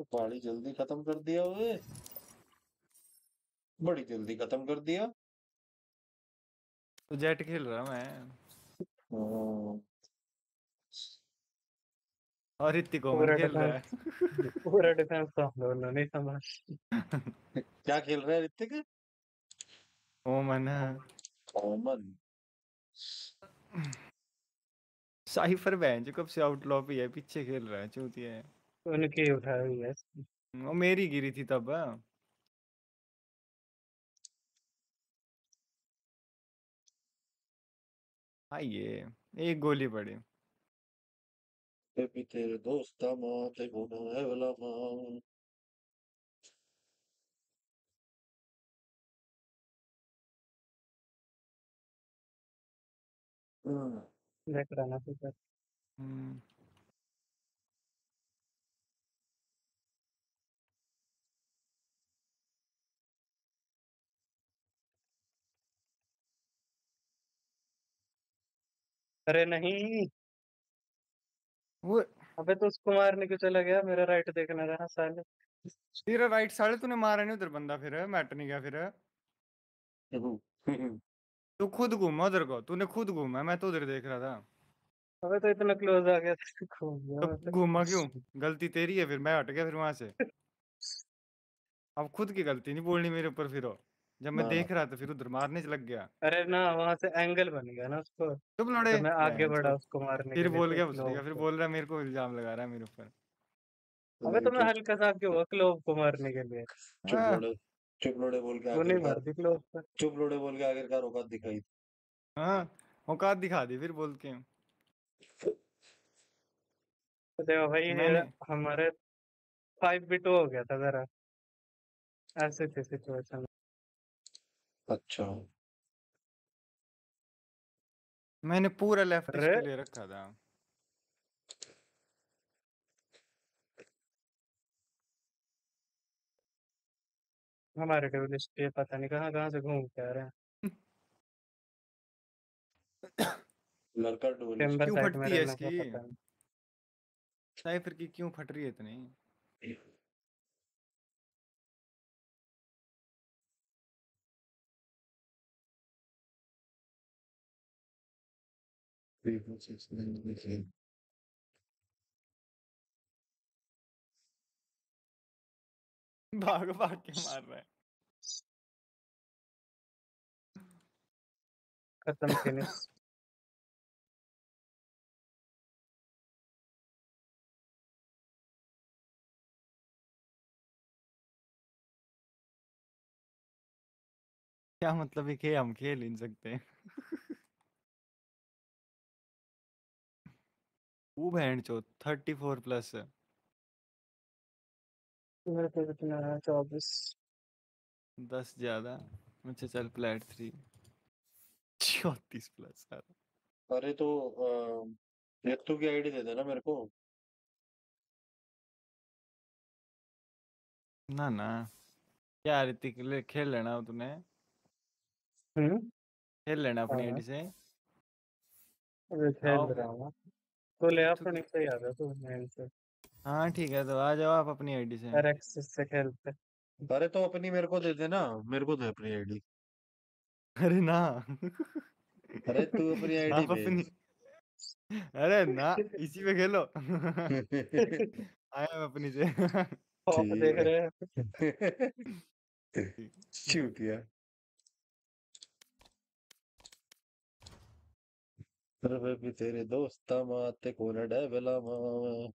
पानी जल्दी खत्म कर दिया हुए, बड़ी जल्दी खत्म कर दिया। तो जेट खेल रहा मैं। हम्म, और इतनी कॉमन पूरा खेल रहा डिफेंस, पूरा डिफेंस तो हम लोगों ने संभाल। क्या खेल रहा है ऋतिक? है। ओमन कॉमन। साइफर बेंच कब से आउटलॉ पे है, पीछे खेल रहा है चूतिया है। उनकी उठाई हुई है। वो मेरी गिरी थी तब। आइए, एक गोली पड़ी। बेबी तेरे दोस्त माते गुना है वाला मां। हम्म, देख रहा ना फिर। हम्म, अरे नहीं, वो अबे तो उसको मारने क्यों चला गया? मेरा राइट देखना था ना साले। तेरा राइट साइड तूने मारा नहीं उधर बंदा, फिर मैट नहीं गया फिर। हम्म, हम्म, तू खुद घूमा उधर को, तूने खुद घूमा, मैं तो उधर देख रहा था। अबे तो इतना क्लोज आ गया था, घूम गया तो मैं तो। घूमा क्यों? गलती तेरी है, फिर मैं हट गया फिर वहां से। अब खुद की गलती नहीं बोलनी मेरे ऊपर फिर हो। जब मैं ना देख रहा था फिर उधर मारने से लग गया। अरे ना, वहां से एंगल बन गया ना उसको, चुप लड़े। जब मैं आगे बहन बढ़ा चोद। उसको मारने के फिर लिए बोल तो गया भुसड़ी का, क्लोव फिर को। बोल रहा है मेरे को इल्जाम लगा रहा है मेरे ऊपर। अबे तो मैं चुप हल्का सा आगे हुआ क्लोव को मारने के लिए। चुप हाँ। लोड़े, चुप लोड़े बोल के वो नहीं आखिरकार, मार दी क्लोव पर। चुप लोड़े बोल के आखिरकार औकात दिखाई। हाँ, औकात दिखा दी फिर बोल के। तो देखो भाई, ये मैंने हमारे 5v2 हो गया था जरा, ऐसे थे सिचुएशन। अच्छा। मैंने पूरा लेफ्ट अरे इसको ले रखा था। हमारे टेबलिस्ट ये पता नहीं कहाँ कहाँ से घूम के आ रहे हैं। लड़का डुअलिस्ट। चेम्बर क्यों साइड में फटती है रहने इसकी? का पता नहीं। साइफर की क्यों फट रही है इतनी? भाग भाग के मार रहा है। खत्म फिनिश। क्या मतलब है कि हम खेल ही नहीं सकते? वो बहन चो 34+ है। मेरे को कितना है? 24। 10 ज्यादा। अच्छा चल, प्लेट 3। 34+ यार। अरे तो यत्तू की आईडी दे देना मेरे को। ना ना, क्या ऋतिक खेल लेना तूने। हम्म। खेल लेना अपनी हाँ, आईडी से। अभी खेल आओ रहा फिर। हूँ। तो ले यत्तु अपने की। से याद है तू मेल से। हाँ ठीक है, तो आ जाओ आप अपनी आईडी से। और एक्सिस से खेलते। अरे तो अपनी मेरे को दे देना, मेरे को दे अपनी आईडी। अरे ना। अरे तू अपनी आईडी आप अपनी। भेज। अरे ना, इसी पे खेलो। आया मैं अपनी से। खौफ देख ठीक रहे हैं। है। चूतिया। अरे भी तेरे दोस्त माते कोन डेवला मां।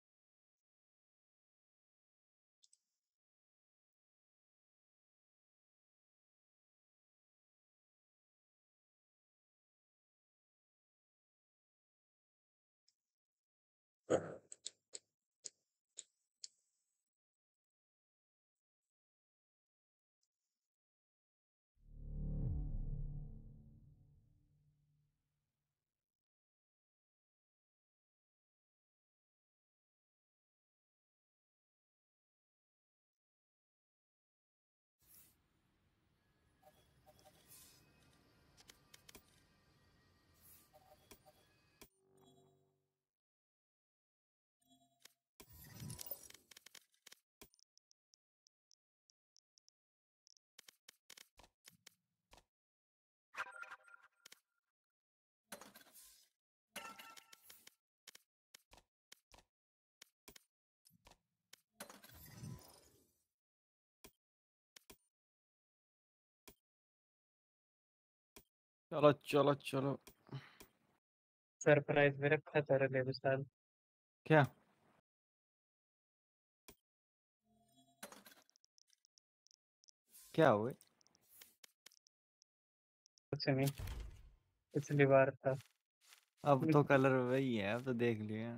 चलो चलो चलो। सरप्राइज भी रखा था अगले साल। क्या क्या हुए? कुछ नहीं, पिछली बार था। अब तो कलर वही है, अब तो देख लिया।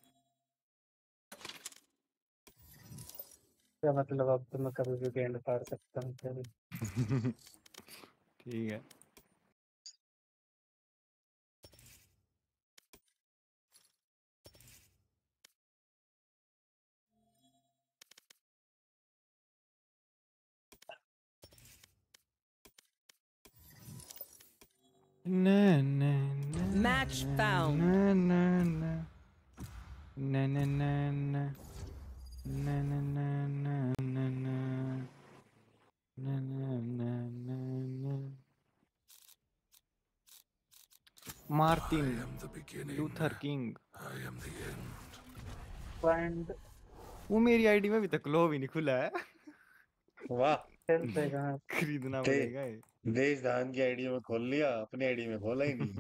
क्या मतलब, अब तो मैं कभी भी गेंद फाड़ सकता हूँ कभी। ठीक है। न न न Match found. न न न न न न न न न न न न मार्टिन लूथर किंग। पॉइंट वो मेरी आईडी में अभी तक लो भी नहीं खुला है। वाह। खेलते कहाँ। खरीदना दे पड़ेगा ये। देश दान की आईडी में खोल लिया, अपनी आईडी में खोला ही नहीं।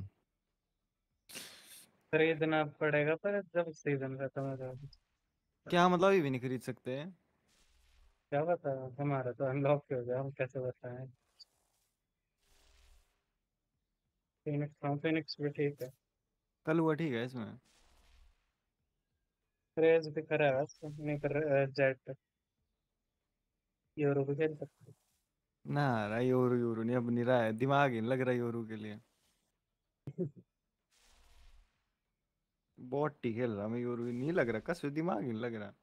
खरीदना पड़ेगा पर जब सीजन खत्म हो जाएगा। क्या मतलब अभी भी नहीं खरीद सकते? क्या बता, हमारा तो अनलॉक हो गया, हम कैसे बताएं। फिनिक्स, हाँ फिनिक्स भी ठीक है। कल हुआ ठीक है इसमें। क्रेज भी करा है उसको, नहीं कर जेट यूरो भी खेल सकते। ना रहा योरू योरू नहीं, अब नहीं रहा है, दिमाग ही नहीं लग रहा योरू के लिए। बहुत ही खेल रहा मैं योरू, नहीं लग रहा, कसम दिमाग ही नहीं लग रहा।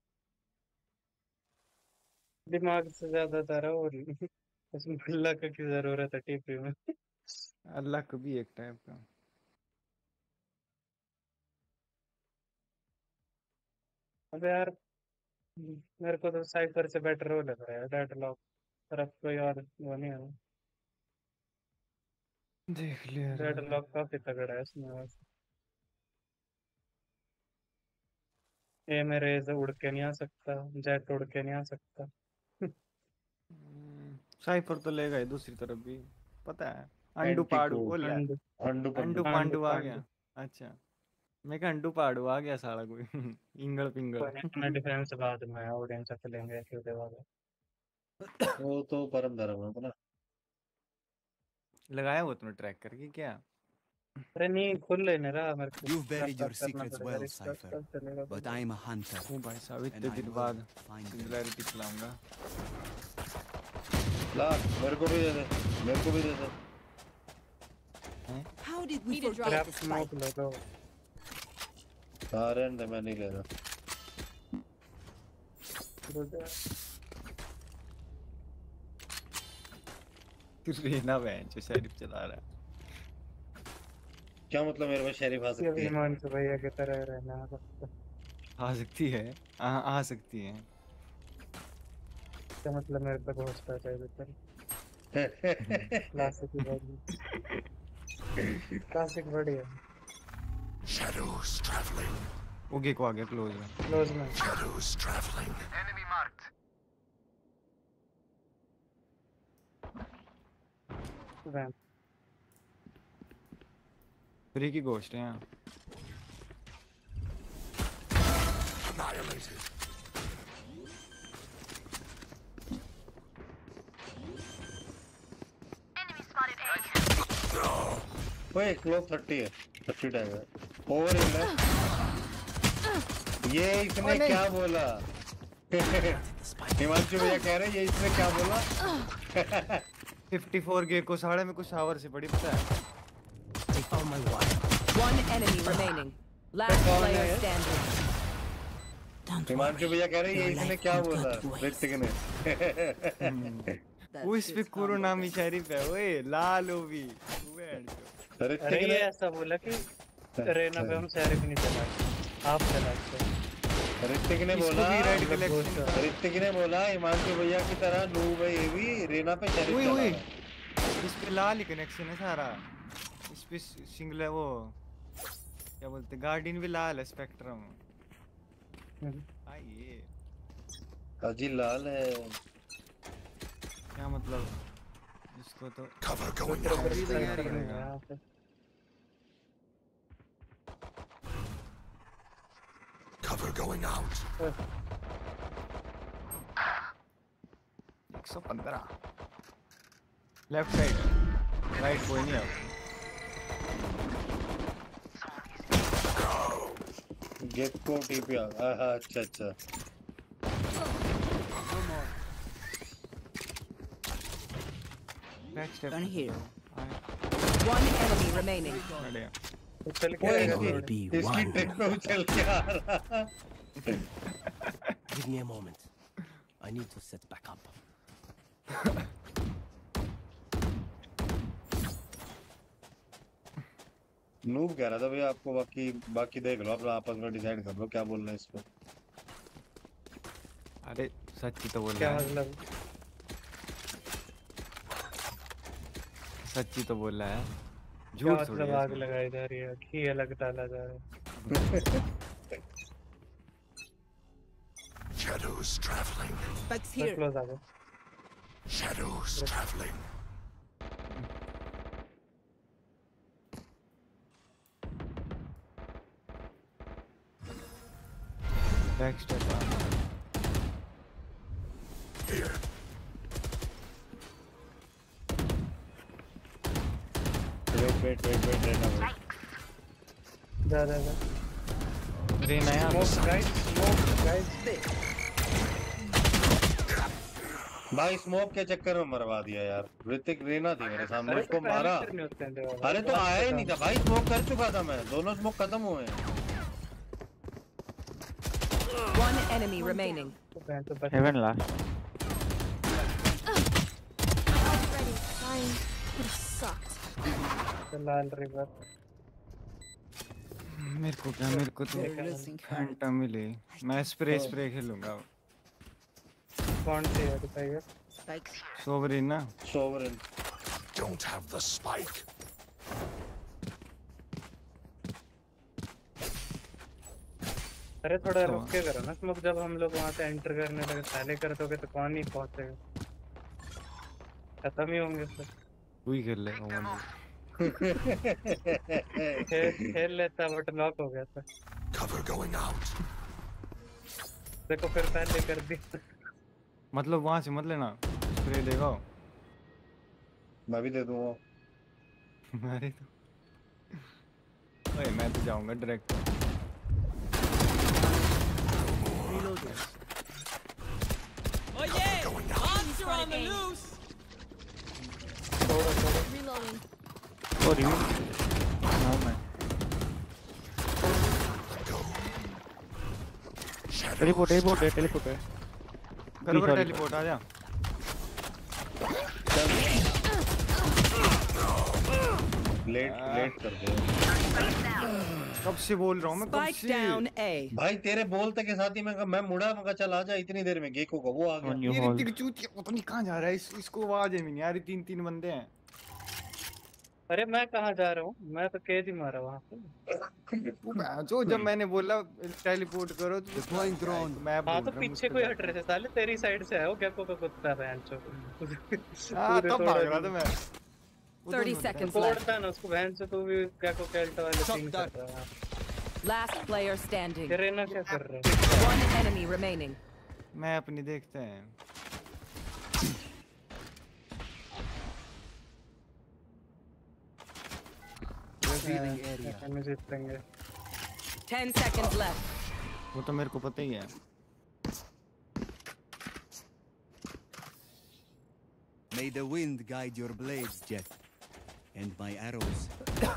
दिमाग से ज्यादा तारा और उसमें लक की जरूरत है टीपी में। अल्लाह को भी एक टाइप का। अबे यार, मेरे को तो साइफर से बेटर वो लग रहा है डेडलॉक। तरफ कोई और वो नहीं है। देख लिया रे। डेडलॉक काफी तगड़ा है इसमें वैसे। ये मेरे से उड़ के नहीं आ सकता, जेट उड़ के नहीं आ सकता। साइफर तो लेगा ही दूसरी तरफ भी, पता है। अंडू पाड़ू एंटिको, बोल रहा है। अंडू अंडू पंडू। अंडू पांडू पांडू आ पांडू। गया। अच्छा, मैं कहा अंडू पाड़ू आ गया साला कोई। इंगल पिंगल। कोई नहीं, अपना डिफरेंस बाद में ऑडियंस से लेंगे क्यों वाले। वो तो परम धर्म है अपना। लगाया हुआ तुमने ट्रैक करके क्या? अरे नहीं, खुल लेने रहा मेरे को, You've buried रेस्टार्ट your करना secrets पड़ेगा, well, रिस्टार्ट Cypher, कब चलेगा but तो। I'm a hunter, ओ भाई साहब and इतने I दिन will बाद find them. सिंगुलैरिटी चलाऊंगा। ला, मेरे को भी दे दे, मेरे को भी दे दे। How did we Need a drop. forget trap the smoke spike? लो तो। सारे अंडे मैं नहीं ले रहा। रीना बहन जो शरीफ चला रहा है। क्या मतलब मेरे पास शरीफ आ ये सकती है? विमान से भैया की तरह रहना है बस। आ सकती है। आ सकती है। क्या मतलब, मेरे पे घोषणा चाहिए सर। क्लासिक ही बढ़िया, क्लासिक बढ़िया। Shadows traveling. ओके को आ गया क्लोज में। क्लोज में Shadows traveling. रैंप। फ्री की गोश्त है यहाँ। Annihilated. ओए क्लोज 30 है, 30 टैग है। ओवर हिल है। ये इसने क्या बोला? हिमांशु भैया कह रहे हैं ये इसने क्या बोला? 54 गे को साढ़े में कुछ आवर से बड़ी पता है। Oh my god. One enemy remaining. Last player standing. Himanshu भैया कह रहे हैं ये इसने क्या बोला ऋतिक ने? वो इस पे कुरुनामी शरीफ है ओए लालो भी। अरे ऋतिक ये ने ऐसा बोला कि रेना पे हम शहर भी नहीं चला, आप चला। ऋतिक ने इसको बोला भी रेड कलेक्शन। ऋतिक ने बोला हिमांशु भैया की तरह नूब है ये भी, रेना पे शरीफ ओए चला ओए रहा है। इस पे लाल ही कनेक्शन है सारा। इस पे सिंगल है वो क्या बोलते, गार्डियन भी लाल है, स्पेक्ट्रम। आइए अजी लाल है। क्या मतलब, इसको तो Cover going दूसरे out. तरफ भी साइफर तैयारी नहीं है करेगा। यहाँ पे। Cover going out. 115 left side right कोई नहीं है गेट को टीपी अच्छा अच्छा back step Gun here. One enemy remaining. बढ़िया तो चल के ओए, आएगा इसकी- थोड़ी। Be इसकी one. ट्रिक पे उछल के आ रहा। Give me a moment. I need to set back up. Noob कह रहा था भैया आपको बाकी देख लो अपना आपस में डिसाइड कर लो क्या बोलना है इस पे। अरे सच्ची तो बोल क्या रहा है मतलब सच्ची तो बोल रहा है क्या झूठ थोड़ी मतलब है आग इसमें। लगाई जा रही है घी अलग डाला जा रहा है Shadows traveling. Spikes here. Close आ गए Shadows traveling. Back step Here. Wait रहना जा जा जा रेना यार स्मोक गाइस भाई स्मोक के चक्कर में मरवा दिया यार। ऋतिक रेना थी मेरे सामने अरे उसको तो मारा। पहले नहीं होते हैं देवा अरे तो आया ही नहीं था भाई स्मोक कर चुका था मैं दोनों स्मोक खत्म हुए हैं। One enemy remaining. तो बहन तो बच Haven last Ready. Fine. Could have sucked. लाल रिवर मेरे को तो फैंटम मिली मैं स्प्रे खेलूंगा कौन सी है बताइए Spikes here. सोवरिन ना sovereign Don't have the spike. अरे थोड़ा तो- रुक के करो ना स्मोक जब हम लोग वहां से एंटर करने लगे पहले कर दोगे तो कौन नहीं पहुंचेगा खत्म ही होंगे सब तू ही खेल ले ओमन खेल लेता बट लॉक हो गया था Cover going out. देखो फिर पहले कर दी मतलब वहां से मत लेना स्प्रे देगा मैं भी दे दूंगा। अरे तो ओए मैं तो जाऊंगा डायरेक्ट Going out. Reloading. और यू हां मैं Go. टेलीपोर्ट Shadows है traveling. टेलीपोर्ट है करो sorry. टेलीपोर्ट आ जा लेट कर दे कब से बोल रहा हूं मैं कब Spike से down A. भाई तेरे बोलते के साथ ही मैं मुड़ा मगा चल आ जा इतनी देर में गेको को वो आ ऑन गया। यू ये हॉल ऋतिक चूतिया पता नहीं कहां जा रहा है इसको आवाज है नहीं यार 3 बंदे हैं अरे मैं कहाँ जा रहा हूँ मैं तो केज ही मारा वहां पे जो जब मैंने बोला टेलीपोर्ट करो तो Deploying drone. मैं हाँ बोल तो रहा हूँ पीछे मुझको कोई जा- हट रहे थे साले तेरी साइड से है वो गेको का कुत्ता बहन चो हाँ तब भाग रहा था मैं 30 seconds left. तोड़ता ना उसको बहन से तू भी गेको कैल्ट वाले सीन कर रहा है Last player standing. तेरे ना क्या कर रहे हैं One enemy remaining. मैं अपनी देखते हैं Revealing area. हमें जीतेंगे 10 seconds left. वो तो मेरे को पता ही है May the wind guide your blades, Jet. And my arrows.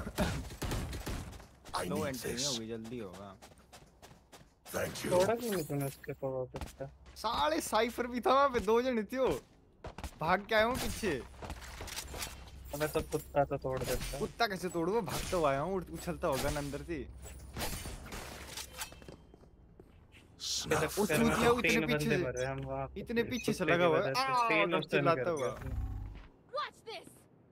I लो need एंट्री this. होगी जल्दी होगा Thank you. थोड़ा क्यों नहीं तूने उसके पावर कुत्ता साले साइफर भी था वहां पे 2 जने थे वो भाग के आया हूँ पीछे अबे तो कुत्ता तो तोड़ देता कुत्ता कैसे तोड़ूंगा भागता हुआ आया हूँ उछलता होगा ना अंदर से Snuff. वो चूतिया इतने तीन पीछे बंदे मरे हम वहाँ पे इतने पीछे से कुत्ते लगा की हुआ है। वजह से। आ, तीन कब उसने चिल्लाता कर हुआ। दिया Watch this.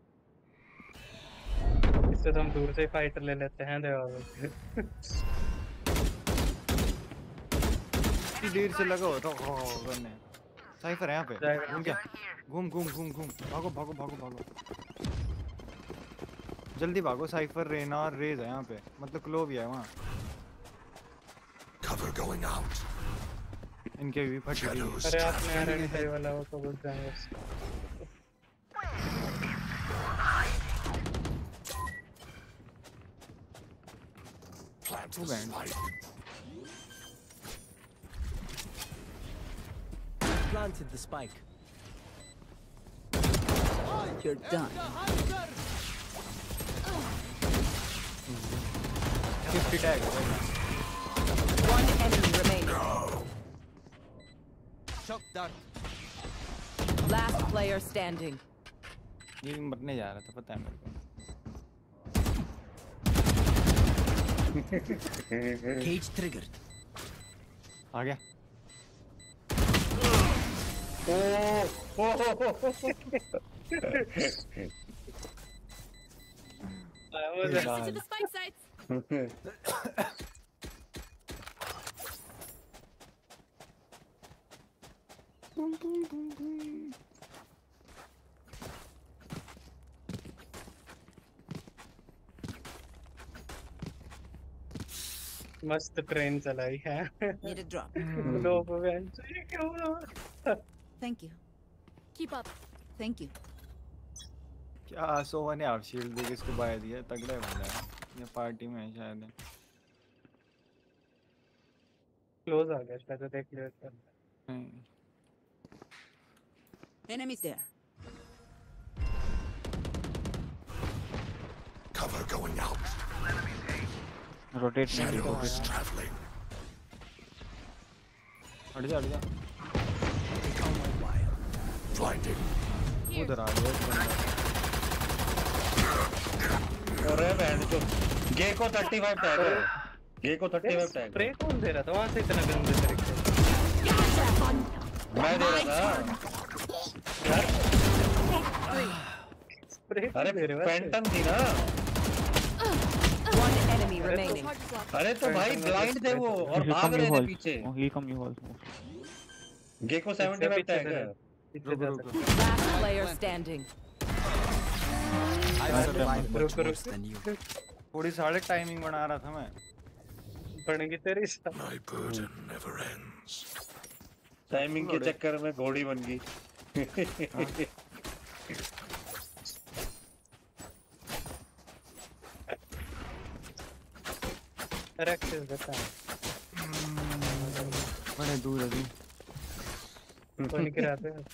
उसने। इससे तो हम दूर से ही फाइटर ले लेते हैं देवा भाई इतनी देर से लगा हुआ था करने साइफर है यहाँ पे। जाएगा। घूम क्या? घूम घूम घूम घूम, भागो भागो भागो भागो, जल्दी भागो। साइफर, रेना और रेज है यहाँ पे, मतलब क्लो भी है वहाँ। Cover going out. इनके भी फटी हुई। Shadows अरे आपने traveling. आयरन टाई वाला वो तो बोल जाएंगे। Plant Who the banned? spike. Planted the spike. You're done. 50 tag है। One enemy remaining. Shock dart. Last player standing. ये मरने जा रहा था, पता है मेरे को। Cage triggered. आ गया। To the spike sites. मस्त ट्रेन चलाई है। Need a drop. लोग बेंच ये क्यों ना? Thank you. Keep up. Thank you. क्या सोवा ने हाफ शील्ड दे के इसको बाय दिया, तगड़ा है बंदा है। ये पार्टी में है शायद। क्लोज आ गया शायद, देख लिया था। Enemies there. Cover going out. Rotate Shadows traveling. हट जा हट जा। Blinding. उधर आ गया एक बंदा। अरे बहन तो गे को 35 टैग है। गे को 35 टैग स्प्रे कौन दे रहा था वहां से इतना गंदे तरीके मैं दे रहा था। स्प्रे अरे दे रहे हो फैंटम थी ना। One enemy remaining. Hard to block. अरे तो भाई ब्लाइंड थे वो और भाग रहे थे पीछे। गे को 75 टैग है। पीछे जा सकते। Last player standing. I will survive much रुक, रुक। worse than you. थोड़ी साढ़े टाइमिंग बना रहा था मैं। पड़ेगी तेरी सब। My burden never ends. Timing के चक्कर में घोड़ी बन गई। एक्सेस देता है। बड़े दूर अभी। कोई नहीं गिराते हैं।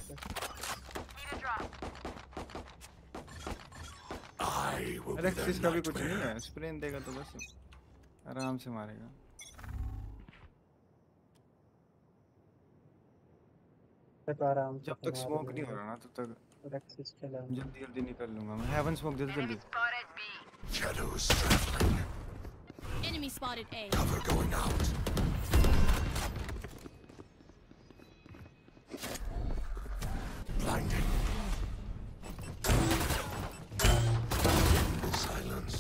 I will be अरे their इसका भी कुछ नहीं nightmare. है, स्प्रेन देगा तो बस आराम से मारेगा। तो आराम से जब तक स्मोक नहीं हो रहा ना तब तक एक्सेस चला। जल्दी जल्दी निकल लूंगा मैं। हेवन स्मोक जल्दी जल्दी। Shadows traveling. Enemy spotted A. Cover going out. Blinding. Silence.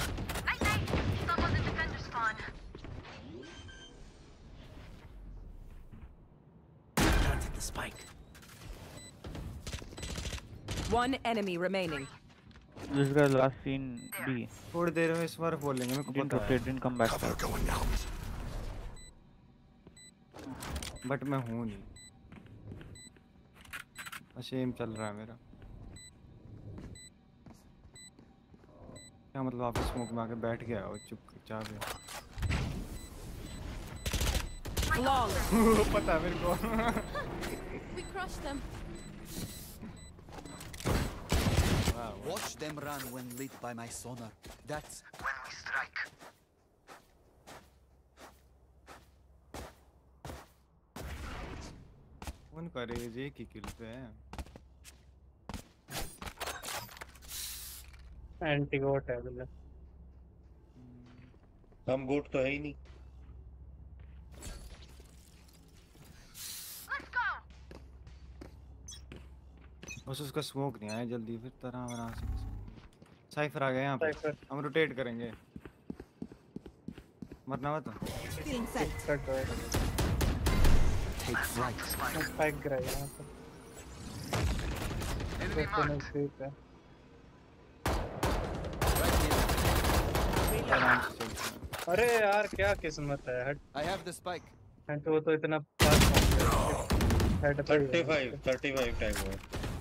Planted the spike. One enemy remaining. This guy last seen B. थोड़ी देर में स्मर्फ बोलेंगे, मेरे को Didn't पता है। rotate, didn't come back. Cover going out. But मैं हूँ नहीं। अशेम चल रहा है मेरा। क्या मतलब आप स्मोक में आके बैठ गया और चुपचाप है। Flawless. पता है मेरे को। We crushed them. Watch them run when lit by my sonar. That's When we strike. उनका रेज एक ही किल पे है। एंटीगोट है बोले। हम गोट तो है ही नहीं। बस उसका स्मोक नहीं आया जल्दी, फिर तरह बना से। साइफर आ गया यहाँ पे। साइफर। हम रोटेट करेंगे। मरना मत। Feeling sight. कट हो। Take flight. स्पाइक गिरा यहाँ पे तो नजदीक है आराम से चलते हैं। अरे यार क्या किस्मत है हट I have the spike. तो वो तो इतना पास पहुंच गया हेड पे ही है। 35 टैग हुआ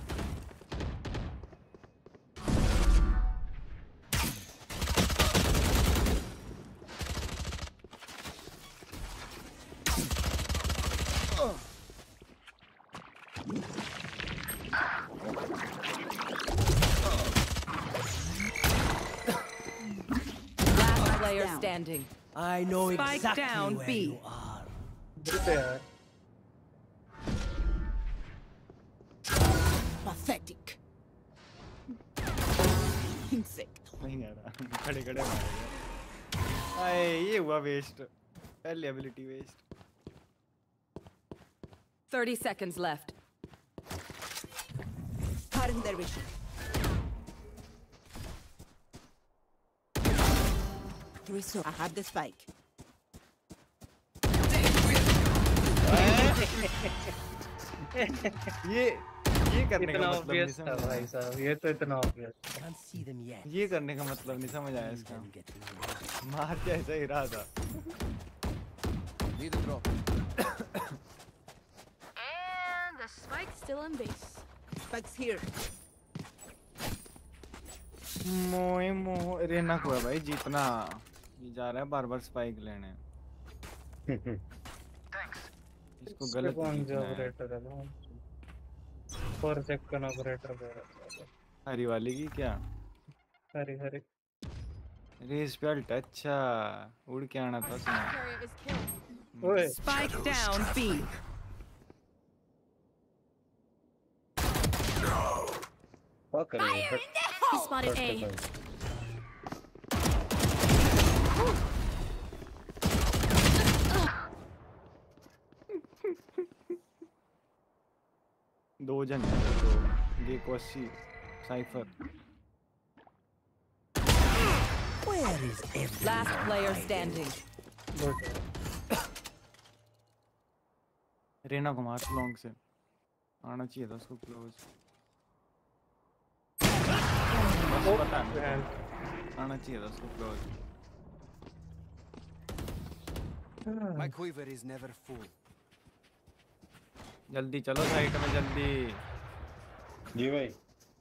Last player standing. I know Spike exactly down, where B. you are. गिरते यार Pathetic. Insect. नहीं आ रहा खड़े खड़े मारे गए। आए ये हुआ वेस्ट पहली ability waste 30 seconds left. Pardon their vision. Riso, I have the spike. ये करने इतना का मतलब नहीं ऑब्वियस था समझ भाई आया। साहब ये तो इतना obvious Can't see them yet. ये करने का मतलब नहीं समझ आया इसका मार के ऐसा ही रहा था Need a drop. And the spike's still in base. Spike's here. मोए मोह रेना को है भाई जीतना ये जा रहा है बार-बार स्पाइक लेने इसको इस पे गलत कौन जीतना है। ऑपरेटर है ना 4 सेकंड ऑपरेटर दे रहा है हरी वाली की क्या हरी हरी रेस बेल्ट अच्छा उड़ के आना था उसमें Carrier is killed. ओए Spike down B. क्या करें He spotted A. दो जन है तो गेकोसी Cypher Where is everyone? Last player standing. Good Reyna को मार लॉन्ग से आना चाहिए था उसको क्लोज पता नहीं आना चाहिए था उसको close My quiver is never full. जल्दी चलो साइड में जल्दी जी भाई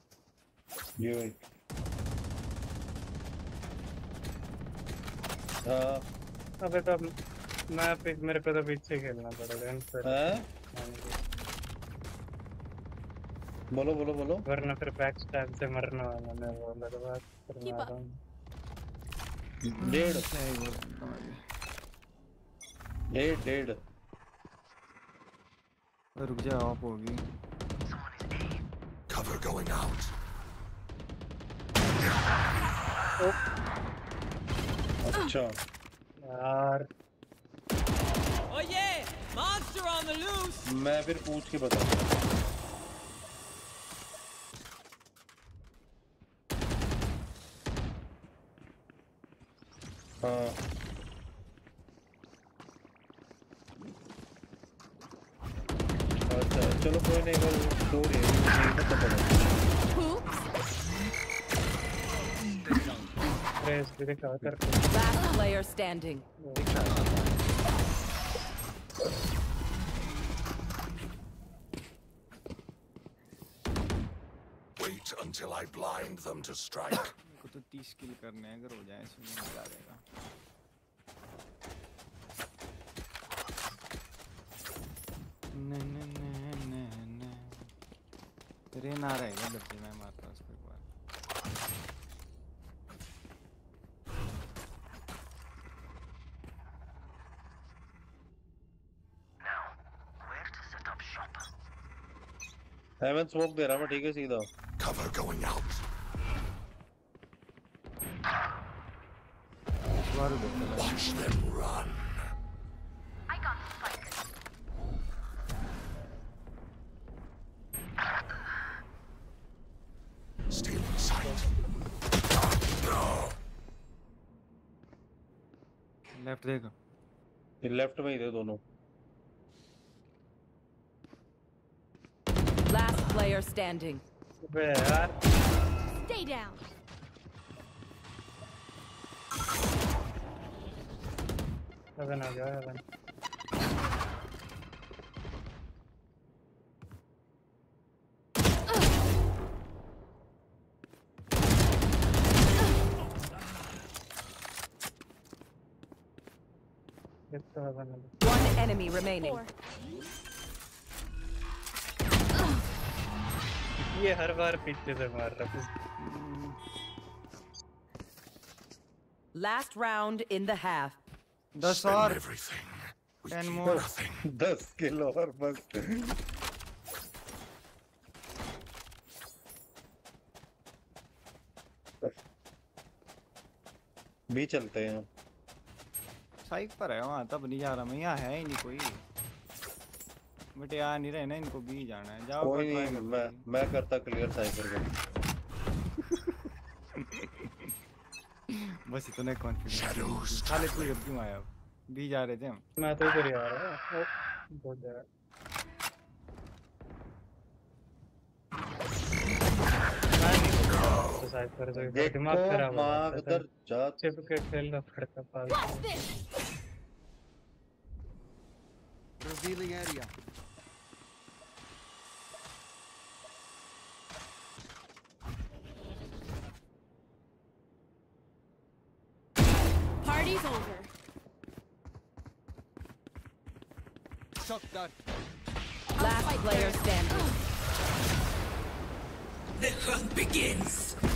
हाँ अबे तो मेरे पे तो पीछे खेलना पड़ेगा इन पर बोलो वरना फिर बैक स्टैब से मरना होगा मैं वो बर्बाद Keep करना up. रहा डेढ़ रुक जा ऑफ होगी Cover going out. अच्छा यार Oh yeah! Monster on the loose! मैं फिर पूछ के बताऊंगा हाँ अच्छा चलो कोई नहीं वो स्टोरी है नहीं पता पड़ा रेस भी दिखा करके Last player standing. Wait until I blind them to strike. को तो 30 किल करने हैं अगर हो जाए इसमें मजा आ जाएगा रेना रहेगा जब मैं मारता हूँ उसको एक बार हेवन स्मोक दे रहा मैं ठीक है सीधा Cover going out. बार देखता है Watch them run. Stealing sight. Left देखो ये लेफ्ट में ही थे दोनों player standing. अबे यार Stay down. हेवन आ गया हेवन तो हेवन One enemy remaining. ये हर बार पीछे से मार रहा है Last round in the half. 10 Spend और everything. We 10 keep more. nothing. 10 kilo और बस भी चलते हैं साइक पर है वहाँ, तब नहीं जा रहा मैं, यहाँ है ही नहीं कोई। बट यार नहीं रहे ना, इनको भी जाना है। जाओ कोई try नहीं, करते हैं। मैं करता क्लियर साइफर का। बस इतना कॉन्फिडेंस। खाली तू जब क्यों आया? भी जा रहे थे हम। मैं तो इधर ही आ रहा हूँ बहुत जगह साइफर से दिमाग खराब हो माँ जाता है उधर जा। चिपके खेलना पड़ता फालतू Revealing area. Party's over. Shock dart. Last player standing. The hunt begins.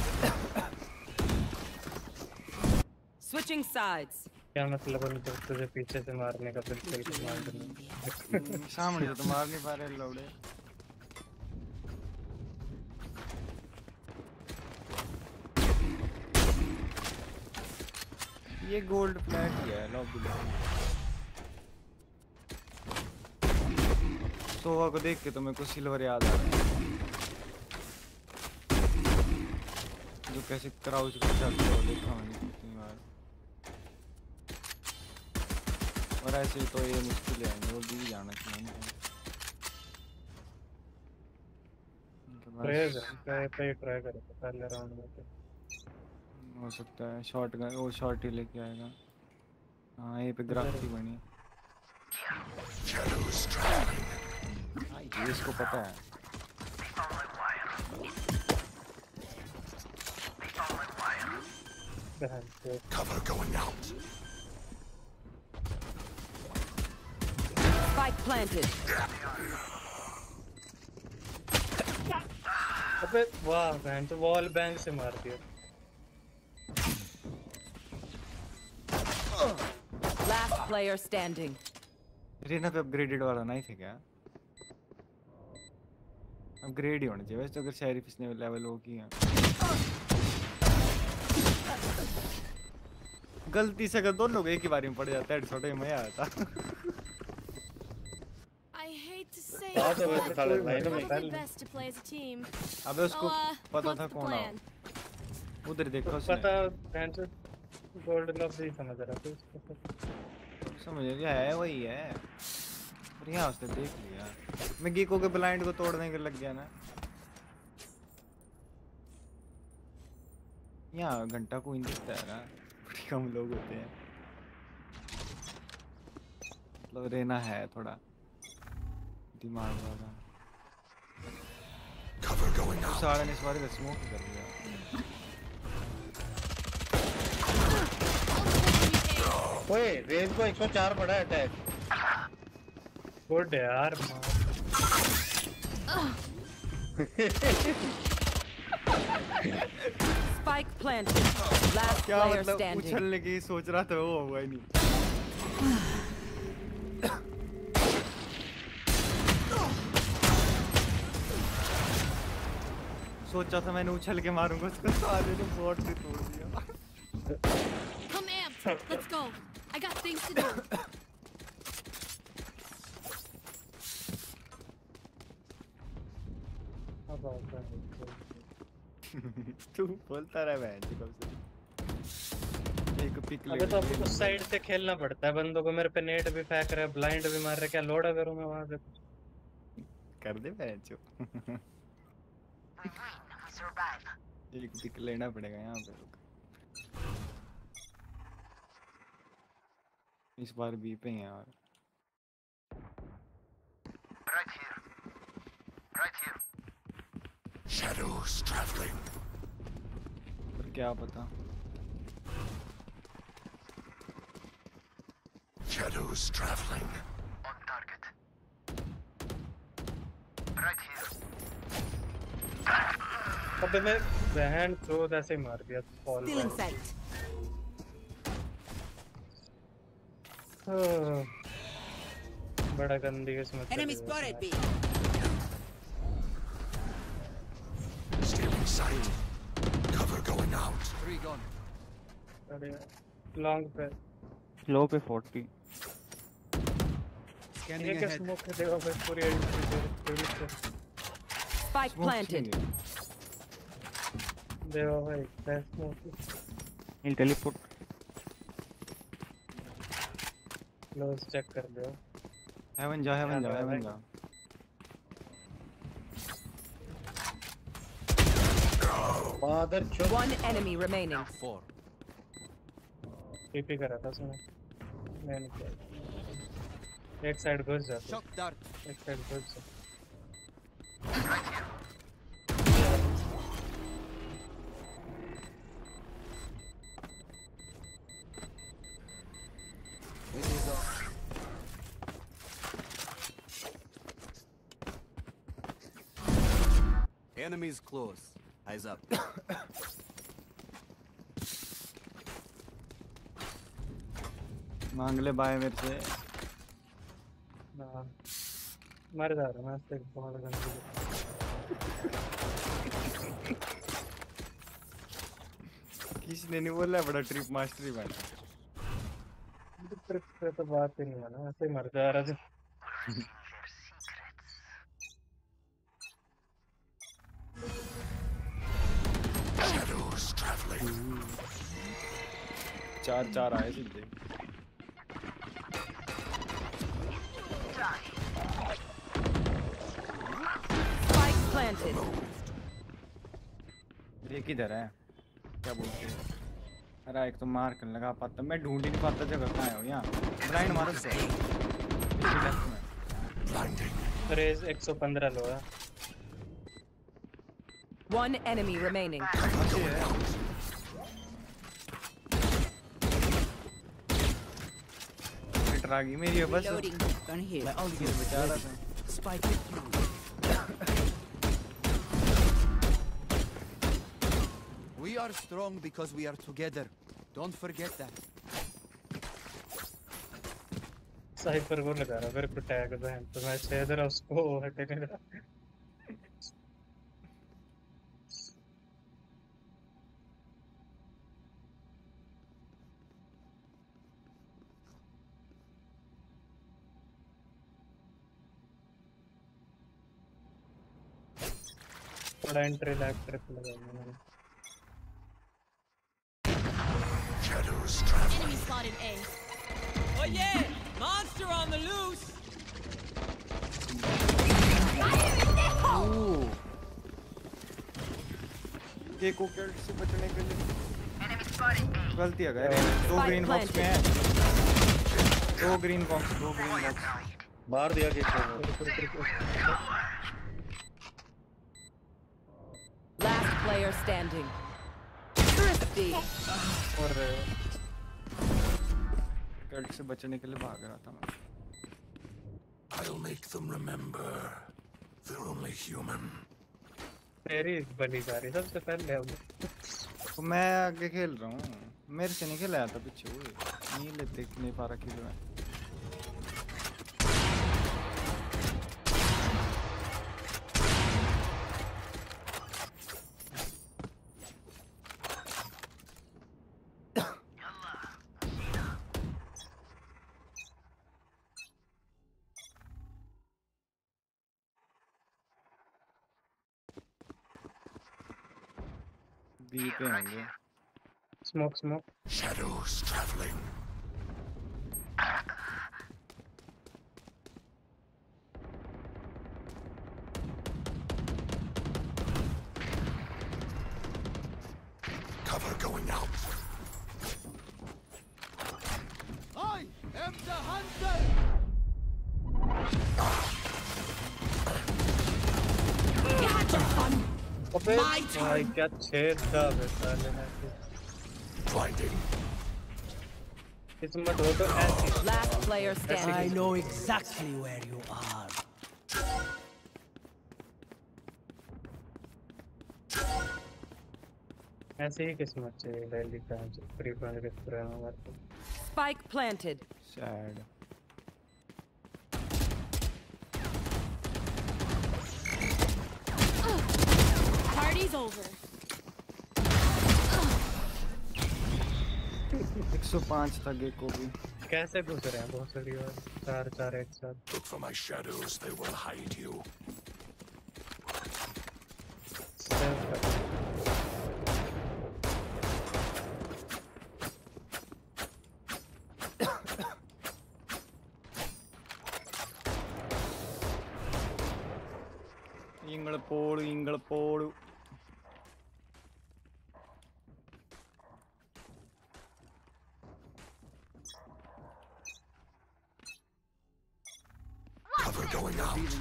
Switching sides. क्या मतलब उन तुझे पीछे से मारने का बिल्कुल कमाल नहीं सामने से तो मार नहीं पा रहे लौड़े। ये गोल्ड फ्लैट ही है लॉबी में। सोवा को देख के तो मेरे को सिल्वर याद आ रहा है, जो कैसे क्राउच कर जाता है देखा मैंने कितनी बार। और ऐसे तो ये मुश्किल है, वो भी जाना चाहिए प्रेज है पे ट्राई करो पहले राउंड में तो हो सकता है। शॉट गन वो शॉट ही लेके आएगा। हाँ ये पे ग्राफिटी बनी Shadows traveling. है, इसको पता है। Cover going out. Spike planted. अबे वाह बहन तो वॉल बैंक से मार दिया। Last player standing. रेना पे अपग्रेडेड वाला नाइफ है क्या? अपग्रेड ही होना चाहिए वैसे तो, अगर शेरिफ इसने लेवल हो किया। गलती से अगर दोनों को एक ही बारी में पड़ जाता है छोटे में आता। I hate to say हाँ it, तो वैसे साले but भाई ना it'll मैं be best to play as a team. अबे उसको पता था what's the कौन plan? आओ उधर देखो उसने। पता बहन तो गोल्ड ग्लव्स ही समझ रहा था उसको। समझ गया है वही है। पर यहाँ उसने देख लिया। मैं गीको के ब्लाइंड को तोड़ने के लग गया ना। यहाँ घंटा कोई नहीं दिखता है ना, बड़ी कम लोग होते हैं। मतलब रहना है थोड़ा दिमाग वाला। Cover going out. सारा ने इस बार स्मोक कर दिया। ओए रेज को 104 पड़ा है अटैक। गुड यार Spike planted. Last क्या player मतलब standing. उछलने की सोच रहा था वो हुआ ही नहीं। सोचा था मैंने उछल के मारूंगा उसको, साले ने बॉट से तोड़ दिया। Come amped. Let's go. I got things to do. तू बोलता रहा मैं कब से। एक पिक अबे तो उस साइड से खेलना पड़ता है बंदों को। मेरे पे नेट भी फेंक रहा है, ब्लाइंड भी मार रहा है। क्या लोड़ा करूं मैं वहां से? कर दे मैच। एक पिक लेना पड़ेगा यहाँ पे। इस बार बी पे हैं यार। Shadows traveling. पर क्या पता। Shadows traveling. अबे मैं बहन चोद ऐसे ही मार दिया बॉल। Still in sight. बड़ा गंदी किस्मत। Enemy spotted B. Still in sight. Cover going out. 3 gone. अरे लॉन्ग पे Low पे 40. Scanning ये क्या ahead. स्मोक है देखो भाई पूरी Spike planted. देखो भाई क्या smoke. He'll teleport. Close check कर दो। हेवन जा हेवन जा हेवन जा। Mother chok. One enemy remaining. 4. TP करा था उसने। मैंने किया। एक साइड घुस जाता। Shock dart. एक साइड घुस जा। It is off. Enemies close. Eyes up. मांग ले बाय मेरे से। हाँ मर जा रहा मैं इससे बहुत गंदी। किसने नहीं बोला बड़ा ट्रिप मास्टर ही बना। ट्रिप पे तो बात ही नहीं है ना, ऐसे ही मर जा रहा था। Shadows traveling. 4-4 आए सीधे। Spike planted. ये किधर है? क्या बोलते हैं? अरे एक तो मार कर लगा पाता, मैं ढूंढ ही नहीं पाता जगह कहाँ है वो यहाँ। ब्लाइंड मारो से। Blinding. रेज 115 लो है। One enemy remaining. हिट आ गई मेरी बस। Reloading. Gun here. मैं आउट गिर बचा रहा था। Spike with you. We are strong because we are together. Don't forget that. साइपर को लगा रहा फिर कुछ टैग बहन तो मैं शायद रहा उसको हटे नहीं रहा। बड़ा एंट्री लैग ट्रिप लगा मैंने। Shadows traveling. Enemy spotted A. Oh yeah! Monster on the loose! के को कैट से बचने के लिए गलती है गए। 2 Spike ग्रीन बॉक्स में है। 2 ग्रीन बॉक्स। मार दिया कि Last player standing. Thrifty. और कैट से बचने के लिए भाग रहा था मैं। I'll make them remember. They're only human. तेरी बनी जा रही सबसे पहले अब। तो मैं आगे खेल रहा हूँ, मेरे से नहीं खेला था पीछे वो नहीं ले देख नहीं पा रहा किलो में। बी पे होंगे। Smoke smoke Shadows traveling. अबे भाई क्या छेद था बे साले ने। Blinding. किस्मत हो तो ऐसी। Last player standing. I know exactly where you are. ऐसे ही किस्मत चाहिए दिल्ली का फ्री फायर के पूरा हमारे को। Spike planted. Sad. Party's over. 105 था गेको भी। कैसे घुस रहे हैं बहुत सारी बार चार चार एक साथ। Look for my shadows, they will hide you. इंगल पोड़ Cover going out.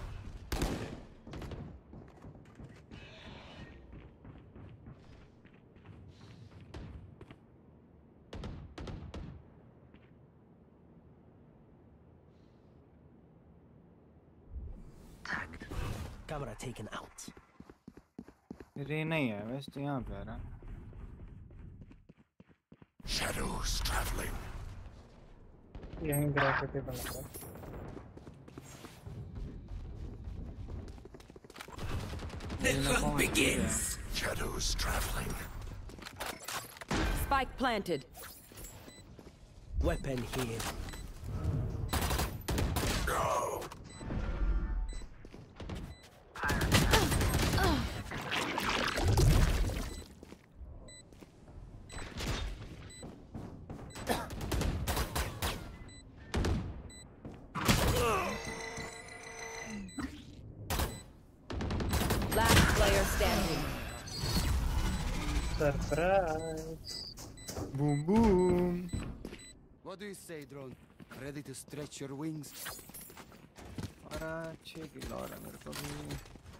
Camera taken out. रे नहीं है वैसे तो यहाँ पे आ रहा। Shadows traveling. यहीं ग्राफिटी बना था। The hunt begins. Shadows traveling. Spike planted. Weapon here. Go. Last player standing. Surprise. Boom boom. What do you say, drone? Ready to stretch your wings? और अच्छे किल और है मेरे को भी।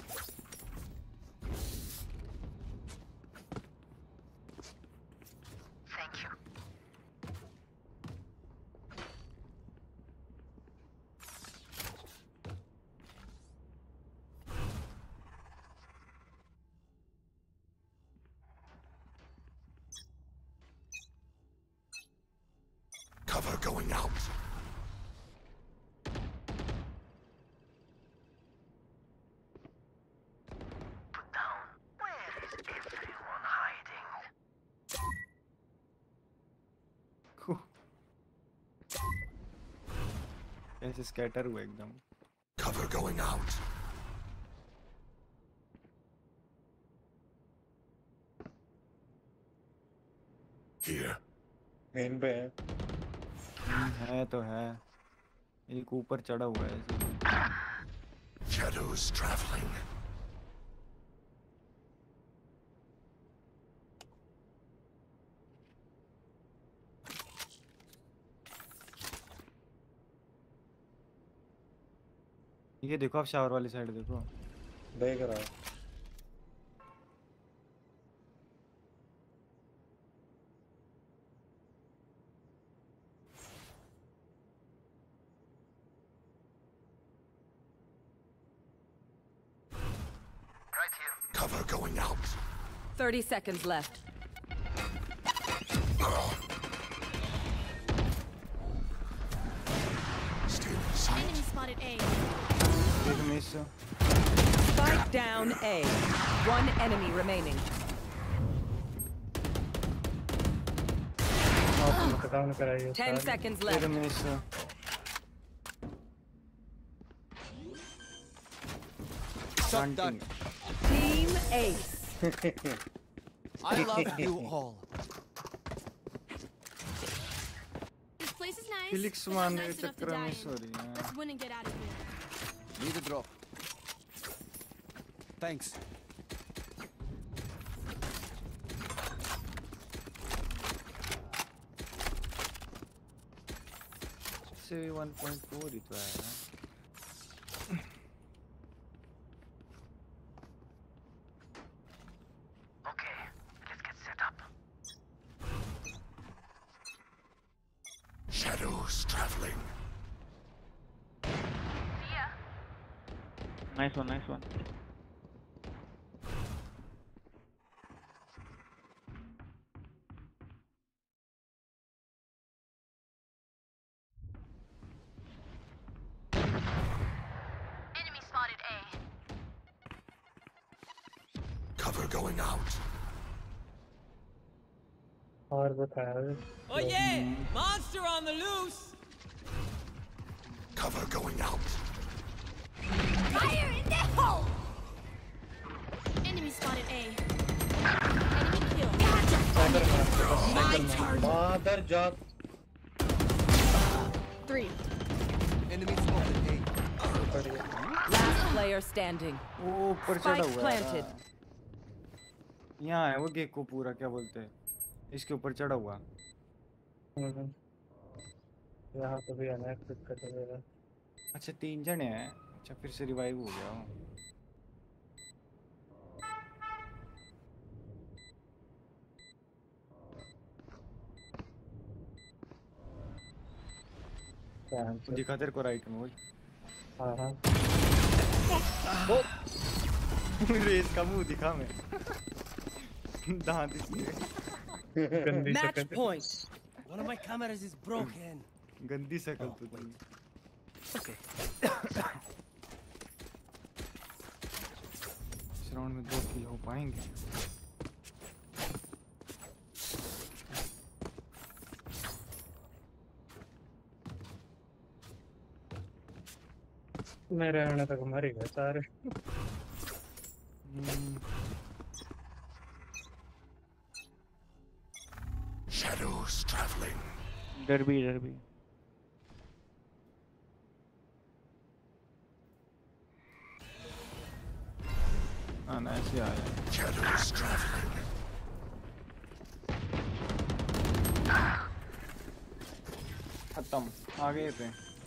Cover going out. ऐसे स्कैटर हुआ एकदम। Cover going out. Here. Main पे है। है तो है। एक ऊपर चढ़ा हुआ है ऐसे। Shadows traveling. ये देखो आप शावर वाली साइड देखो। देख रहा है। Cover going out. 30 seconds left. Still in sight. Enemy spotted A. एक miss. Spike down A. One enemy remaining. Down कराइए 10 seconds एक left. Miss. Shut down. Team Ace. I love you all. This place is nice. Felix but not मारने के nice enough to चक्कर die में in. Sorry यार। Let's win and get out of here. Need a drop. Thanks. से 1.4 ही तो है ना। Shadows traveling. Nice one, nice one. Enemy spotted A. Cover going out. और बताया Oh yeah! Monster on the loose! Cover going out. Fire in the hole! Enemy spotted A. Enemy kill. मादर जात 3. Enemy spotted A. Last player standing. वो ऊपर चढ़ा Spike हुआ है planted. यहाँ है वो गेको पूरा, क्या बोलते हैं, इसके ऊपर चढ़ा हुआ। यहाँ पे भी है ना क्लिक कर देगा। अच्छा 3 जने हैं। अच्छा फिर से रिवाइव हो गया वो। वो दिखा तेरे को राइट में वो। हाँ हाँ रेस का मुंह दिखा मैं। दांत इसके गंदी Match शक्ल। point. One of my cameras is broken. गंदी शक्ल तो थी। Okay. इस राउंड में 2 किल हो पाएंगे। मेरे आने तक मर ही गए सारे। Shadows traveling. Derby, derby. हाँ ना ऐसे आया। Shadows traveling. खत्म। आगे पे।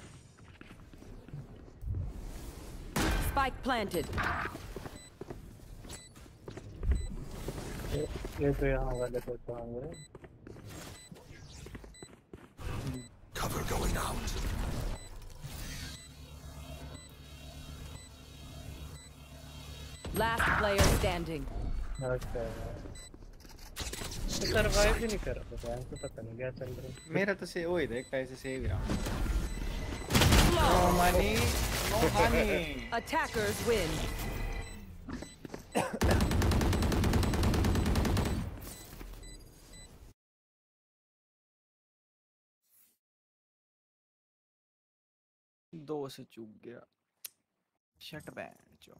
Spike planted. ये तो यहाँ वाले को पाएंगे। Cover going out. Last player standing. अच्छा सरवाइव भी नहीं कर रहा था, तो पता नहीं क्या चल रहा है। मेरा तो से वही था, एक टाइप से सेव रहा। No money, no honey. Attackers win. दो से चूक गया। शट बैठ जो।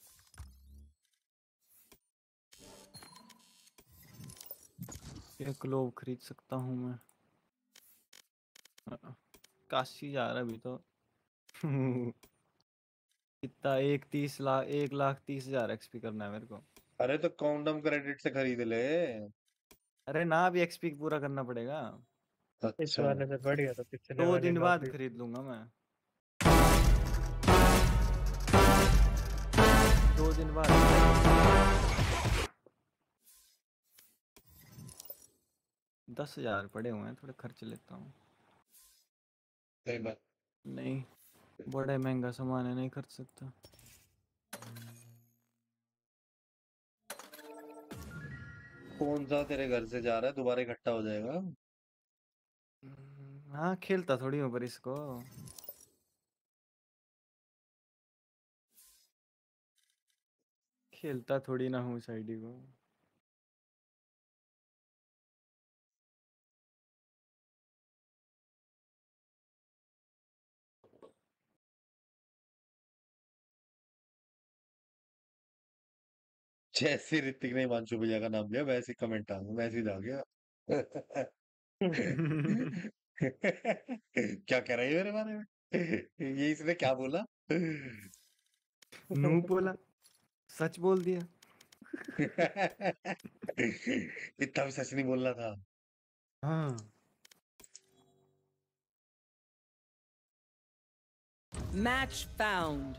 एक ग्लोव खरीद सकता हूँ मैं। काशी जा रहा अभी तो। कितना 1,30,000 एक्सपी करना है मेरे को। अरे तो कॉन्डम क्रेडिट से खरीद ले। अरे ना अभी एक्सपी पूरा करना पड़ेगा। इस अच्छा वाले से बढ़िया तो पिछले 2 वाले दिन बाद लॉबी। खरीद लूंगा मैं। 2 दिन बाद। 10,000 पड़े हुए हैं, थोड़े खर्च लेता हूँ। सही बात। नहीं बड़ा महंगा सामान है, नहीं खर्च सकता। कौन सा तेरे घर से जा रहा है, दोबारा इकट्ठा हो जाएगा। हाँ खेलता थोड़ी हूँ पर इसको। खेलता थोड़ी ना हूँ साइडी को। जैसे ऋतिक ने हिमांशु भैया का नाम लिया वैसे कमेंट आ गया, मैसेज आ गया। क्या कह रही है मेरे बारे में? ये इसने क्या बोला? नू बोला, सच बोल दिया। इतना भी सच नहीं बोलना था। हाँ Match found.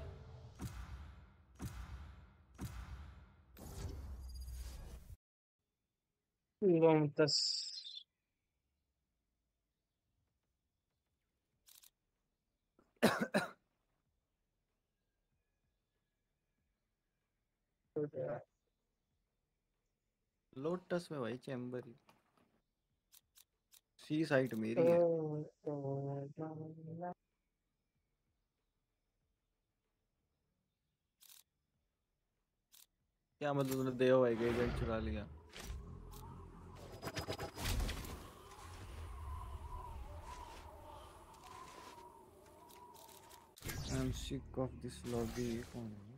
Long tas Lotus में भाई चैम्बर ही सी साइट मेरी है। क्या मतलब तूने देव भाई का एजेंट चुरा लिया? I'm sick of this lobby. कौन है?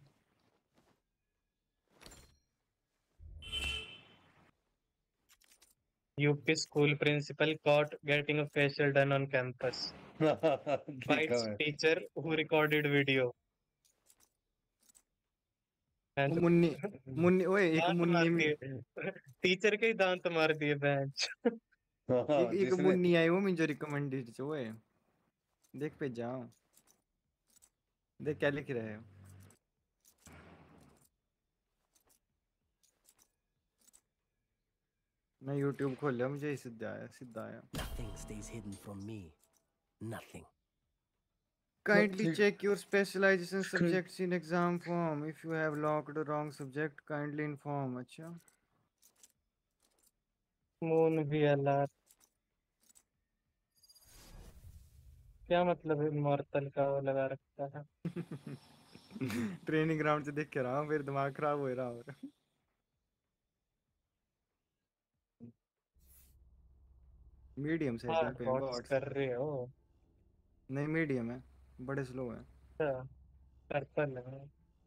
UP school principal caught getting a facial done on campus. Bites teacher who recorded video. वो मुन्नी मुन्नी ओए एक दांत मुन्नी मार में दिए टीचर के ही दांत मार दिए बेंच। एक मुन्नी आई वो मुझे रिकमेंडेड जो है देख पे जाओ देख क्या लिख रहे हैं। मैं YouTube खोल लिया मुझे सीधा आया। Nothing stays hidden from me. Nothing. Kindly check your specialization subjects in exam form. If you have locked the wrong subject, kindly inform. अच्छा मून भी अल्लाह क्या मतलब इमॉर्टल का वो लगा रखता है। ट्रेनिंग ग्राउंड से देख के रहा हूँ फिर दिमाग खराब हो रहा और मीडियम से हाँ पे बॉट्स कर रहे हो। नहीं मीडियम है बड़े स्लो है। पर्पल है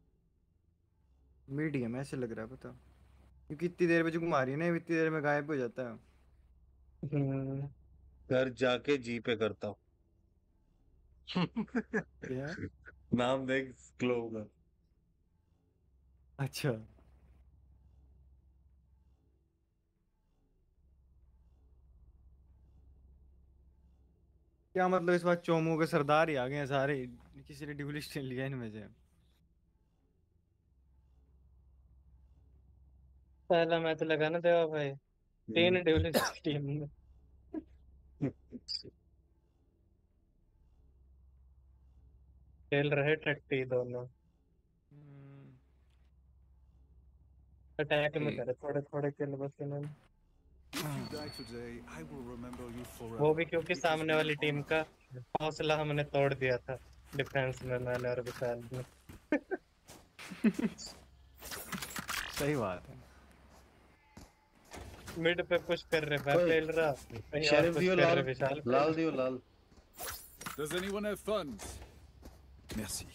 मीडियम ऐसे लग रहा है पता क्योंकि इतनी देर में जो घुमा रही है ना इतनी देर में गायब हो जाता है। घर जाके जी पे करता हूँ। क्या नाम देख ग्लो का। अच्छा क्या मतलब इस बार चोमू के सरदार ही आ गए हैं सारे किसी ने ड्यूलिस्ट लिया इनमें से। पहला मैच लगा ना देवा भाई 3 ड्यूलिस्ट टीम में। खेल रहे टट्टी दोनों अटैक में करे थोड़े थोड़े किल बस इन्होंने। वो भी क्योंकि सामने वाली टीम का हौसला हमने तोड़ दिया था डिफेंस में मैंने और विशाल ने। सही बात है। मिड पे पुश कर रहे मैं खेल रहा शेरिफ दियो लाल दियो लाल। Does anyone have funds? Merci.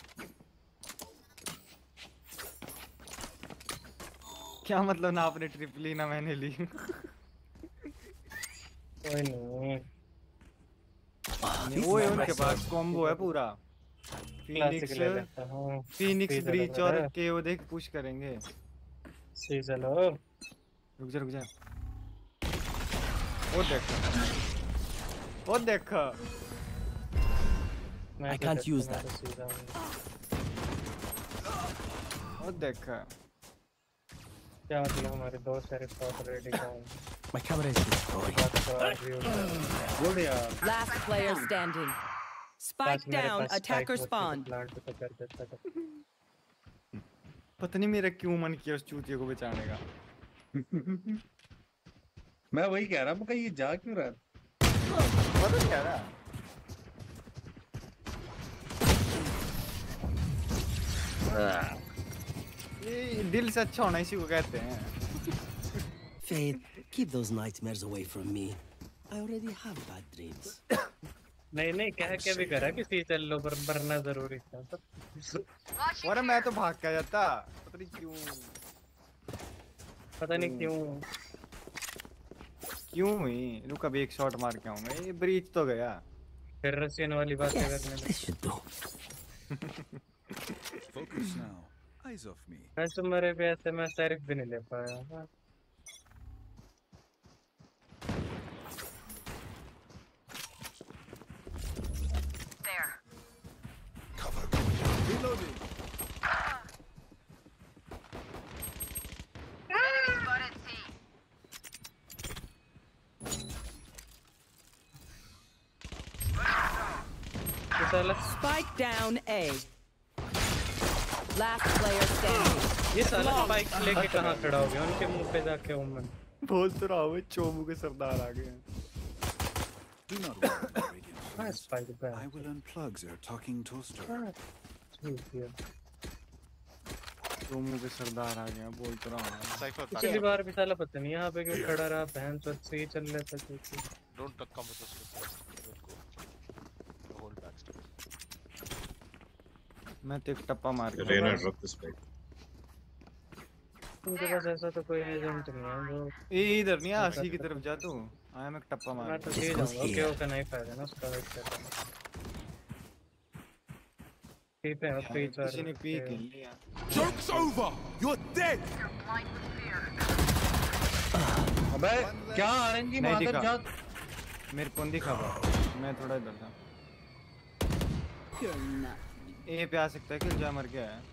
क्या मतलब ना आपने ट्रिप ली ना मैंने ली। कोई नहीं वो है उनके पास कॉम्बो है पूरा। फीनिक्स ब्रीच और केओ देख पुश करेंगे। चलो रुक जा वो देख I can't use that. वो देख क्या मतलब हमारे दो शेरिफ ऑलरेडी गए। My camera is destroyed. Good यार। Last player standing. Spike down. Attacker spawn. पता नहीं मेरा क्यों मन किया उस चूतिए को बचाने का। मैं वही कह रहा हूँ ये जा क्यों रहा है। पता नहीं कह रहा ये दिल से अच्छा होना इसी को कहते हैं। Faith, keep those nightmares away from me. I already have bad dreams. नहीं कह के भी करा कि सी चल लो पर मरना जरूरी था तो। अरे मैं तो भाग के जाता पता नहीं क्यों हुई। रुक अभी एक शॉट मार के आऊंगा। ये ब्रीच तो गया फिर रशियन वाली बात करने This should do. Focus now. Eyes off me. मैं तो मरे पे ऐसे मैं शेरिफ भी नहीं ले पाया। Cover going out. Reloading. साला Spike down A. Last player standing. ये साला स्पाइक लेके कहाँ खड़ा हो गया उनके मुंह पे जाके ओमन बोल तो रहा हूँ चोमू के सरदार आ गए हैं। Do not worry, Radiant हाँ friends. स्पाइक पे I will unplug their talking toaster. हाँ ठीक है चोमू के सरदार आ गए हैं, बोल तो रहा हूँ। Cypher, back पिछली up. बार भी साला पता नहीं यहाँ पे क्यों खड़ा रहा बहन तो अच्छे ही चल रहा था क्योंकि Don't come with us. We'll go. Hold back step. मैं तो एक टप्पा मार के Reyna drop the spike. उनके पास ऐसा तो कोई एजेंट नहीं है जो ये इधर नहीं आ, सी की तरफ जा तू। आया मैं एक टप्पा मार मैं तो के। सीधे जाऊंगा ओके ओके नहीं फायदा ना उसका वेट करना ठीक है फ्री किसी ने पी के लिया। Joke's over! You're dead! अबे क्या आरएनजी नहीं मादर दिखा। जात मेरे को नहीं दिखा बा। मैं थोड़ा इधर था। ए पे आ सकता है कि जा मर गया है।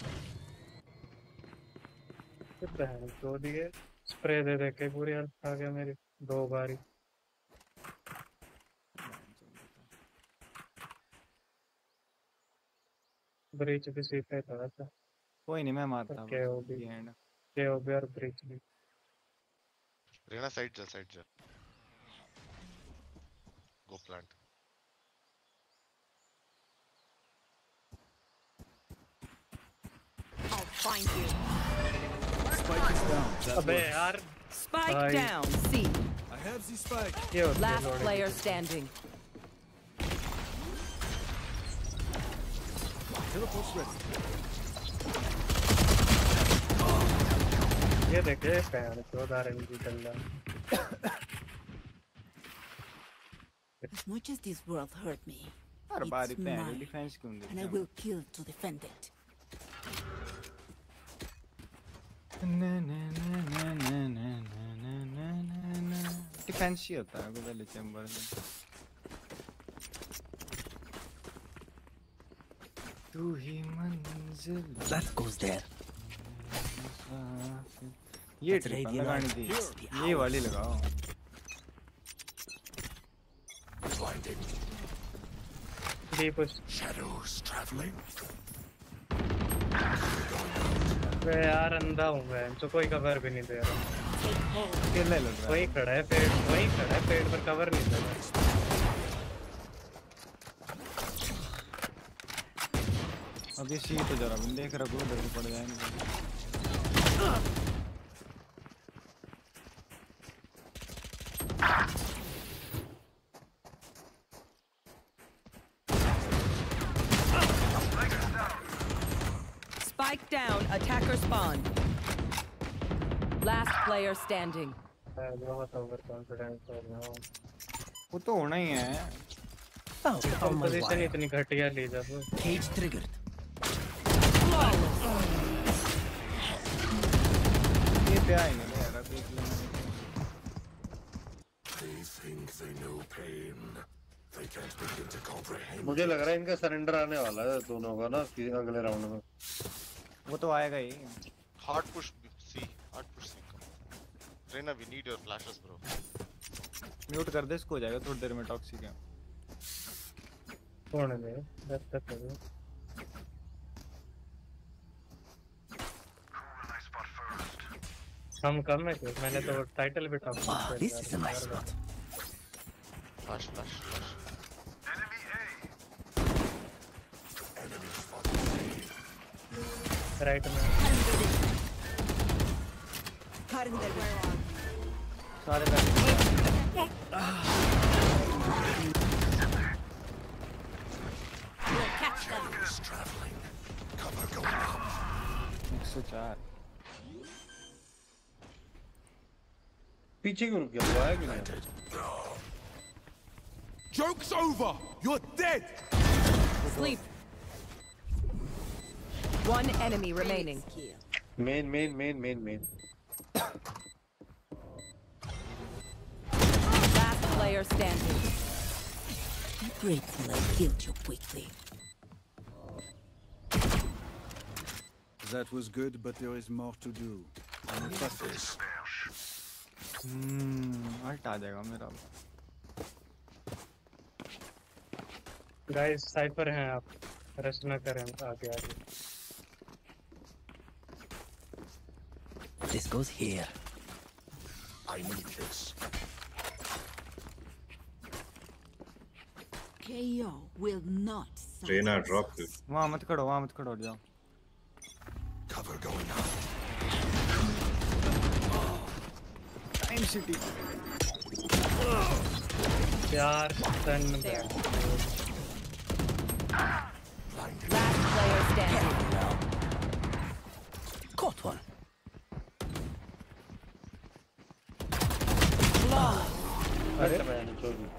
बहन तो दिए स्प्रे दे दे के पूरी हेल्थ खा गया मेरी 2 बारी ब्रीच भी सीखा था वैसे कोई नहीं मैं मारता हूँ। KOB एंड KOB और ब्रीच भी Reyna, side ja. Go plant. I'll find you. Spike is down. That अबे works. यार Spike Bye. down C. I have the spike. ये होती है Last loading player standing. Teleport's ready. ये देखे पैर तो आरएनजी चल रहा As much as this world hurt me, her bar it's इतने mine, डिफेंस क्यों and I देते will kill to defend it. Defence ही होता है पहले चैम्बर में। तू ही मंजिल That goes there. ये That's ट्रिप Radiant लगानी Eye. थी। ये वाली लगाओ। Deep Shadows traveling. मैं यार अंधा हूँ मैं तो कोई कवर भी नहीं दे रहा अकेले लग रहा है। वही खड़ा है पेड़ पर कवर नहीं दे रहा अब ये सी तो जरा मैं देख रहा हूँ उधर भी पड़ जाएंगे। Spike down. Attacker spawn. Last player standing. मैं बहुत ओवर कॉन्फिडेंस हो गया हूँ वो तो होना ही है। Oh, on my composition wire. इतनी घटिया ली जब Cage triggered. ये पे आएंगे ना यार अब एक मुझे लग रहा है इनका सरेंडर आने वाला है दोनों का ना अगले राउंड में। वो तो आएगा ही। Hard push C. Hard push C. Reyna, we need your flashes, bro. Mute कर दे इसको हो जाएगा थोड़ी देर में टॉक्सिक है। छोड़ने दे जब तक करो हम कम है क्यों मैंने तो टाइटल भी top Wow, this is a nice spot. Flash. Right में सारे बैठ Shadows traveling. Cover going up. 104 पीछे क्यों रुक गया? वो आया क्यों नहीं? Joke's over! You're dead! Sleep. One enemy remaining. Main Last player standing. Be grateful I killed you quickly. That was good, but there is more to do. I'm fast. Ult आ जाएगा मेरा। गाइस साइपर हैं आप, rush ना करें आगे आगे। This goes here. I need this. KO will not. Reyna, drop this. वहाँ मत खड़ो जाओ। Cover going out. Time City. यार सन Last player standing. Caught one. अरे मैंने छोड़ दी।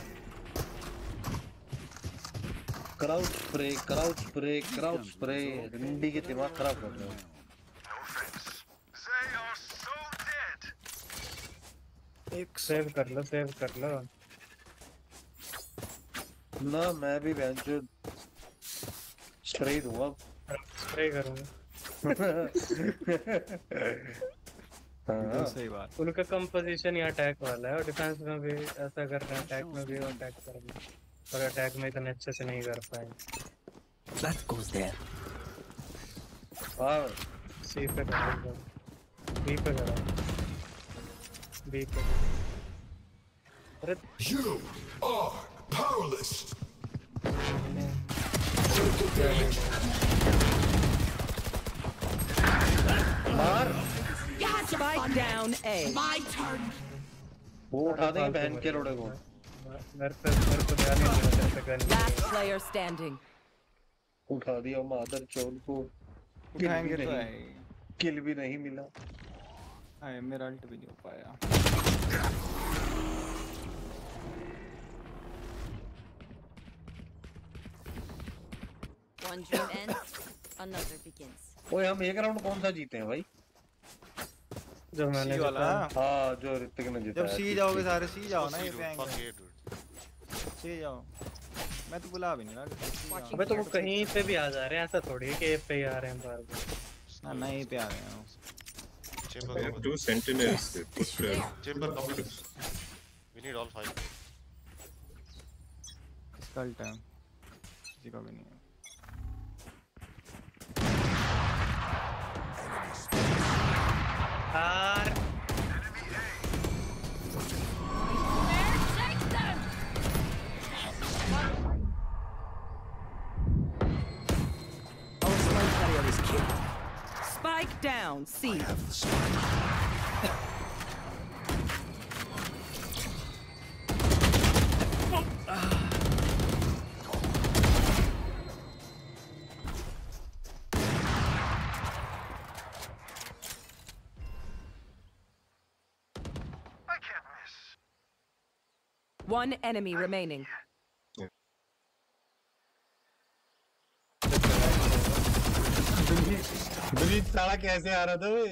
क्राउच स्प्रे रंडी के दिमाग खराब कर रहे हो। सेव कर लो ना मैं भी बेंचो स्प्रे दूंगा। स्प्रे करूंगा। हाँ सही बात। उनका कंपोजिशन ही अटैक वाला है और डिफेंस में भी ऐसा कर रहे हैं, अटैक में भी अटैक करेंगे और अटैक में इतने अच्छे से नहीं कर पाएंगे। That goes there. हाँ सी पे करो, बी पे करो, बी पे। अरे You are powerless. मार। Spike down A. My turn. वो उठा देंगे बहन के रोड़े को। मेरे पे ध्यान नहीं देना तेरे पे गन। Last player standing. उठा दिया मादर चोद को। उठाएंगे तो है। किल भी नहीं मिला। हाँ मेरा अल्ट भी नहीं हो पाया। One dream ends, another begins. ओए हम एक राउंड कौन सा जीते हैं भाई? जो मैंने सी वाला। हाँ जो ऋतिक ने जीता। जब सी जाओगे सारे सी जाओ ना ये पे आएंगे। Fuck yeah, dude. सी जाओ। मैं तो बुला भी नहीं रहा। अबे तो वो कहीं पे भी आ जा रहे हैं, ऐसा थोड़ी है कि ए पे ही आ रहे हैं बार बार। ना नहीं पे आ रहे हैं। Chamber We have cover. 2 sentinels. Push Chamber cover. We need all 5. इसका अल्ट है। किसी का भी नहीं है। यार Spike down C. I have the spike. One enemy remaining. Dilip साला कैसे आ रहा था वे?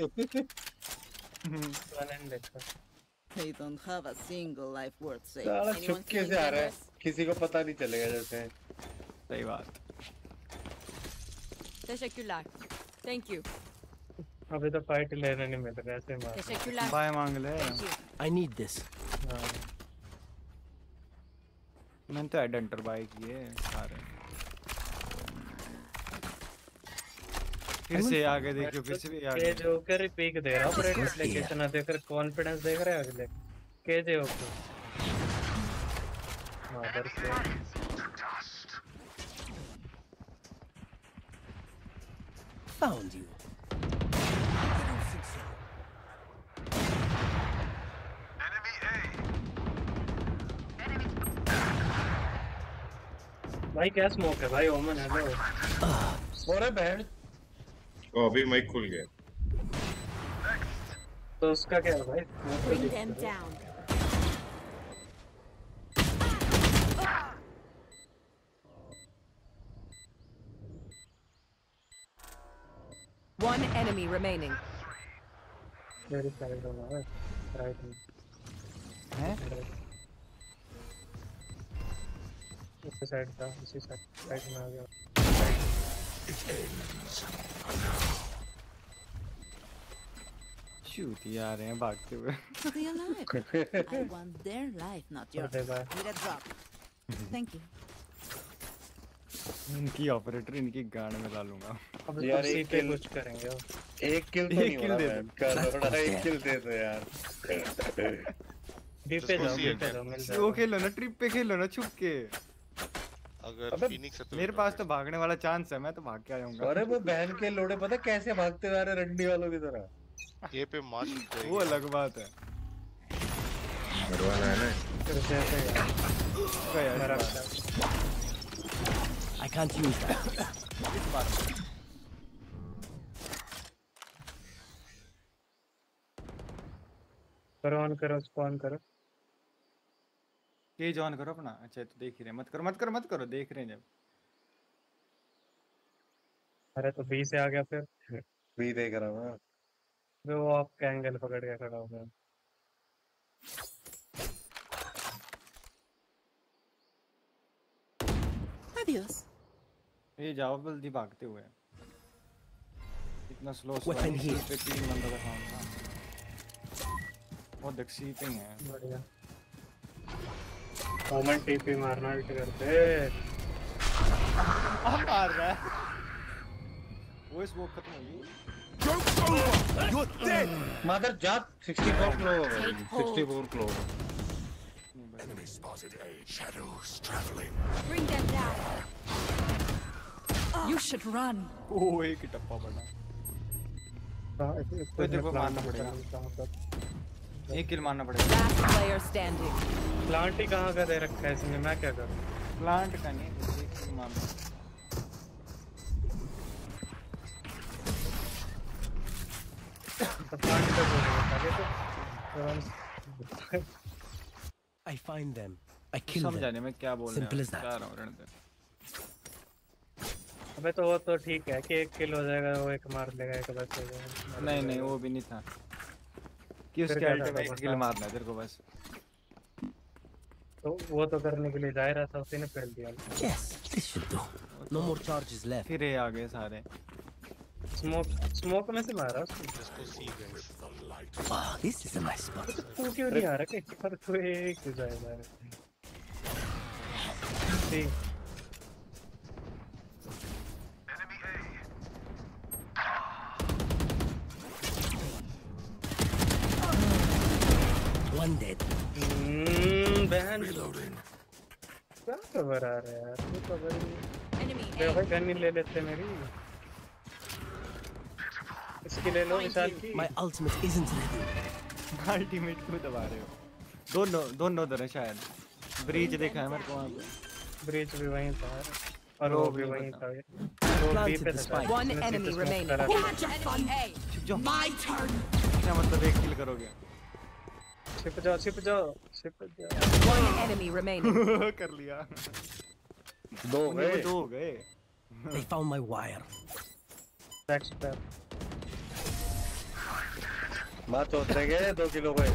They don't have a single life worth saving. साला Anyone छुपके feeling से आ रहा है, generous? किसी को पता नहीं चलेगा जैसे। सही बात। Teşekkürler. Thank you. अभी तो फाइट लेने नहीं मिल रहा, ऐसे मार। Teşekkürler. बाय मांग ले। I need this. मैंने तो एडेंटर बाय किए सारे। फिर से आगे देखियो, फिर से भी आगे। के जोकर पीक दे रहा ऑपरेटर लेके इतना देखकर कॉन्फिडेंस देख रहे हैं अगले के जोकर। मादर से Found you. भाई क्या स्मोक है भाई? ओमन है भाई। अरे बहन अभी माइक खुल गया। तो उसका क्या है भाई? Bring them down. One enemy remaining. मेरी साइड में है, राइट में। हैं? इस साइड था, इसी साइड में आ गया। शूट ही आ रहे हैं भागते हुए। Stay alive. I want their life, not yours. Bye-bye. Need a drop. Thank you. इनकी ऑपरेटर इनकी गाड़ में डालूंगा। अब यार सी एक पे किल कुछ करेंगे। एक किल तो नहीं हो रहा है कर एक किल दे दो यार। बी पे जाओ मिल जाएगा। वो खेलो ना, ट्रिप पे खेलो ना, छुप के। अगर फिनिक्स है तो मेरे पास तो भागने वाला चांस है, मैं तो भाग के आ जाऊंगा। अरे वो बहन के लोड़े पता कैसे भागते जा रहे रंडी वालों की तरह। ये पे मार सकते हैं। वो अलग बात है। मरवाना है ना। I can't use that. करो ऑन करो स्पॉन करो। केज ऑन करो अपना। अच्छा तो देख ही रहे, मत करो देख रहे हैं जब। अरे तो बी से आ गया फिर। भी देख रहा हूँ वो आपका एंगल पकड़ के खड़ा हो गया। Adios. ये जाओ जल्दी भागते हुए। इतना स्लो Weapon here. पे 3 बंदों का साउंड था। वो दक्षी पे ही है। बढ़िया। कॉमन टीपी मारना भी करते। मार रहा है। वो इस वो खत्म हो गई। You're dead. Mother जात 64 किलो हो गई। 64 kilo. Enemy spotted A. Shadows traveling. Bring them down. You should run. ओ एक ही टप्पा पड़ा। तो तेरे को मारना पड़ेगा। एक किल मारना पड़ेगा। Last player standing. प्लांट ही कहाँ का दे रखा है इसने, मैं क्या करूँ? प्लांट का नहीं, एक किल मारना। I find them. I kill them. समझाने में क्या बोल रहे Simple as हैं? that. क्या रहा हूँ रणदीप? अबे तो वो तो ठीक है कि एक किल हो जाएगा, वो एक मार लेगा, एक बस हो जाएगा। नहीं वो भी नहीं था कि उसके अल्टे में एक किल मारना है तेरे को बस। तो वो तो करने के लिए जा रहा था, उसी ने फेल दिया। Yes, this should do. No more charges left. फिर ये आ गए सारे। स्मोक में से मारा उसको। Wow, this is a nice spot. तू क्यों नहीं आ रहा कि पर तू एक ही जाएगा। ठीक। One dead. बहन क्या खबर आ रहा है यार, तू खबर ही भाई गन ले लेते मेरी। इसकी ले लो विशाल की। My ultimate isn't ready. Ultimate क्यों दबा रहे हो? दोनों उधर है शायद। ब्रीच देखा है मेरे को वहाँ पे। ब्रीच भी वहीं था और वो भी वहीं था। One enemy remaining. My turn. क्या मतलब एक किल करोगे? छिप जाओ। One enemy remaining. कर लिया। दो हो गए। They found my wire. बात होते गए 2 किलो गए।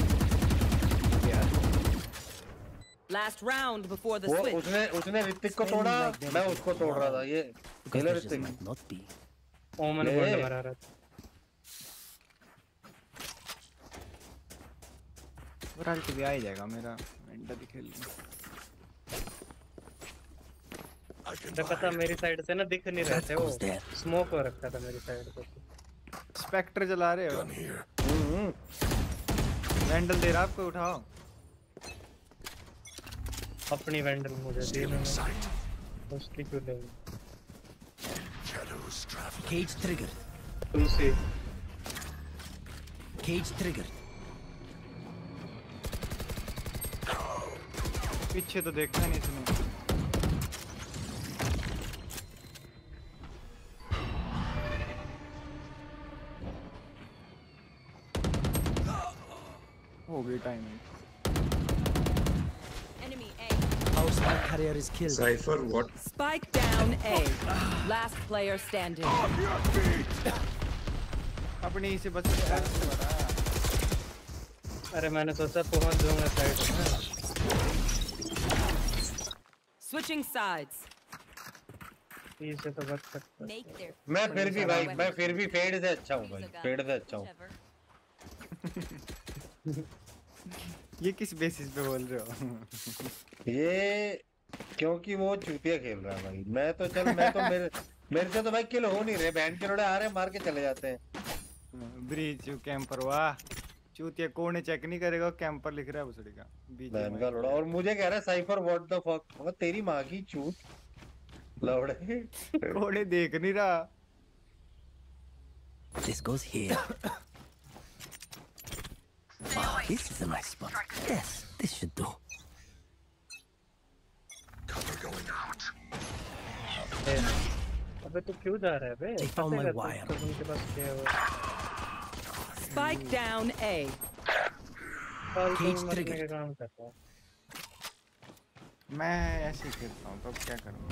Last round before the वो switch. उसने ऋतिक को तोड़ा, मैं उसको तोड़ रहा था। ये खेलो Hrithik. Not be. Omen gold मरा रहा था। और भी आ ही जाएगा मेरा एंड भी खेल लूं। तो पता मेरी साइड से ना दिख नहीं रहे थे, वो स्मोक हो रखा था मेरी साइड पे। स्पेक्टर चला रहे हो? वैंडल दे रहा आपको, उठाओ। अपनी वैंडल मुझे दे दो, उसकी क्यों लेंगे? Cage trigger. तुलसी। Cage trigger. पीछे तो देखा नहीं इसने। हो गई timing. Enemy A. Our spike carrier is killed. Cypher, what? Spike down A. Last player standing. अपनी से बच सकता। अरे मैंने सोचा पहुंच जाऊंगा साइड में। Switching sides. इसे तो बच सकता। मैं फिर भी फेड से अच्छा हूँ भाई, फेड से अच्छा हूँ। ये किस बेसिस पे बोल रहे हो? ये क्योंकि वो चूतिया खेल रहा है भाई। मैं तो चल मैं तो मेरे से तो भाई किल हो नहीं रहे, बैंड के लोड़े आ रहे मार के चले जाते हैं। ब्रीच कैंपर वाह चूतिया कोने चेक नहीं करेगा, कैंपर लिख रहा है भोसड़ी का बैंड का लोड़ा। और मुझे कह रहा है साइफर व्हाट द फक, वो तेरी माँ की चूत लौड़े। कोने देख नहीं रहा। This goes here. Wow, this is a nice spot. Yes, this should do. Cover going out. अबे तू क्यों जा रहा है बे? They found my wire. उनके पास क्या है? Spike down A. Cage trigger. काम करता है। मैं ऐसे ही खेलता हूँ तो क्या करूँगा,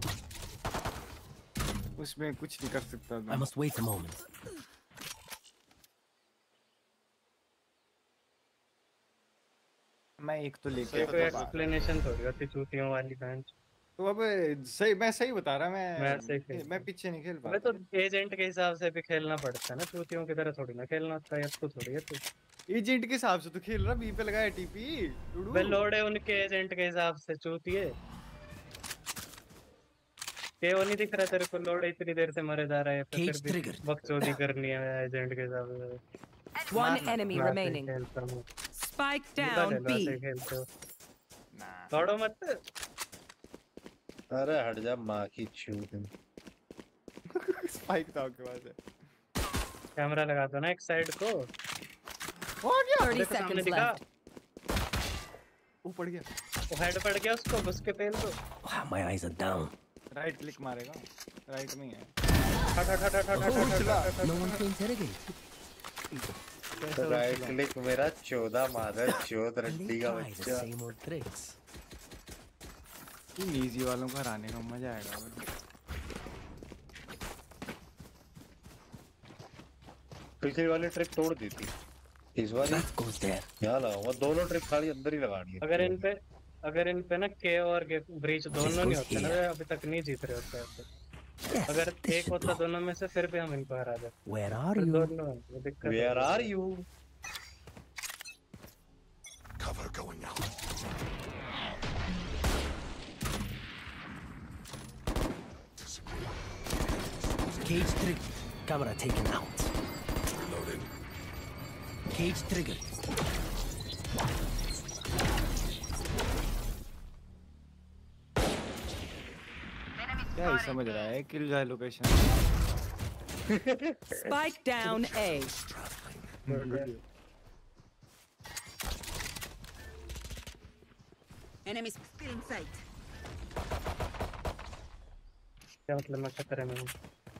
उसमें कुछ नहीं कर सकता I must wait a moment. मैं एक तो लेके कोई एक्सप्लेनेशन थोड़ी होती चूतियों वाली बैंड। तो अब मैं सही बता रहा, मैं पीछे नहीं खेल पा रहा। तो एजेंट के हिसाब से भी खेलना पड़ता है ना, चूतियों की तरह थोड़ी ना खेलना होता है। अब तो थोड़ी है तू एजेंट के हिसाब से तो खेल रहा, बी पे लगाया टीपी बे लोड़े उनके एजेंट के हिसाब से चूतिए। ये वो नहीं दिख रहा तेरे को, लोड़े इतनी देर से मरे जा रहा है फिर भी बकचोदी करनी है एजेंट के हिसाब से। One enemy remaining. Spike down B. थोड़ा मत। अरे हट जा माँ की चूत। स्पाइक था आपके पास है। कैमरा लगा दो ना एक साइड को। हो गया 30 seconds left. वो पड़ गया, वो हेड पड़ गया उसको, घुस के पेल दो। My eyes are down. Right click मारेगा, राइट में ही है। No one to interrogate. Right click मेरा 14 मादर चौथ रट्टी का बच्चा। इजी वालों को हराने का मजा आएगा। पिछली वाली ट्रिक तोड़ दी थी, इस बार यहाँ लगाऊंगा। दोनों ट्रिक खाली अंदर ही लगानी है। अगर इन पे ना के और ब्रीच दोनों नहीं होते ना, अभी तक नहीं जीत रहे होते। अगर एक होता दोनों में से फिर भी हम इनको हरा देते। Where are you? Where are you? Cover going out. Cage trigger. Camera taken out. Reloading. Cage trigger. क्या ही समझ रहा है, किल जाए location. Spike down A. Enemies still in sight. क्या मतलब मैं खतरे में हूँ?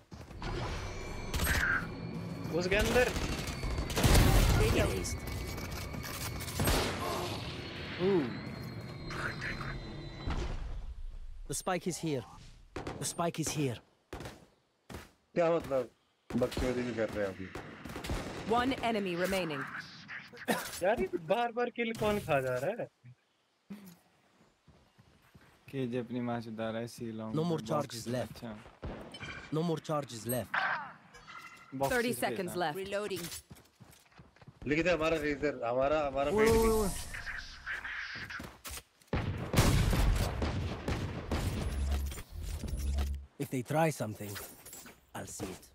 उसके अंदर। The spike is here. The spike is here. क्या मतलब बकचोदी भी कर रहे हैं अभी? One enemy remaining. यार ये बार-बार किल कौन खा जा रहा है? केजे अपनी माँ से डाला है C long. No more charges left. No more charges left. 30 seconds left. Reloading. लिख दे हमारा रेजर, हमारा If they try something, I'll see it.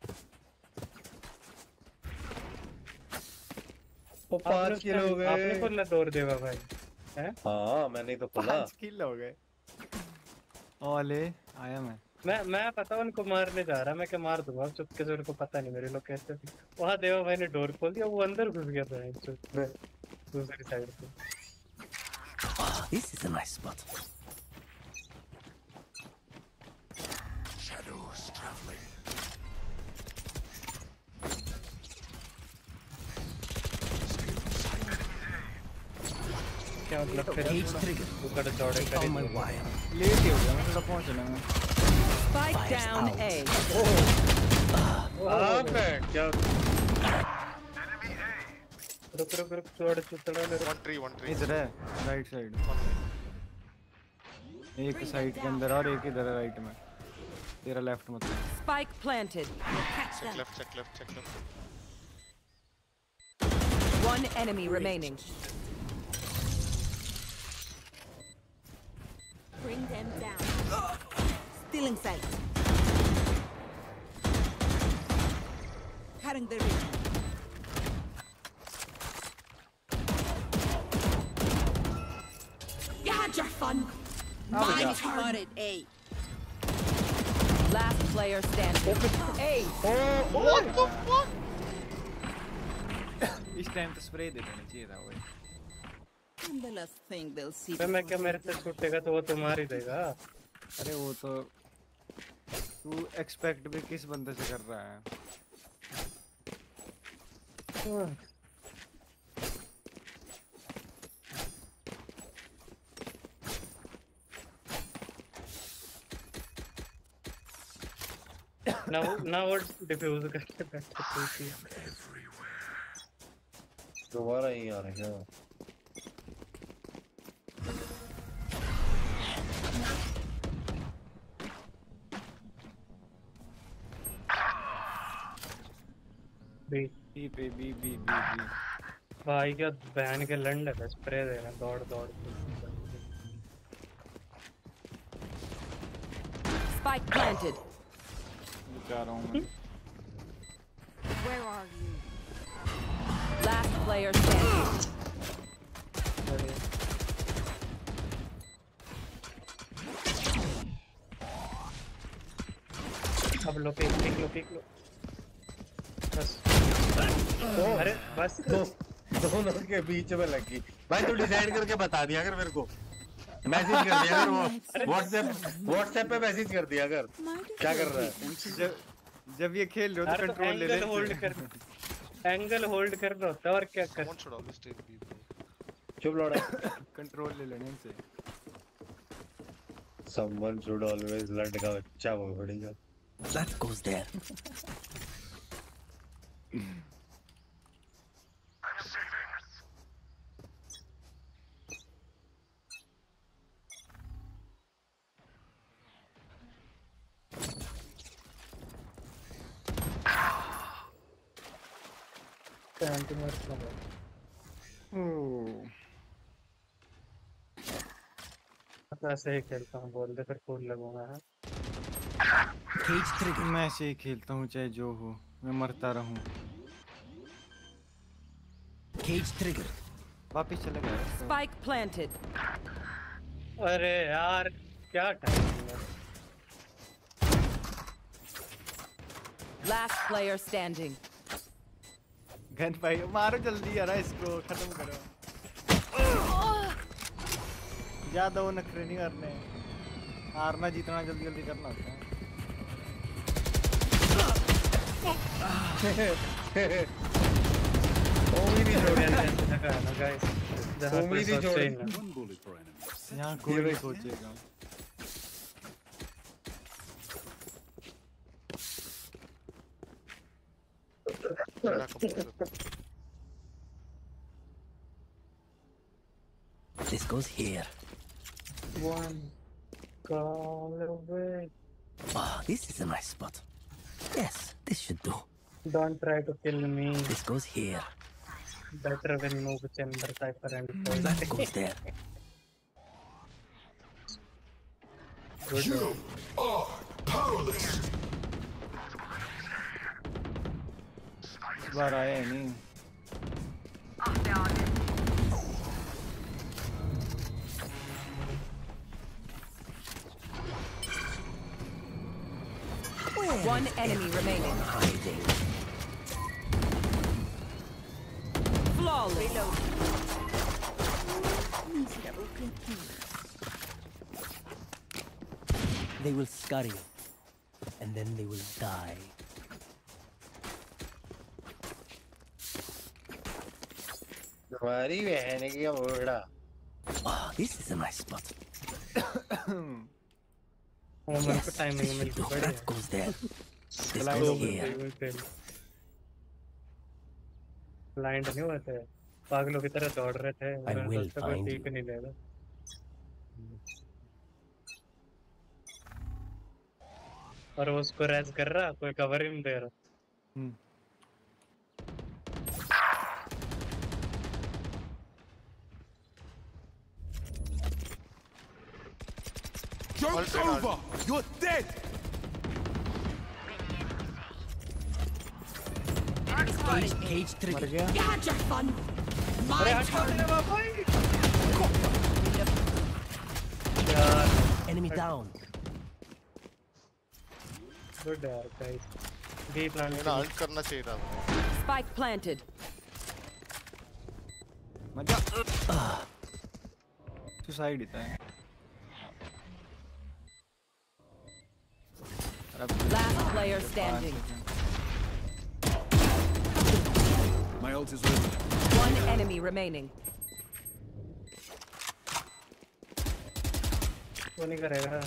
वो 5 किल हो गए। आपने खोला दौड़ देगा भाई, हैं? हाँ मैंने तो खोला। 5 किल हो गए। ओले आया मैं पता उनको मारने जा रहा, मैं क्या मार दूंगा चुपके से, उनको पता नहीं मेरे लोग कैसे। वहाँ देवा भाई ने डोर खोल दिया, वो अंदर घुस गया था दूसरी साइड पे। This is a nice spot. Shadows traveling. क्या मतलब फिर Cage trigger. ऊपर दौड़े They found my wire. Late ही हो गया, मैं थोड़ा पहुंचना है। Spike down A. क्या रुक छोड़ चुतड़ा ले। 1-3 इधर है राइट साइड, एक साइड के अंदर और एक इधर राइट में। तेरा लेफ्ट मतलब। Spike planted. check left. One enemy remaining. Bring them down. Still in sight. Cutting the ring. You had your fun. My turn. A. Last player standing. Hey. What the fuck? इस time तो spray दे देना चाहिए था वो। And the last thing they'll see. तो मैं क्या मेरे से छूटेगा तो वो तो मार ही देगा। अरे वो तो तू एक्सपेक्ट भी किस बंदे से कर रहा है? ना वो डिफ्यूज करके बैठे थे। दोबारा ही आ रहा है। बी भाई क्या बैन के लंड है स्प्रे दे रहे हैं दौड़ दौड़ के। Spike planted. जा रहा हूँ मैं। Where are you? Last player standing. अब लो पिक लो बस। अरे बस दोनों के बीच में लगी। भाई तू डिसाइड करके बता दिया अगर मेरे को मैसेज कर दिया अगर वो व्हाट्सएप पे मैसेज कर दिया अगर क्या कर रहा है। जब ये खेल रहे हो तो कंट्रोल ले ले। एंगल होल्ड करना होता है और क्या कर। चुप लौड़ा। कंट्रोल ले लेने से। Someone should always लड़ का बच्चा वो पड़ेगा। That goes there. ऐसे ही खेलता हूँ बोल दे फिर फूल लगूंगा। मैं ऐसे ही खेलता हूँ चाहे जो हो मैं मरता रहूँ। Cage trigger. वापिस चले गए। Spike planted. अरे यार क्या टाइम है। Last player standing. गन भाई मारो जल्दी यार इसको खत्म करो। ज्यादा वो नखरे नहीं करने। हारना जीतना जल्दी जल्दी करना होता है। उम्मीद ही छोड़े ना। यहाँ कोई नहीं सोचेगा। This goes here. One call away. Oh, this is a nice spot. Yes, this should do. Don't try to kill me. This goes here. Better when move chamber cipher and That goes there. You are powerless. बार आया नहीं। One enemy remaining. Hiding. Flawless. They will scurry, and then they will die. तुम्हारी बहन की बूढ़ा। Oh, this is a nice spot. Yes, timing this should do. That goes there. This Blind goes here. Blind नहीं हुए थे। पागलों की तरह दौड़ रहे थे। I will कोई find ठीक नहीं लेगा। और वो उसको रेज कर रहा कोई कवर ही नहीं दे रहा। Joke's over! You're dead! Cage trigger. गया You had your fun. अरे My हट turn. दे बाबा Enemy down. गुड यार गाइस बी प्लान ना अल्ट करना चाहिए था Spike planted. मजा सुसाइड ही था Last player standing. My ult is ready. One enemy remaining. वो नहीं करेगा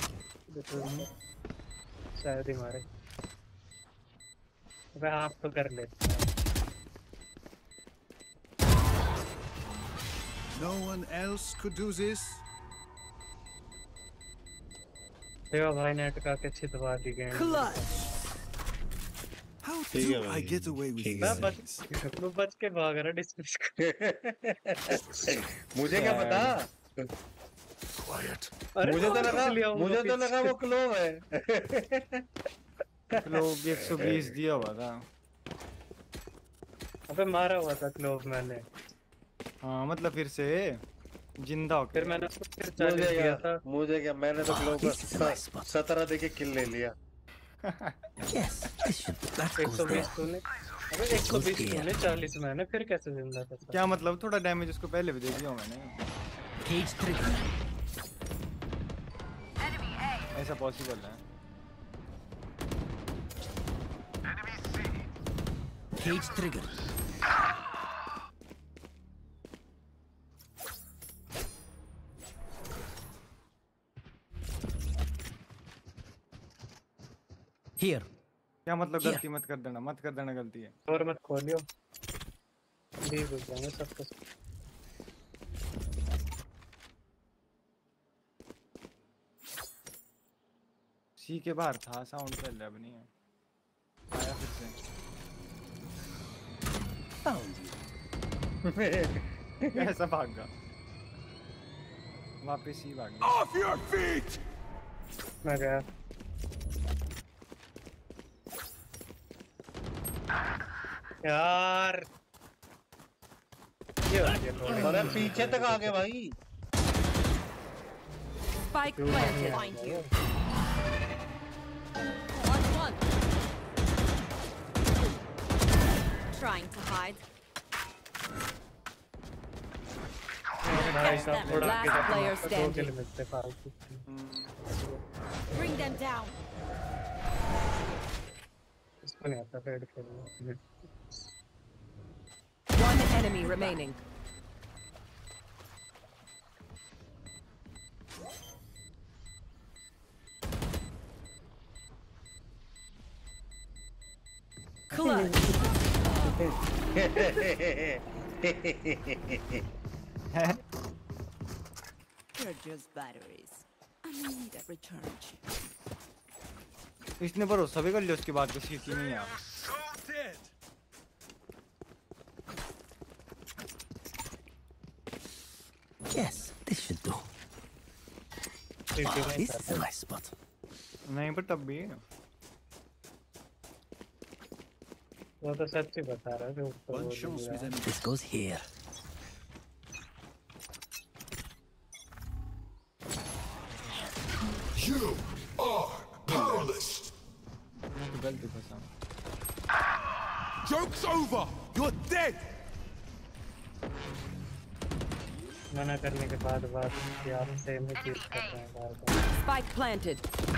शायद ही मारे वह आप तो कर ले No one else could do this? देवा भाई नेट का अच्छी दबा दी गई How do I get away with मैं this? बच के भाग रहा डिस्कस मुझे क्या पता मुझे तो लगा वो क्लोव है क्लोव 120 दिया हुआ था अबे मारा हुआ था क्लोव मैंने हाँ मतलब फिर से जिंदा हो फिर मैंने उसको फिर 40 दिया था मुझे क्या मैंने तो क्लोव का 17 देके किल ले लिया Yes, this should be that goes 120 there. तूने अबे 120 तूने 40 मैंने फिर कैसे जिंदा था क्या मतलब थोड़ा डैमेज उसको पहले भी दे दिया मैंने Cage trigger. ऐसा पॉसिबल है Cage trigger. Here. क्या मतलब गलती मत कर देना गलती है और मत खोलियो भी बुझ जाएंगे सब कुछ सी के बाहर था साउंड चल रहा अब नहीं है आया फिर से Found you. ऐसा भागा वापस ही भाग गया Off your feet! मैं गया यार ये अरे पीछे तक आ गए भाई Spike planted. Find you. On. Trying to hide. भाई साहब थोड़ा Last player standing. मिलते फालतू Bring them down. इसको नहीं आता फेड खेलना One enemy remaining. Clutch. They're just batteries. I need a recharge. इसने भरोसा भी कर लिया उसके बाद को सीटी नहीं आ Yes, this should do. This is a nice spot. नहीं पर तब भी वो तो सच ही बता रहा है कि ऊपर One chance with them. This goes here. You are powerless. गलती फंसा Joke's over! You're dead! मना करने के बाद कि आप सेम ही चीज कर रहे हैं बार-बार Spike planted.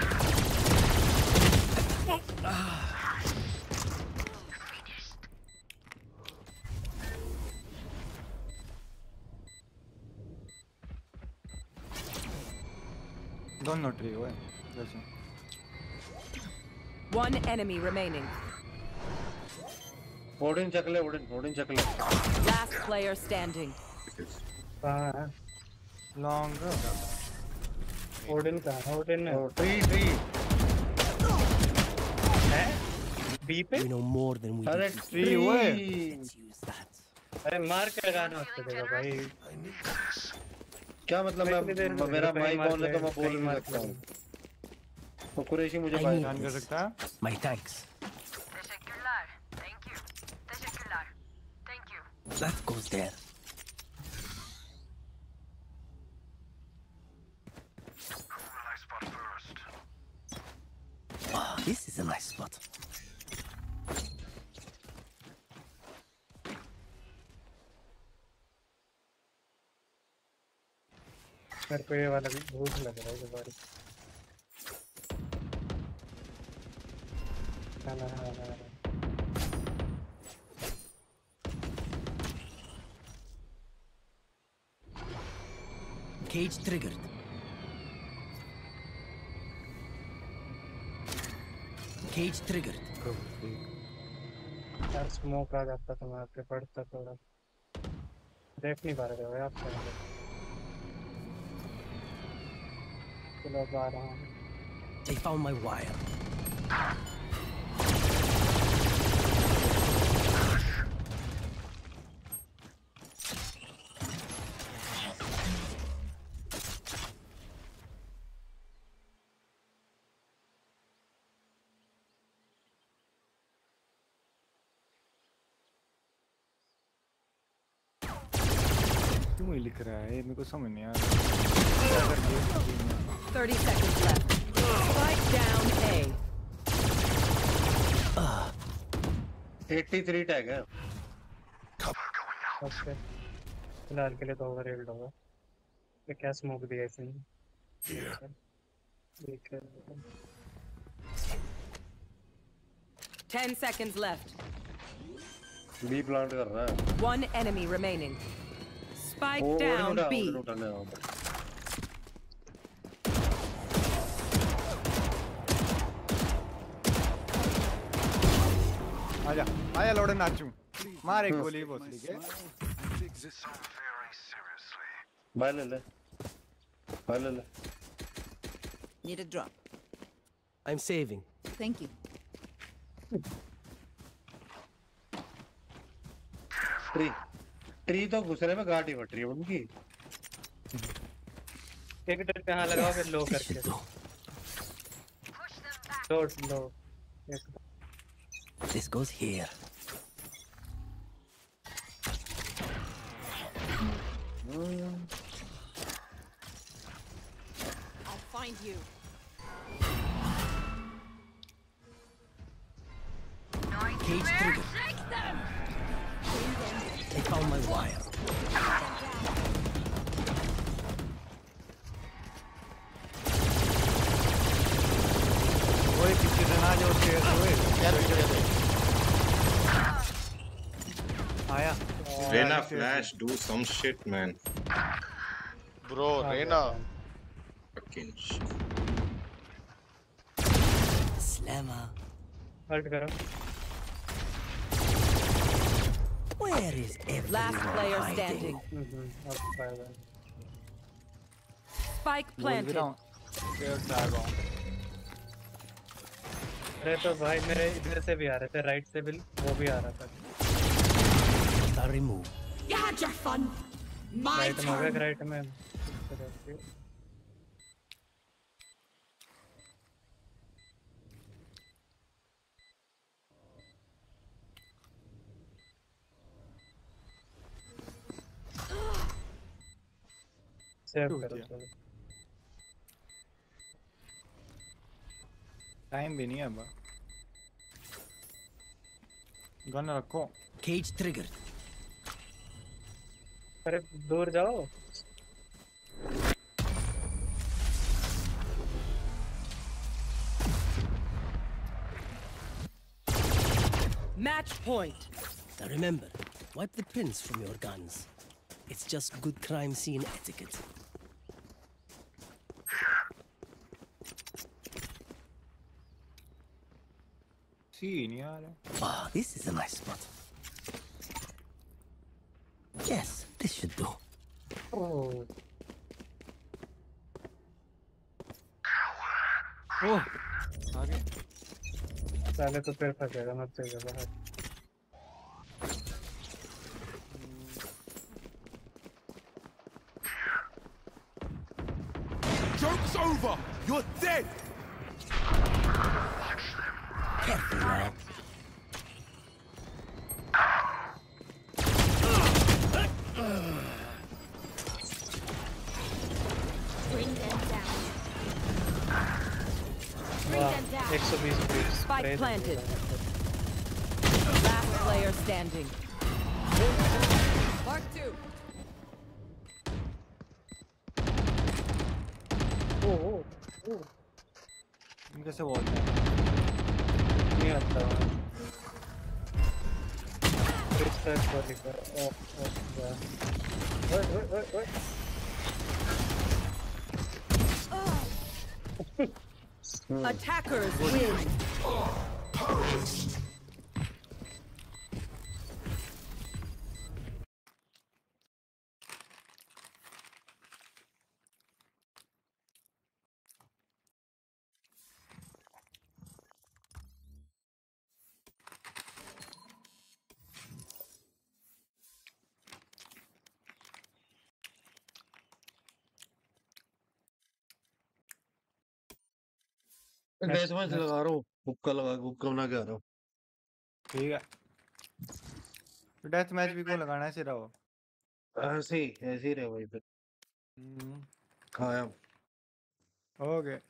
दोनों ट्री हुए जैसे One enemy remaining. ओडिन चकले Last player standing. हाँ लॉन्ग ओडिन कहाँ ओडिन ट्री है बी पे We know more than we अरे do. Tree Let's use that. अरे मार के लगाना उसको देगा भाई क्या मतलब मैं मेरा माइक ऑन है तो मैं बोल नहीं सकता हूँ वो कुरैशी मुझे I बाय need ध्यान कर this. सकता है? My thanks. That goes there. Oh, this is a nice spot. मेरे को ये वाला भी भूख लग रहा है दोबारा खाना खाना Cage triggered. Cage triggered. यार स्मोक आ जाता तो मैं पे पड़ता थोड़ा देख नहीं पा रहे हो आप चलो आ रहा हूँ They found my wire. क्यों ही लिख रहा है ये मेरे को समझ नहीं आ रहा 30 seconds left. Spike down A. 83 tag है ओके फिलहाल के लिए तो ओवर हेल्ड होगा ये क्या स्मोक दिया इसने ठीक है 10 seconds left. बी प्लांट कर रहा है One enemy remaining. Spike वो down नहीं B. उठाने वाला आजा आया लौड़े नाचूं मार एक गोली बहुत ठीक है बाय ले ले Need a drop. I'm saving. Thank you. Tree तो घुसरे में गाड़ी फट रही है उनकी एक डर पे हाँ लगाओ फिर लो करके लो This goes here. I'll find you. Cage triggered. They found my wire. ओए पीछे से ना जाओ शेर ओए आया Reyna flash, do some shit, man. Bro, Reyna. Fucking shit. Slammer. हल्ट करो Where is everyone Last player hiding? standing. अब फायदा Spike planted. अरे तो भाई मेरे इधर से भी आ रहे थे राइट से भी वो भी आ रहा था Remove. You had your fun. My right में हो turn. गया राइट में सेव करो चलो टाइम भी नहीं है अब गन रखो Cage triggered. अरे दूर जाओ Match point. Now remember, wipe the prints from your guns. It's just good crime scene etiquette. सी नहीं आ रहा Ah, this is a nice spot. Yes, this should do. ओह ओह आगे साले तो फिर फंसेगा मत चाहिए बाहर Joke's over! You're dead! Careful now. Bring them down. Bring वाह them down. 120 feet Spike planted. Last player standing. Mark 2. ओ ओ ओ इनका से वॉल नहीं आता फिर स्टार्ट वाली पर ऑफ ओए ओए ओए ओए Attackers win. डेथ मैच लगा रहा हूँ, हुक्का लगा के हुक्का बना के आ रहा हूँ। ठीक है। तो डेथ मैच भी को लगाना है सिरा वो। ऐसे ही रहे भाई फिर। खाया। ओके।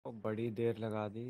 ओ बड़ी देर लगा दी।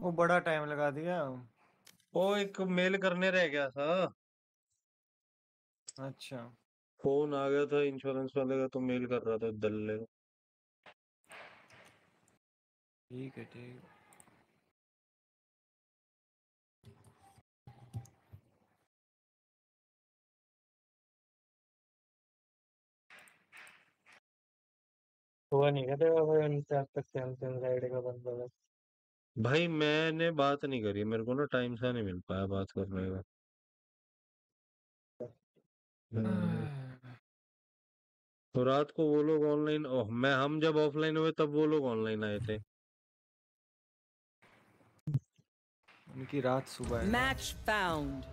वो बड़ा टाइम लगा दिया। वो एक मेल करने रह गया था। अच्छा फोन आ गया था इंश्योरेंस वाले का, तो मेल कर रहा था दल्ले। ठीक है ठीक है। हुआ नहीं कहते भाई उनसे आज तक सैमसंग साइड का बंदा। भाई मैंने बात नहीं करी, मेरे को ना टाइम सा नहीं मिल पाया बात करने का। तो रात को वो लोग ऑनलाइन, हम जब ऑफलाइन हुए तब वो लोग ऑनलाइन आए थे। उनकी रात सुबह है। Match found.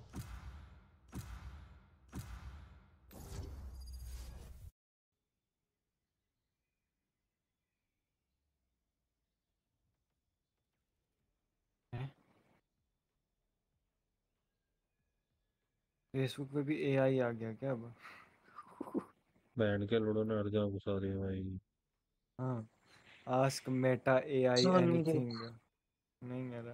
फेसबुक पे भी एआई आ गया क्या अब? बैंड के लोड़ों ने अर्जा घुसा दिया भाई। हाँ आस्क मेटा एआई एनीथिंग नहीं मेरा।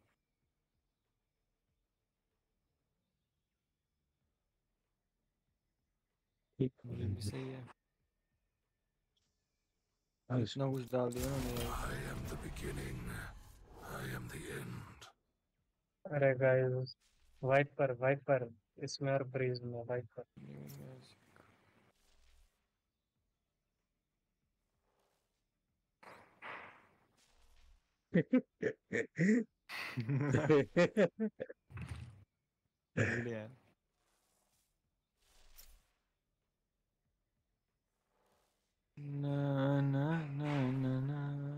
ये भी सही है। इतना कुछ डाल दिया उन्होंने। I am the beginning. I am the end. अरे गाइस वाइपर इसमें और ब्रीज में वाइपर। बढ़िया। ना ना ना ना ना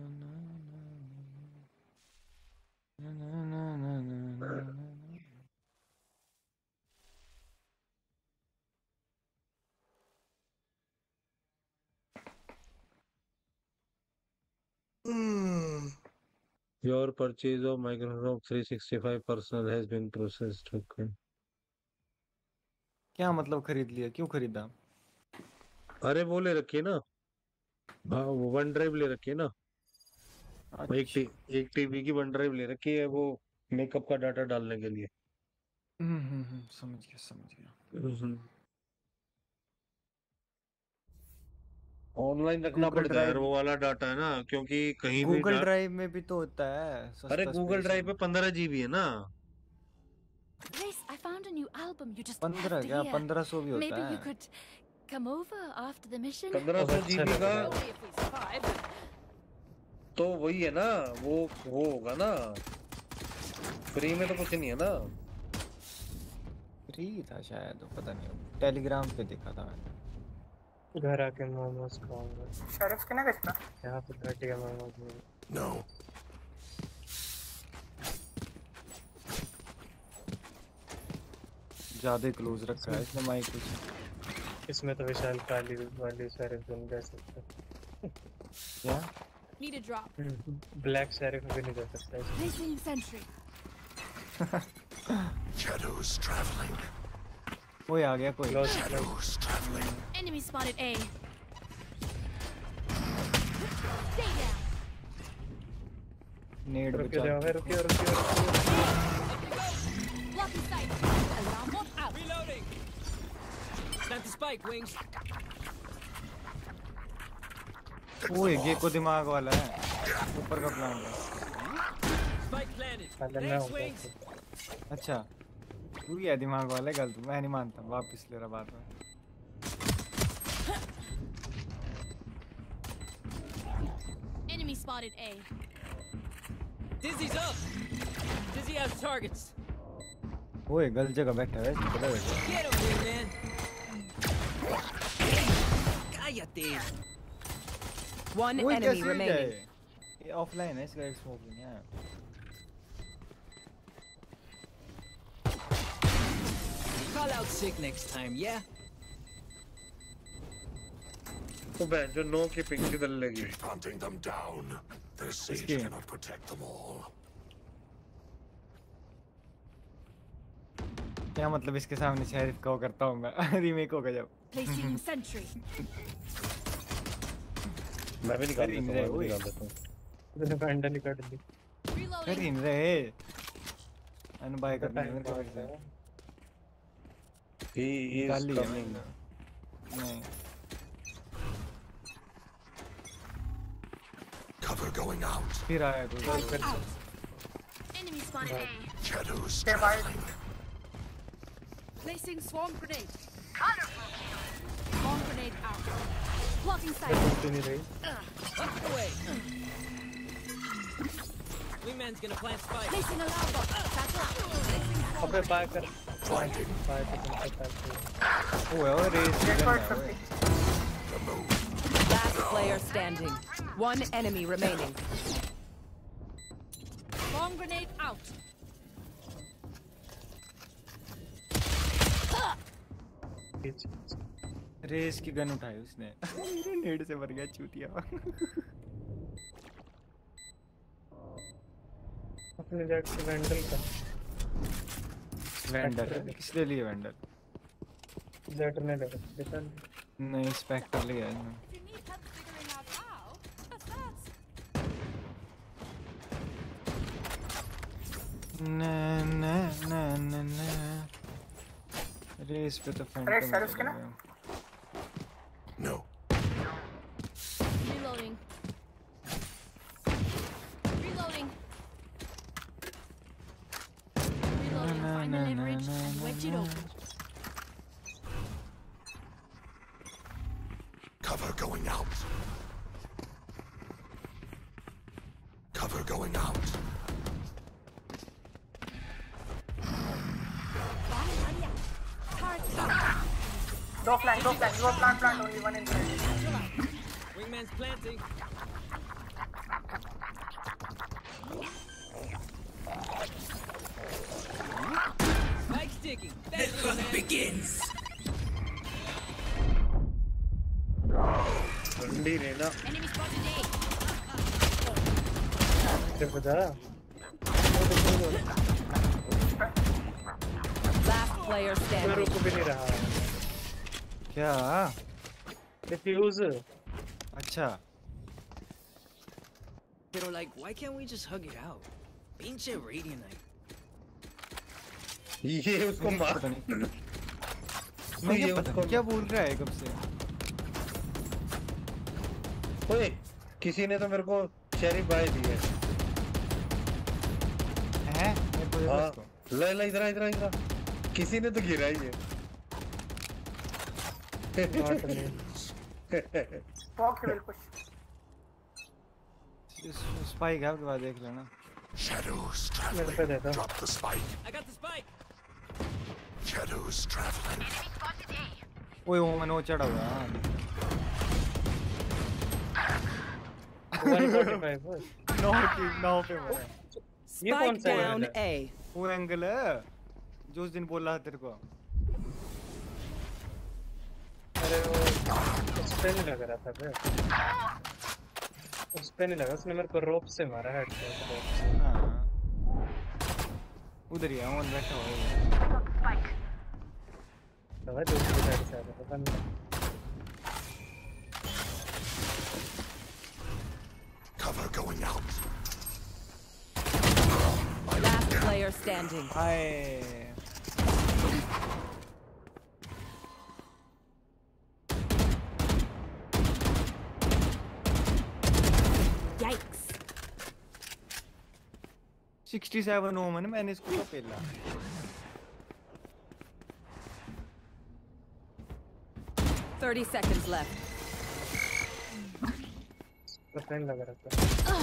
ना ना ना ना ना। Your purchase of Microsoft 365 personal has been processed. Okay. क्या मतलब खरीद लिया? क्यों खरीदा? अरे वो ले रखी है ना, वन ड्राइव ले रखी है ना। एक टीबी की वन ड्राइव ले रखी है, वो मेकअप का डाटा डालने के लिए। समझ गया। ऑनलाइन रखना पड़ता है वो वाला डाटा है ना, क्योंकि कहीं भी गूगल ड्राइव में भी तो होता है। अरे गूगल ड्राइव पे 15 GB है ना। Grace, I found a new album. You just 15 क्या 1500 भी होता है। Maybe you could come over after the mission. 1500 GB का तो वही है ना, वो होगा ना, फ्री में तो कुछ नहीं है ना। फ्री था शायद, पता नहीं, टेलीग्राम पे देखा था मैंने। घर आके मोमोज खाऊंगा। शरीफ किने बेचता? यहाँ पे घटिया मोमोज। No. ज्यादा क्लोज रखा है इसने माइक कुछ। इसमें तो विशाल काली वाली शरीफ बन जा सकता। क्या? Need a drop. Black sheriff भी नहीं जा सकता। Placing sentry. Shadows traveling. कोई आ गया कोई। Shadows traveling. Enemy spotted A. Stay down. नेड रुकिए Blocking sight. Alarm bot out. Reloading. Plant the spike, wings. ओए ये को दिमाग वाला है, ऊपर का प्लांट है। Spike planted. Thanks, wings. अच्छा तू ये दिमाग वाला है, गलत मैं नहीं मानता, वापस ले रहा बात में। Enemy spotted A. Dizzy's up. Dizzy has targets. ओए गलत जगह बैठा है, पता है? Get over here, man. Cállate. One ओए enemy कैसे remaining. ये ऑफलाइन है, इसका स्मोकिंग है। Call out sick next time, yeah? तो बहन जो नो की पिंकी दल लगी। Hunting them down. Their siege cannot protect them all. क्या मतलब इसके सामने शेरिफ का वो करता हूँ मैं रीमेक होगा जब। Placing sentry. मैं भी निकाल देता हूँ। मैंने पैंडल निकाल दी। कर ही नहीं रहे अनबाय करने मेरे को वैसे he is coming नहीं Cover going out. फिर आया तो Enemy spotted A. Shadows They're traveling. Placing swarm grenade. Swarm grenade out. Blocking sight. Up away. Wingman's gonna plant spike. Placing alarm bot. That's up. अबे buy कर Blinding. Buy कर ओए और race करना है Last player standing. One enemy remaining. Swarm grenade out. Raze की gun उठाई उसने मेरे नेड से मर गया चूतिया अपने जेट से वैंडल का वेंडर किसने लिए वेंडर जेट ने ले देखा नहीं स्पेक्टर लिया इसने ना ना ना ना ना रेस पे तो Phantom No. Reloading. Reloading. Reloading. Find the leverage and wedge it open. Cover going out. Cover going out. Go flank, go flank. You are plant, only one in there. Wingman's planting. Spike sticking. The hunt begins. ठंडी रहना Enemy spotted A. देखो जा Last player मेरे standing. को भी नहीं रहा क्या डिफ्यूज अच्छा Pero like, why can't we just hug it out? Pinche Radiant. ये उसको मार पता नहीं मैं ये पता नहीं क्या बोल रहा है कब से ओए किसी ने तो मेरे को चेरी बाय दी है हैं मैं बोल रहा हूं ले ले इधर इधर इधर किसी ने तो गिरा ही है Walk will push. स्पाइक है आपके पास देख लेना Shadows मेरे पे दे traveling. दो Drop the spike. I got the spike. Shadows traveling. ओए वो मैंने वो चढ़ा हुआ है 145 नौ पे मरा है। ये कौन Spike सा down है A. वो एंगल है जो उस दिन बोल रहा था तेरे को अरे वो उस पे नहीं लग रहा था बे उस पे नहीं लगा उसने मेरे को रोप से मारा हेड से हाँ उधर ही है वो बैठा हुआ है तो भाई दूसरी साइड से आया पता नहीं Cover going out. Last player standing. हाय Yikes. 67 ओमन मैंने इसको तो पहला 30 seconds left. पता नहीं लग रहा था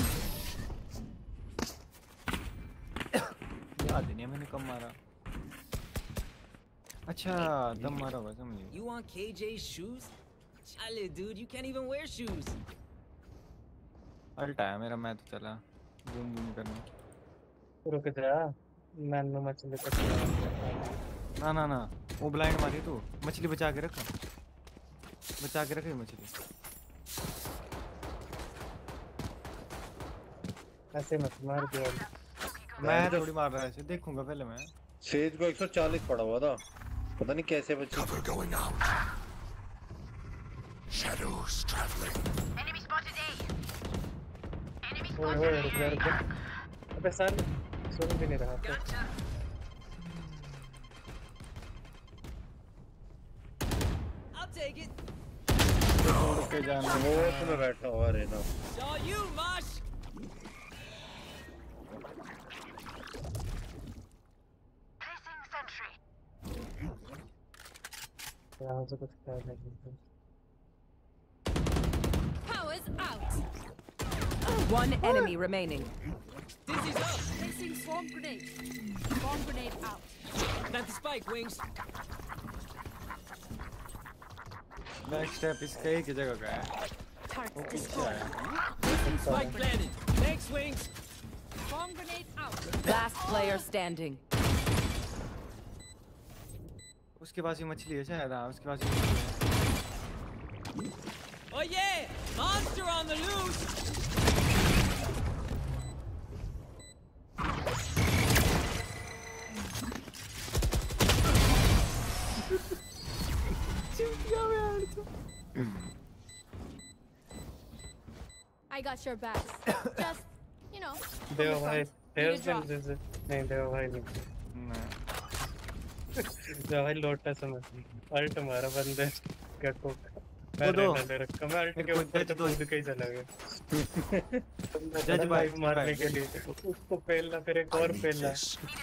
याद नहीं है मैंने कब मारा अच्छा दम मारा हुआ समझिए You want KJ's shoes? Chale, dude, you can't even wear shoes. अल्टा है मेरा मैं तो चला बूम बूम करना रुक जा मैंने मछली तक ना ना ना वो ब्लाइंड मारी तू मछली बचा के रख ये मछली ऐसे मत मार दिया मैं थोड़ी मार रहा है ऐसे देखूंगा पहले मैं सेज को 140 पड़ा हुआ था पता नहीं कैसे बचा Cover going out. Shadows traveling. Enemy spotted A. Enemy ओए ओए रुक जा अबे साले सुन भी नहीं रहा था। I'll take it. के जाना वो उसमें बैठा हुआ है ना। It's all you, Mosh. यहाँ से कुछ कर नहीं। Powers out. One enemy remaining. Dizzy's up. Placing swarm grenade. Swarm grenade out. Plant the spike, Wings. Next step इसका ही की जगह का है। वो पीछे है। Spike planted. Thanks, Wings. Swarm grenade out. Last player standing. उसके पास ही मछली है शायद। हाँ उसके पास ही मछली है। Oh yeah! Monster on the loose! I got your back. Just, you know. देव भाई नहीं देव भाई नहीं। देव भाई लोटा समझ अल्ट मारा बंदे क्या को मैंने रखा मैं अल्ट के ऊपर तो दूध कहीं चला गया। जज भाई मारने के लिए उसको पेलना फिर एक और पेलना।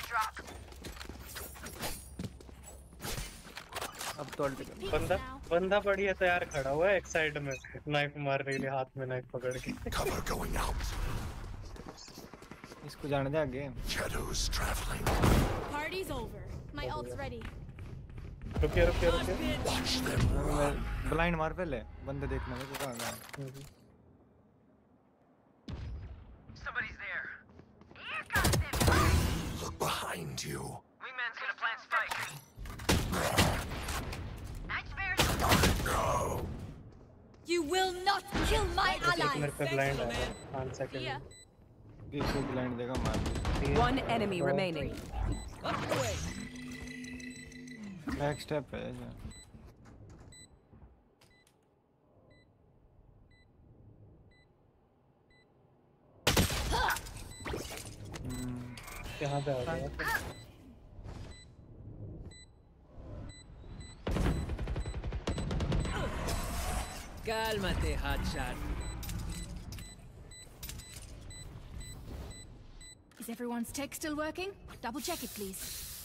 अब तो अल्ट बंदा बढ़िया तैयार खड़ा हुआ है एक साइड में नाइफ मारने के लिए हाथ में नाइफ पकड़ के। Cover going out. इसको जाने दे आगे। Shadows traveling. Party's over. My ult's ready. रुकिए। Watch them run. ब्लाइंड मार पहले बंदे देखने में कहाँ गया। Somebody's there. Here comes them. Look behind you. Wingman's gonna plant spike. Nightmares. No. You will not kill my ally. मेरे पे ब्लाइंड है 5 सेकंड। इसको ब्लाइंड देगा मार। One enemy remaining. Up the way. Next step है जा। यहाँ पे आ गया। Cálmate, hotshot. Is everyone's tech still working? Double check it, please.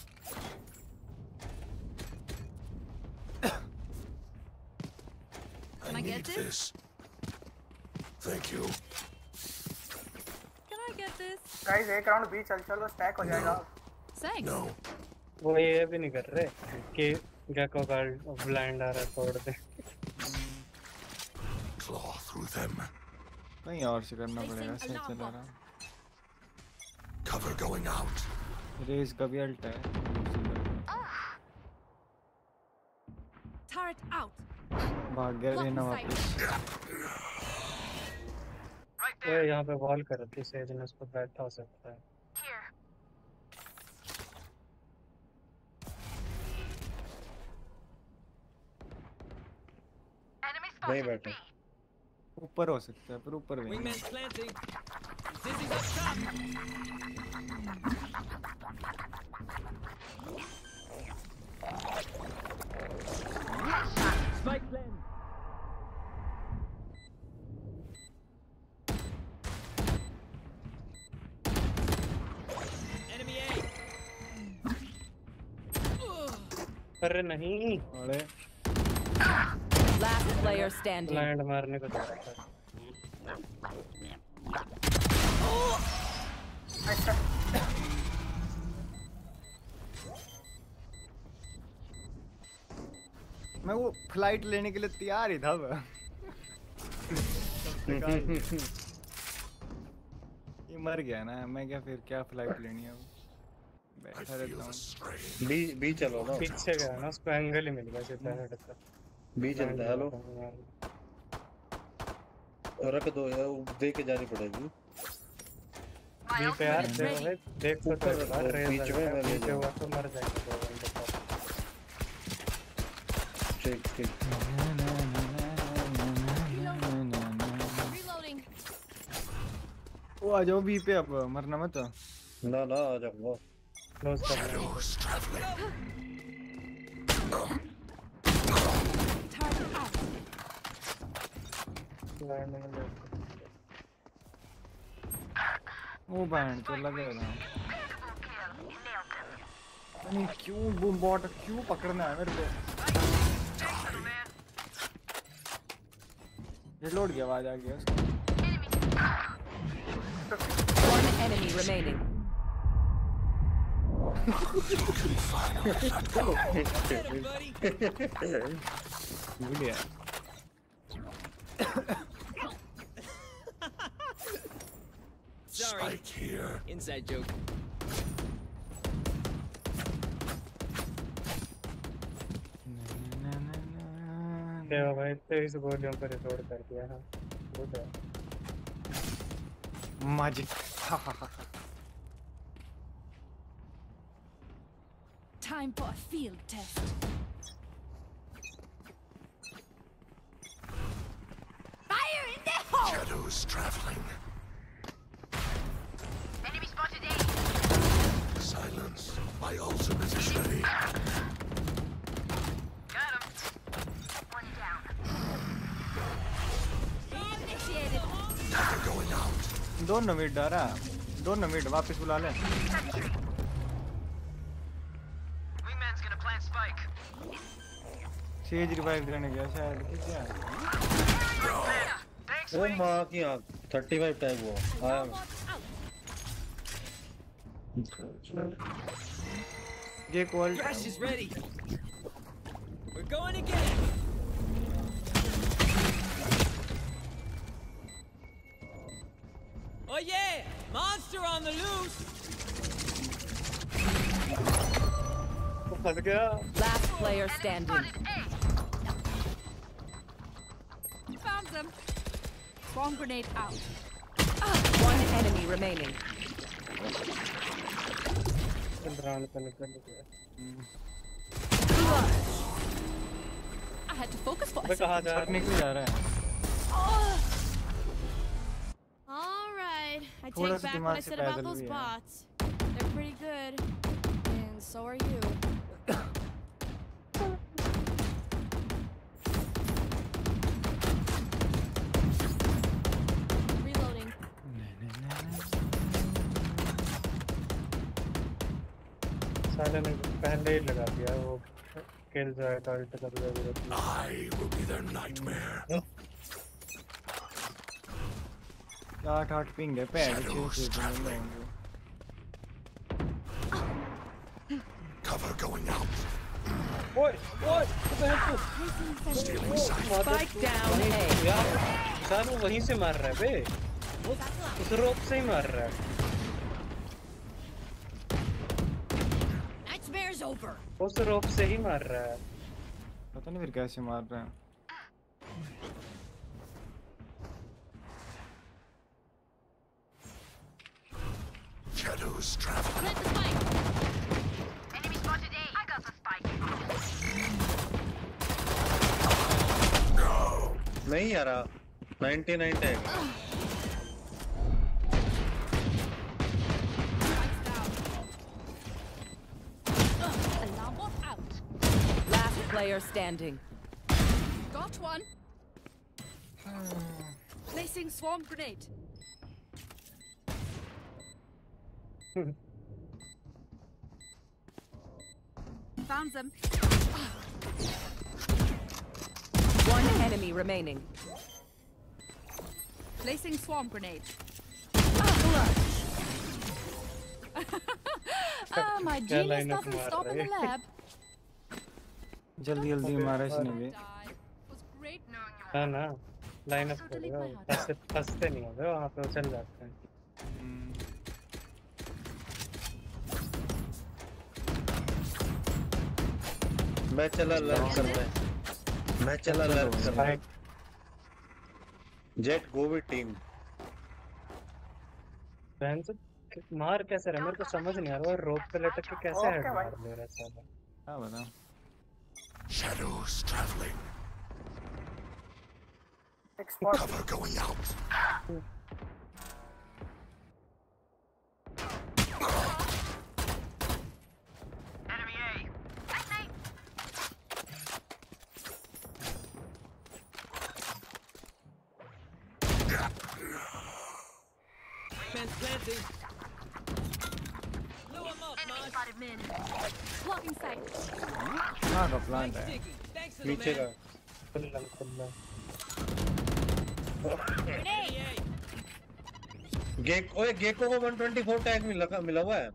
Can I get this? Thank you. Can I get this? Guys, एक round B चल stack हो जाएगा। Thanks. No. वो ये भी नहीं कर रहे कि गैको का ब्लाइंड आ रहा तोड़ दे। Claw through them. कहीं और से करना पड़ेगा सही चला रहा। Cover going out. रेस का भी अल्ट है। Turret out. भाग गया लेना वापस। वो यहाँ पे वॉल कर रखी सेज ने उस पर बैठा हो सकता है। नहीं बैठा। ऊपर हो सकता है पर ऊपर भी नहीं। Wingman's planting. Dizzy's up top. Spike plant. Enemy A. अरे नहीं। अरे Last player standing. ब्लाइंड मारने को जा रहा था। मैं वो फ्लाइट लेने के लिए तैयार ही था। ये मर गया ना मैं क्या फिर क्या फ्लाइट लेनी है अब बैठा रहता हूँ। बी चलो ना। पीछे गया ना उसको एंगल ही मिल गया सीधा हेड का। बी चलता है। हेलो रख दो यार दे के जानी पड़ेगी। बी पे यार देख सकते हो बीच में मैं ले हुआ तो मर जाएगा। ठीक Reloading. वो आ जाओ बी पे, अब मरना मत। ना आ जाऊंगा। क्लोज कर लो। वो बैंड चला गया ना। नहीं क्यों बूम बॉट क्यों पकड़ना है मेरे को? रिलोड की आवाज आ गई उसकी। One enemy remaining. बढ़िया। Sorry. Spike here. Inside joke. देवा भाई 23 गोलियों पर रिलोड कर दिया। हाँ गुड है। Magic. Time for a field test. Fire in the hole! Shadows traveling. Enemy spotted A. Silence. My ultimate is ready. Got him. One down. Initiated. Never going out. दोनों mid आ रहा, दोनों mid वापस बुला ले। Wingman's gonna plant spike. Sage revive करने गया शायद क्या? वो माँ की आँख 35 टैग हुआ। आया ये call. Crash is ready. We're going again. Oh yeah! Monster on the loose! फंस गया। Last player standing. Found them. Bomb grenade out. One enemy remaining. Round पे निकल गया। I had to focus for a मैं कहाँ second. जा छटने क्यों जा रहा है? All right, I थोड़ा take सा back दिमाग what I से said about पैदल those भी है। bots. They're pretty good, and so are you. Reloading. साले ने पहले ही लगा दिया वो किल जो है अल्ट कर दिया। I will be their nightmare. 8 ping है पैड Cover going out. ओए ओए Stealing sight. Spike down A. यार साले वहीं से मार रहा है बे, उस रोप से ही मार रहा है। Nightmare's over. उस रोप से ही मार रहा है। पता नहीं फिर कैसे मार रहे हैं। Shadows traveling. Plant the spike. Enemy spotted A. I got the spike. नहीं यार 99 tag. Alarm bot out. Last player standing. Got one. Placing swarm grenade. Found them. One enemy remaining. Placing swarm grenade. My genius doesn't stop in the lab. जल्दी जल्दी मारा इसने भी। Was great knowing you. हाँ ना line up करो, फंसते नहीं होंगे वहाँ पे, चल जाते हैं। मैं चला लर्न करने। मैं चला लर्न करने। Jett go with team. बहन से मार कैसे रहा, मेरे को समझ नहीं आ रहा, रोप पे लटक के कैसे हेड मार ले रहा है साला। क्या बता? Shadows traveling. Cover going out. Fence planting. Blow him up, man. Blocking sight. कहाँ का प्लांट है? नीचे का गेको को 124 टैग मिला हुआ है।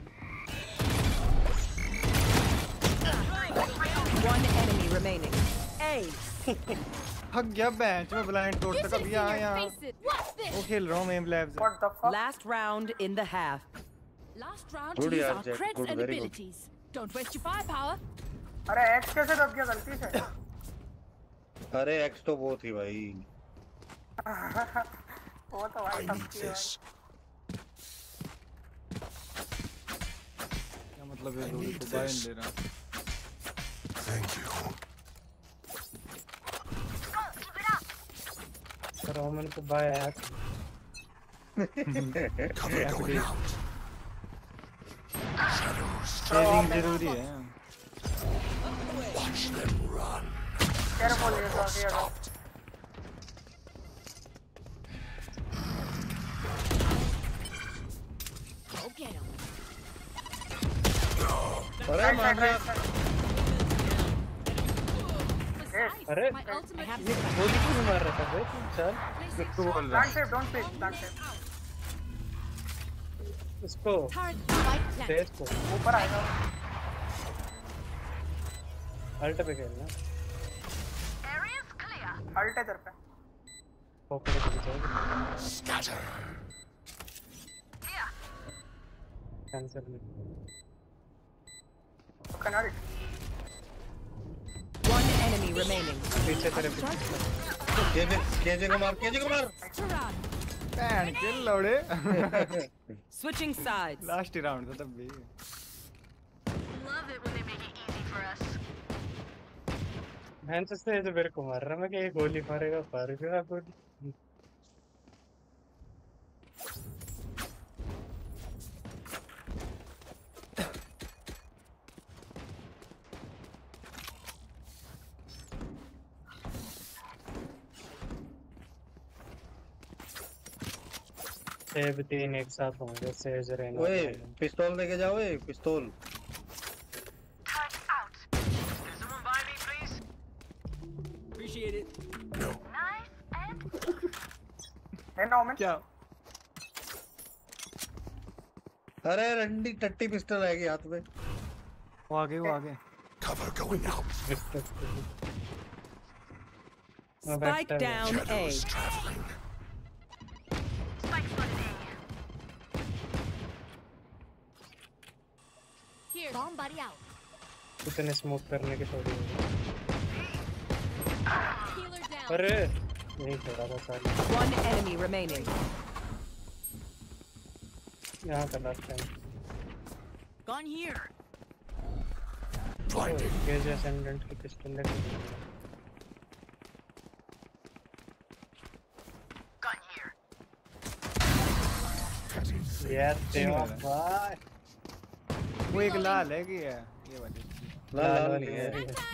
One enemy remaining. A. हक गया बेंच में ब्लाइंड तोड़ता कभी यहाँ वो खेल रहा हूँ मैं लैब से। Last round in the half. Last round to use our creds and abilities. Don't waste your firepower. अरे एक्स कैसे दब गया गलती से? अरे एक्स तो वो थी भाई। वो तो भाई दब गया। क्या मतलब है लोग को बाइन दे रहा? Thank you. रोमन को बाय आया। Cover going out. सेविंग जरूरी है। Watch them run. Careful, ये तो आगे आगे। Go get him. अरे मार रहा। अरे ये गोली क्यों मार रहा था भाई? चल किसको बोल रहा है? Plant safe, don't pick, plant safe. इसको तेज को ऊपर आएगा। अल्ट पे खेलना। अल्ट इधर पे। पकड़ के जाओ। Scatter. कैंसिल नहीं। कनाल। One enemy remaining. पीछे तेरे पीछे। केजे को मार। पैन किल लौड़े। Switching sides. लास्ट राउंड था तब भी। भैंस से जो मेरे को मार रहा मैं कि ये गोली मारेगा फारेगा गोली। सेब तीन एक साथ होंगे सेज रहना। ओए पिस्तौल लेके जाओ ए पिस्तौल। Appreciate it. No. है ना ओमेन? क्या? अरे रंडी टट्टी पिस्टल आएगी हाथ में। वो आगे। Cover going out. Spike down A. Traveling. Here, bomb buddy out. इतने स्मोक करने की थोड़ी। Healer down. अरे नहीं छोड़ा था सारी। One enemy remaining. यहाँ का last time. Gone here. Blinding. गेज असेंडेंट की पिस्टल लेके। यार देवा भाई। वो एक लाल है कि है ये वाली। लाल नहीं है।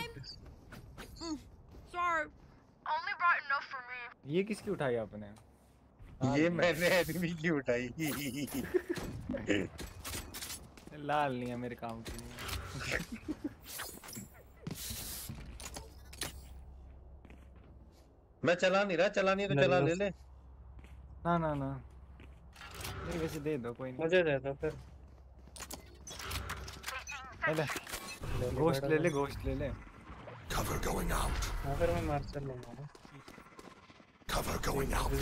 Sorry. Only brought enough for me. ये किसकी उठाई आपने? ये मैंने एनिमी की उठाई। लाल नहीं है मेरे काम की नहीं। मैं चला नहीं तो चला ले ले। ना नहीं वैसे दे दो कोई नहीं। मुझे दे दो फिर। ले गोश्त ले ले। Cover going out. हाँ फिर मैं मार्शल लूँगा। Cover going out.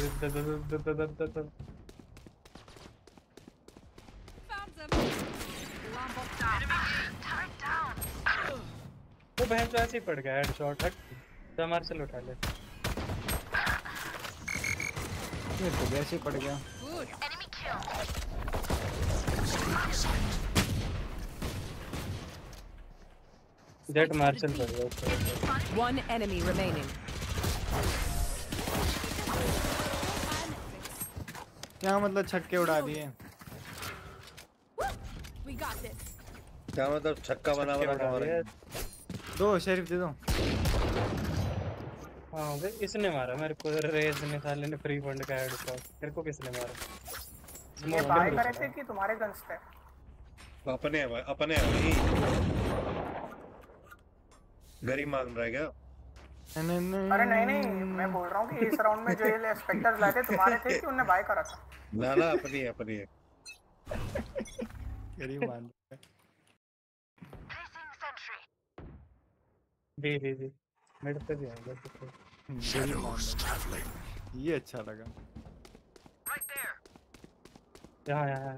वो बहन तो ऐसे ही पड़ गया हेडशॉट। हट जा मार्शल उठा ले। ये तो वैसे ही पड़ गया। Good. Enemy kill. Jett marshal पड़ गया। One enemy remaining. क्या मतलब छक्के उड़ा दिए? We got this. क्या मतलब छक्का बना रहा। दो शरीफ दे दो। हाँ भाई इसने मारा मेरे को। रेज ने साले ने फ्री फंड का हेडशॉट। तेरे को किसने मारा? ये बाय करे थे कि तुम्हारे गन्स थे? अपने है भाई। गरीब मांग रहा है क्या? अरे नहीं, मैं बोल रहा हूँ कि इस राउंड में जो ये स्पेक्टर्स लाए थे तुम्हारे थे कि उनने बाय करा था? ना अपनी है। गरीब मान दे मेरे पे भी आएगा Shadows traveling. ये अच्छा लगा। यहाँ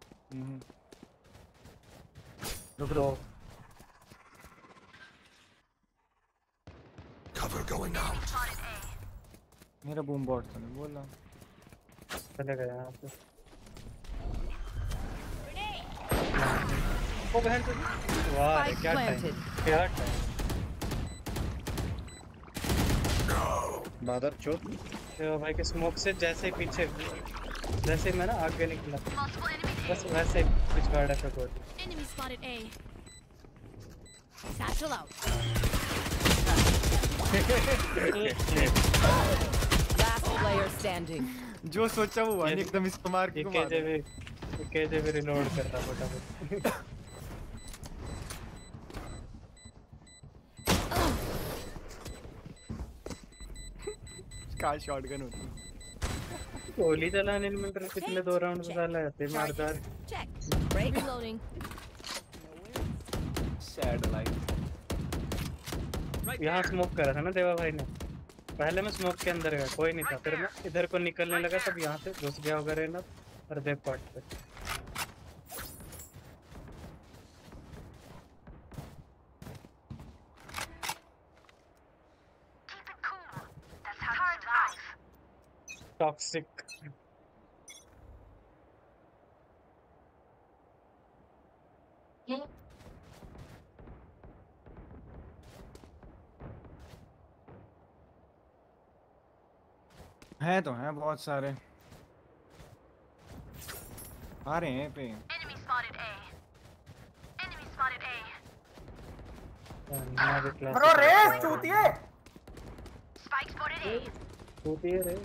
रुक Cover going out. मेरा बूम बॉट तो नहीं बोल रहा। चले गए यहाँ पे। ओ बहन तो वाह क्या टाइम मादर चोद। भाई के स्मोक से जैसे पीछे जैसे मैं ना आगे निकला बस वैसे पिछवाड़ा पे पहुंच। Enemy spotted A. Satchel out. Last player standing. जो सोचा वो वानी एकदम इसको मार के केजे भी रिलोड कर रहा फटाफट। कार शॉटगन होती गोली चलाने में मेरे पिछले 2 राउंड में डाला है मारदार। Check. Break reloading. Sad life. यहाँ स्मोक करा था ना देवा भाई ने। पहले मैं स्मोक के अंदर गया कोई नहीं था, फिर मैं इधर को निकलने लगा तब यहाँ से घुस गया होगा रेना और देव पार्ट पे। टॉक्सिक है तो हैं बहुत सारे आ रहे हैं पे। Enemy spotted A. Enemy spotted A. Bro रेस चूतिए। Spike spotted A. चूतिए रे।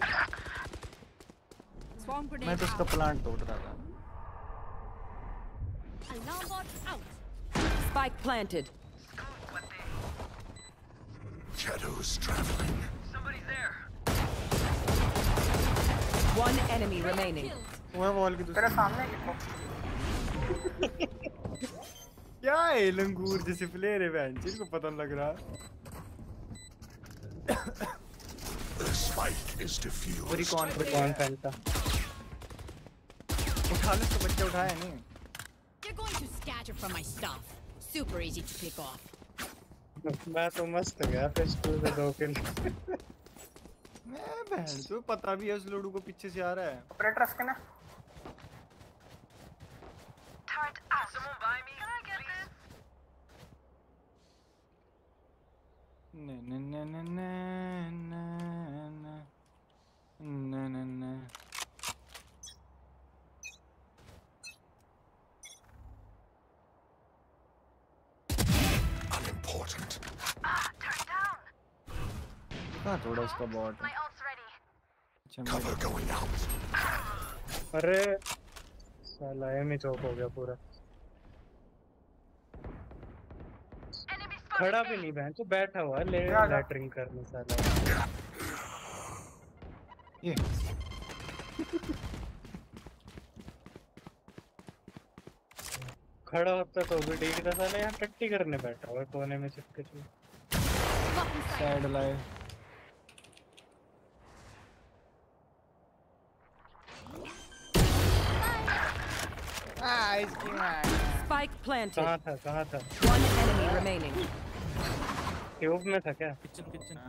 Swarm grenade. मैं तो उसका प्लांट तोड़ रहा था। Alarm bot out. Spike planted. Shadows traveling. Somebody's there. One enemy remaining. वो वॉल की तेरे सामने देखो। क्या है लंगूर जैसे प्लेयर है बहन जिनको पता नहीं लग रहा। The spike is defused. पूरी कौन फैलता उठा ले तो बच्चे उठाए नहीं। They're going to scatter from my stuff. Super easy to pick off. मैं तो मस्त गया पिस्टल से 2 किल। मैं बहन तो पता भी है उस लोडू को पीछे से आ रहा है। ऑपरेटर रख के ना। Turret out. Someone buy me. Can I get this? न न न न न न न न न। Unimportant. Turret down. कहाँ थोड़ा उसका बॉट My है। ult's ready. Cover going out. अरे साला एम ही चौक हो गया पूरा। खड़ा भी नहीं बहन तो बैठा हुआ ले लैटरिंग करने साला। ये खड़ा होता तो भी ठीक था साला, यहाँ टट्टी करने बैठा हुआ कोने में चिपके छू। Sad life. Spike planted. कहाँ था? One enemy remaining. ट्यूब में था क्या? Kitchen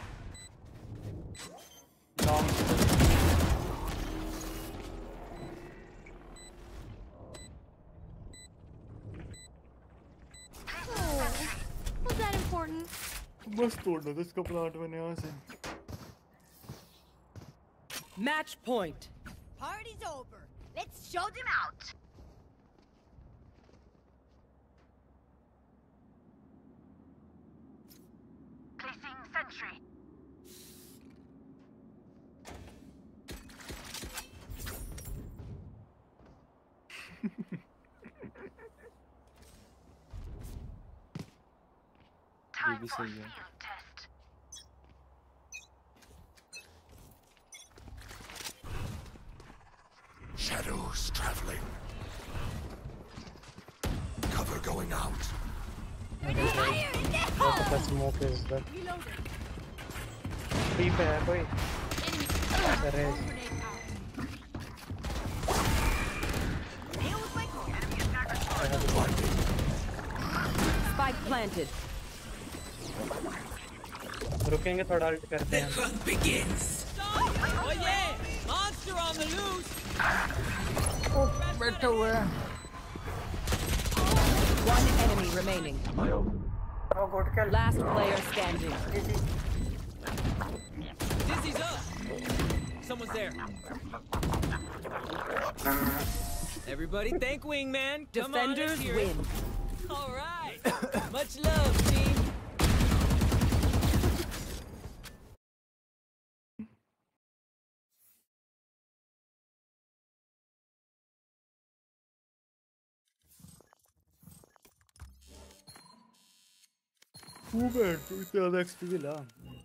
Was that important? बस तोड़ना था इसका प्लांट मैंने यहाँ से। Match point. Party's over. Let's show them out. Placing sentry. ये भी सही है। Shadows traveling. Cover going out. The smoke is the deep है कोई अरे Spike planted. रुकेंगे थोड़ा अल्ट करते हैं Oh yeah! Monster on the loose! बैठा हुआ है। One enemy remaining. Oh, good kill. Last player standing. Dizzy's up! Someone's there. Everybody thank Wingman. Come on, Defenders let's hear win. it. All right. Much love, team. Uber, tu ज़्यादा XP मिला।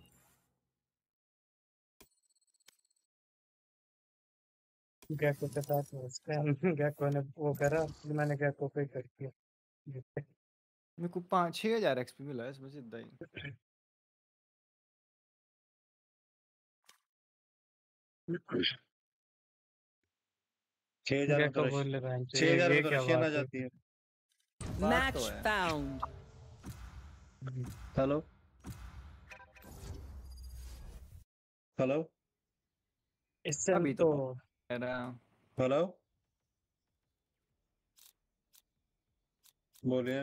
गैको के साथ spam गैको ने वो करा मैंने गैको पे कर दिया मेरे को 5-6 हज़ार XP मिला है इसमें सीधा ही। 6,000 में तो गैको बोल ले बहन 6,000 में ये तो क्या रशियन आ बात है जाती है। Match found. हेलो हेलो इससे अभी तो मेरा हेलो बोलिए।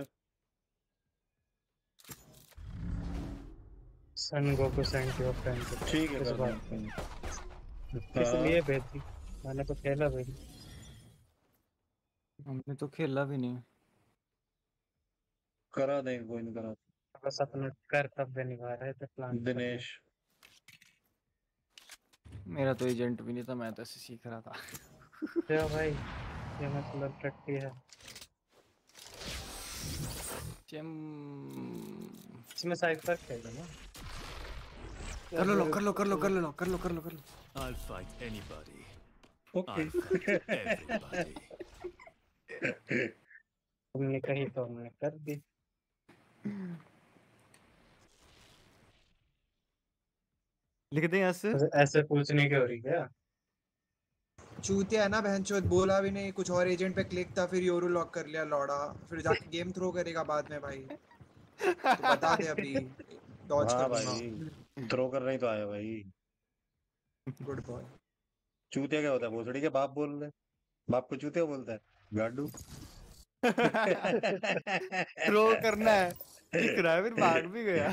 Son Goku send your friend ठीक है इस कर बात देते हैं। इसलिए भेजी मैंने तो खेला भी नहीं हमने तो खेला भी नहीं। करा देंगे कोई नहीं करा। बस अपना कर्तव्य निभा रहे थे प्लान दिनेश मेरा तो एजेंट भी नहीं था, मैं तो ऐसे सीख रहा था। क्या भाई ये मतलब टट्टी है इसमें साइफर खेलो ना कर लो कर लो कर लो कर लो कर लो कर लो कर लो। I'll fight anybody. Okay. I'll fight everybody. तुमने कही तो हमने कर दी। लिख दे यहाँ से। ऐसे पूछने की हो रही क्या? चूतिया है ना बहनचोद, बोला भी नहीं कुछ और एजेंट पे क्लिक था, फिर योरू लॉक कर लिया लौड़ा, फिर जाके गेम थ्रो करेगा बाद में भाई। तो बता दे अभी डॉज हाँ कर भाई थ्रो कर नहीं तो आया भाई। Good boy. चूतिया क्या होता है? भोसड़ी के बाप बोल रहे, बाप को चूतिया बोलता है गाडू। थ्रो करना है दिख रहा है फिर भाग भी गया।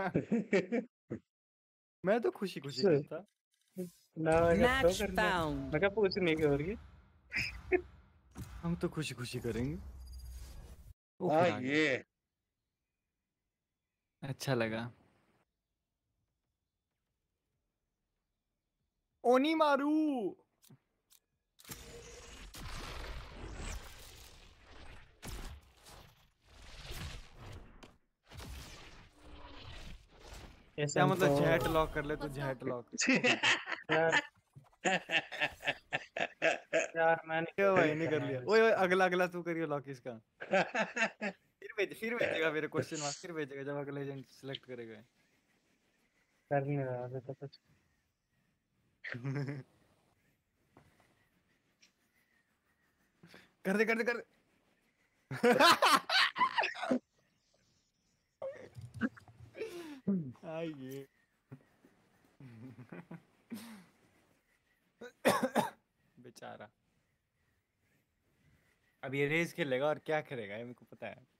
मैं तो खुशी खुशी करता ना Match found. मैं क्या पूछने की हो रही है? हम तो खुशी खुशी करेंगे। हाँ ये अच्छा लगा। ओनी मारू क्या मतलब जेट लॉक कर ले तो जेट लॉक। यार मैंने क्यों भाई नहीं कर लिया? ओए ओए अगला अगला तू करियो लॉक इसका। फिर भेजेगा मेरे क्वेश्चन मार्क, फिर भेजेगा जब अगला एजेंट सिलेक्ट करेगा। करने वाला तो कुछ कर दे कर दे कर दे। आइए बेचारा अब ये रेस खेलेगा और क्या करेगा ये मेरे को पता है।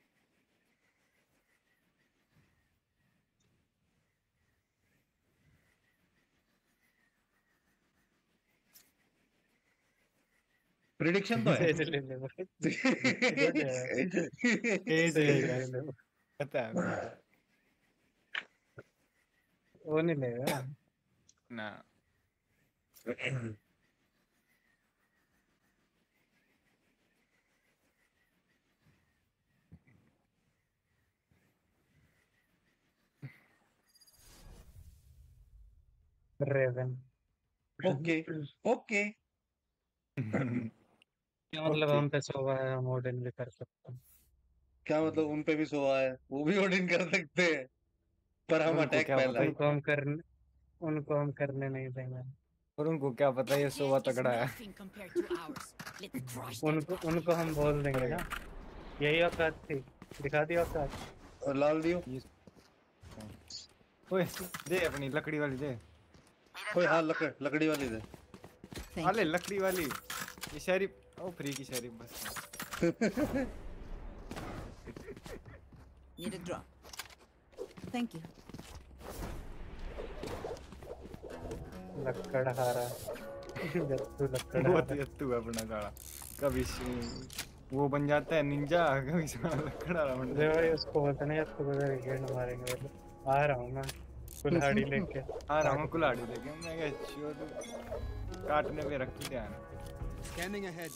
प्रेडिक्शन तो है। पता है वो नहीं लेगा ना। रेवन। Okay okay. क्या मतलब हम पे सोवा है, हम ओडिन भी कर सकते हैं। क्या मतलब उन पे भी सोवा है, वो भी ओडिन कर सकते हैं, पर हम अटैक पहला है। उनको हम करने नहीं देंगे। और उनको क्या पता ये सोवा तगड़ा है। उनको हम बोल देंगे ना, यही औकात थी, दिखा दी औकात। और लाल दियो। ओए दे अपनी लकड़ी वाली दे। ओए हाँ लकड़ी वाली दे। अरे लकड़ी वाली ये शरीफ, ओ फ्री की शरीफ बस। Need a drop. Thank you. लकड़हारा। बहुत ही अत्तू है अपना साला। कभी वो बन जाता है निंजा, कभी साला लकड़हारा बन जाता है। भाई उसको बोलते नहीं, उसको बोलते गेंद मारेंगे। आ रहा हूँ मैं कुल्हाड़ी लेके। आ रहा हूँ कुल्हाड़ी लेके। मैं क्या चोर काटने पे रख ध्यान। Scanning ahead.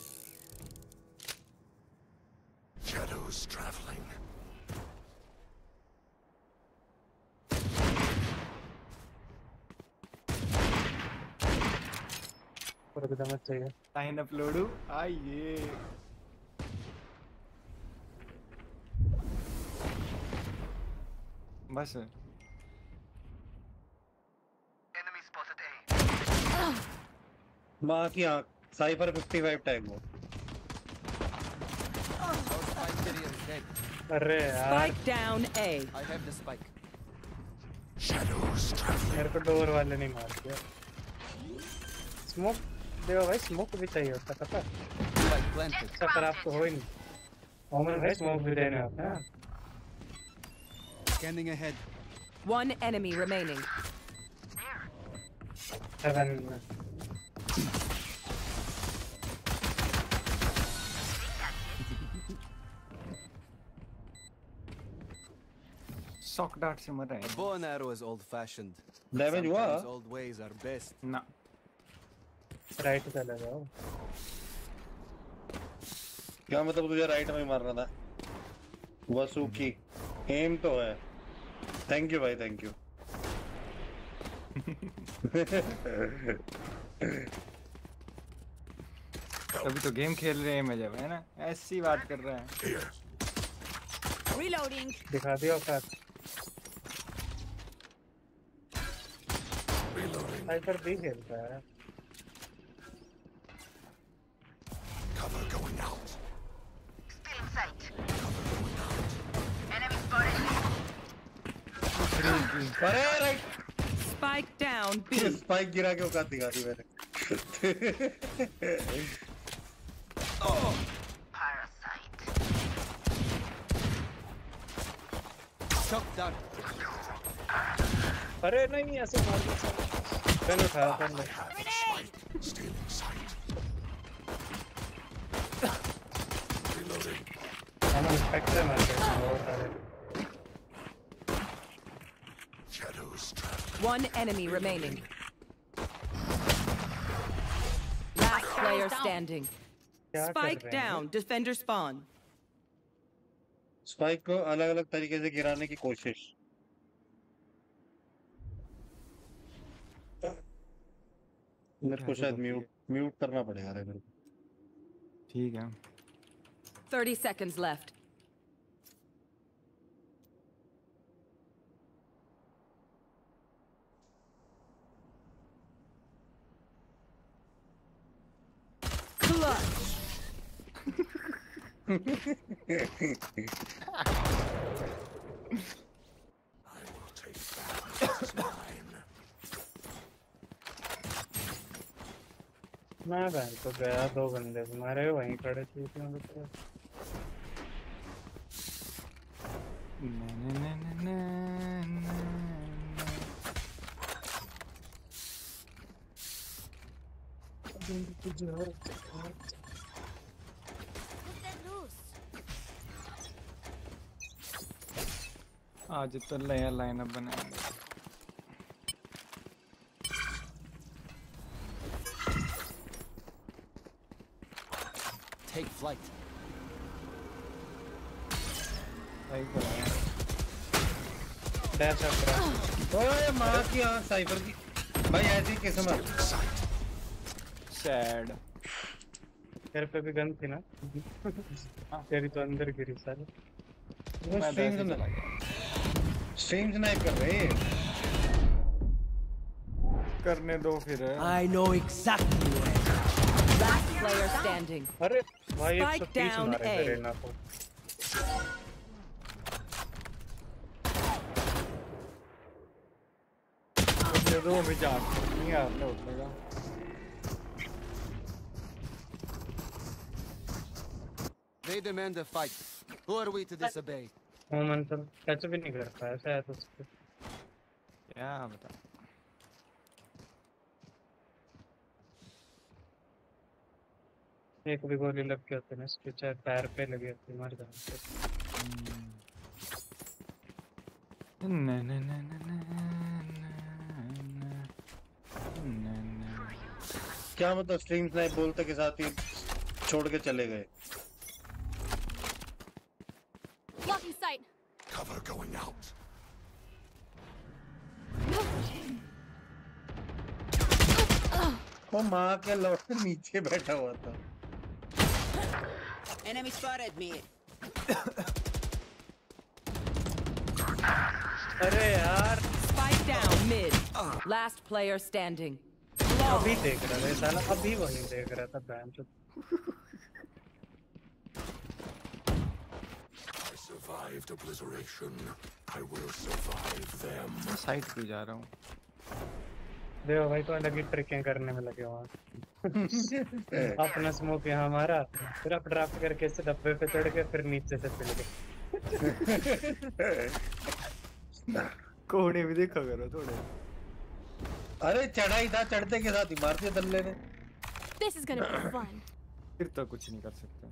Shadows traveling. और एकदम चाहिए। साइन अपलोडू आइए। बस माँ की आँख। साइफर 55 टैग वो। अरे यार। Spike down A. I have the spike. Shadows traveling. मेरे को डोर वाले नहीं मार दिया। स्मोक देखो भाई, स्मोक भी चाहिए होता पता। इसका खराब तो हो ही नहीं। ओमन भाई स्मोक भी देने होता है। Scanning ahead. One enemy remaining. 7 shock dart से मर रहे हैं। Bow and arrow is old fashioned. Damage हुआ? Old ways are best. ना राइट चला जाओ। क्या मतलब तुझे राइट में मारना था? वसुकी एम तो है। थैंक यू भाई, थैंक यू। अभी तो गेम खेल रहे हैं मजा है ना, ऐसी बात कर रहे हैं। Reloading. दिखा दिया औकात। साइफर भी खेलता है। Cover going out. Still in sight. Cover going out. Enemy spotted. अरे right. Spike down B. Spike गिरा के औकात दिखा दी मैंने। Parasite. Shock dart. अरे नहीं ऐसे मार दो। पहले उठाया पहले। Still in sight. Reloading. हम स्पेक्ट्रम आ गए बहुत सारे। Shadows traveling. One enemy remaining. Last player standing. Spike down. Defender spawn. Spike को अलग-अलग तरीके से गिराने की कोशिश। मेरे को शायद म्यूट करना पड़ेगा मेरे को। ठीक है। 30 seconds left. Clutch. I will take that. This is mine. मैं बैंक तो गया, 2 बंदे मारे वहीं खड़े थे इसमें तो। आज तो नया लाइनअप बनाएंगे। Take flight. Dash up. ओए माँ की आँख साइफर की। भाई ऐसी किस्मत। सैड। तेरे पे भी गन थी ना? तेरी तो अंदर गिरी सारी। वो स्ट्रीम स्नाइप कर रहे हैं। करने दो फिर। I know exactly where. Last player standing. अरे भाई Spike down A. दो में जा नहीं आता उठेगा। They demand a fight. Who are we to disobey? मोमन तो टच भी नहीं कर पाया शायद उसको। क्या बता। एक भी गोली लग गई होती ना इसके चाहे पैर पे लगी होती मर जाते। क्या मतलब स्ट्रीम स्नाइप बोलते के साथ ही छोड़ के चले गए। Blocking sight. Cover going out. वो माँ के लौट नीचे बैठा हुआ था। Enemy spotted me. अरे यार। Spike down mid. Last player standing. अभी देख रहा था साला, अभी वही देख रहा था bench. I survived obliteration. I will survive them. Side पे जा रहा हूँ। देखो भाई तो अलग ही ट्रिकें करने में लगे वहाँ। अपना स्मोक यहाँ मारा, फिर आप ड्राफ्ट करके इस डब्बे पे चढ़ के फिर नीचे से पिल गए। कोने भी देखा करो थोड़े। अरे चढ़ाई था, चढ़ते के साथ ही मार दिया दल्ले ने। This is gonna be fun. फिर तो कुछ नहीं कर सकते।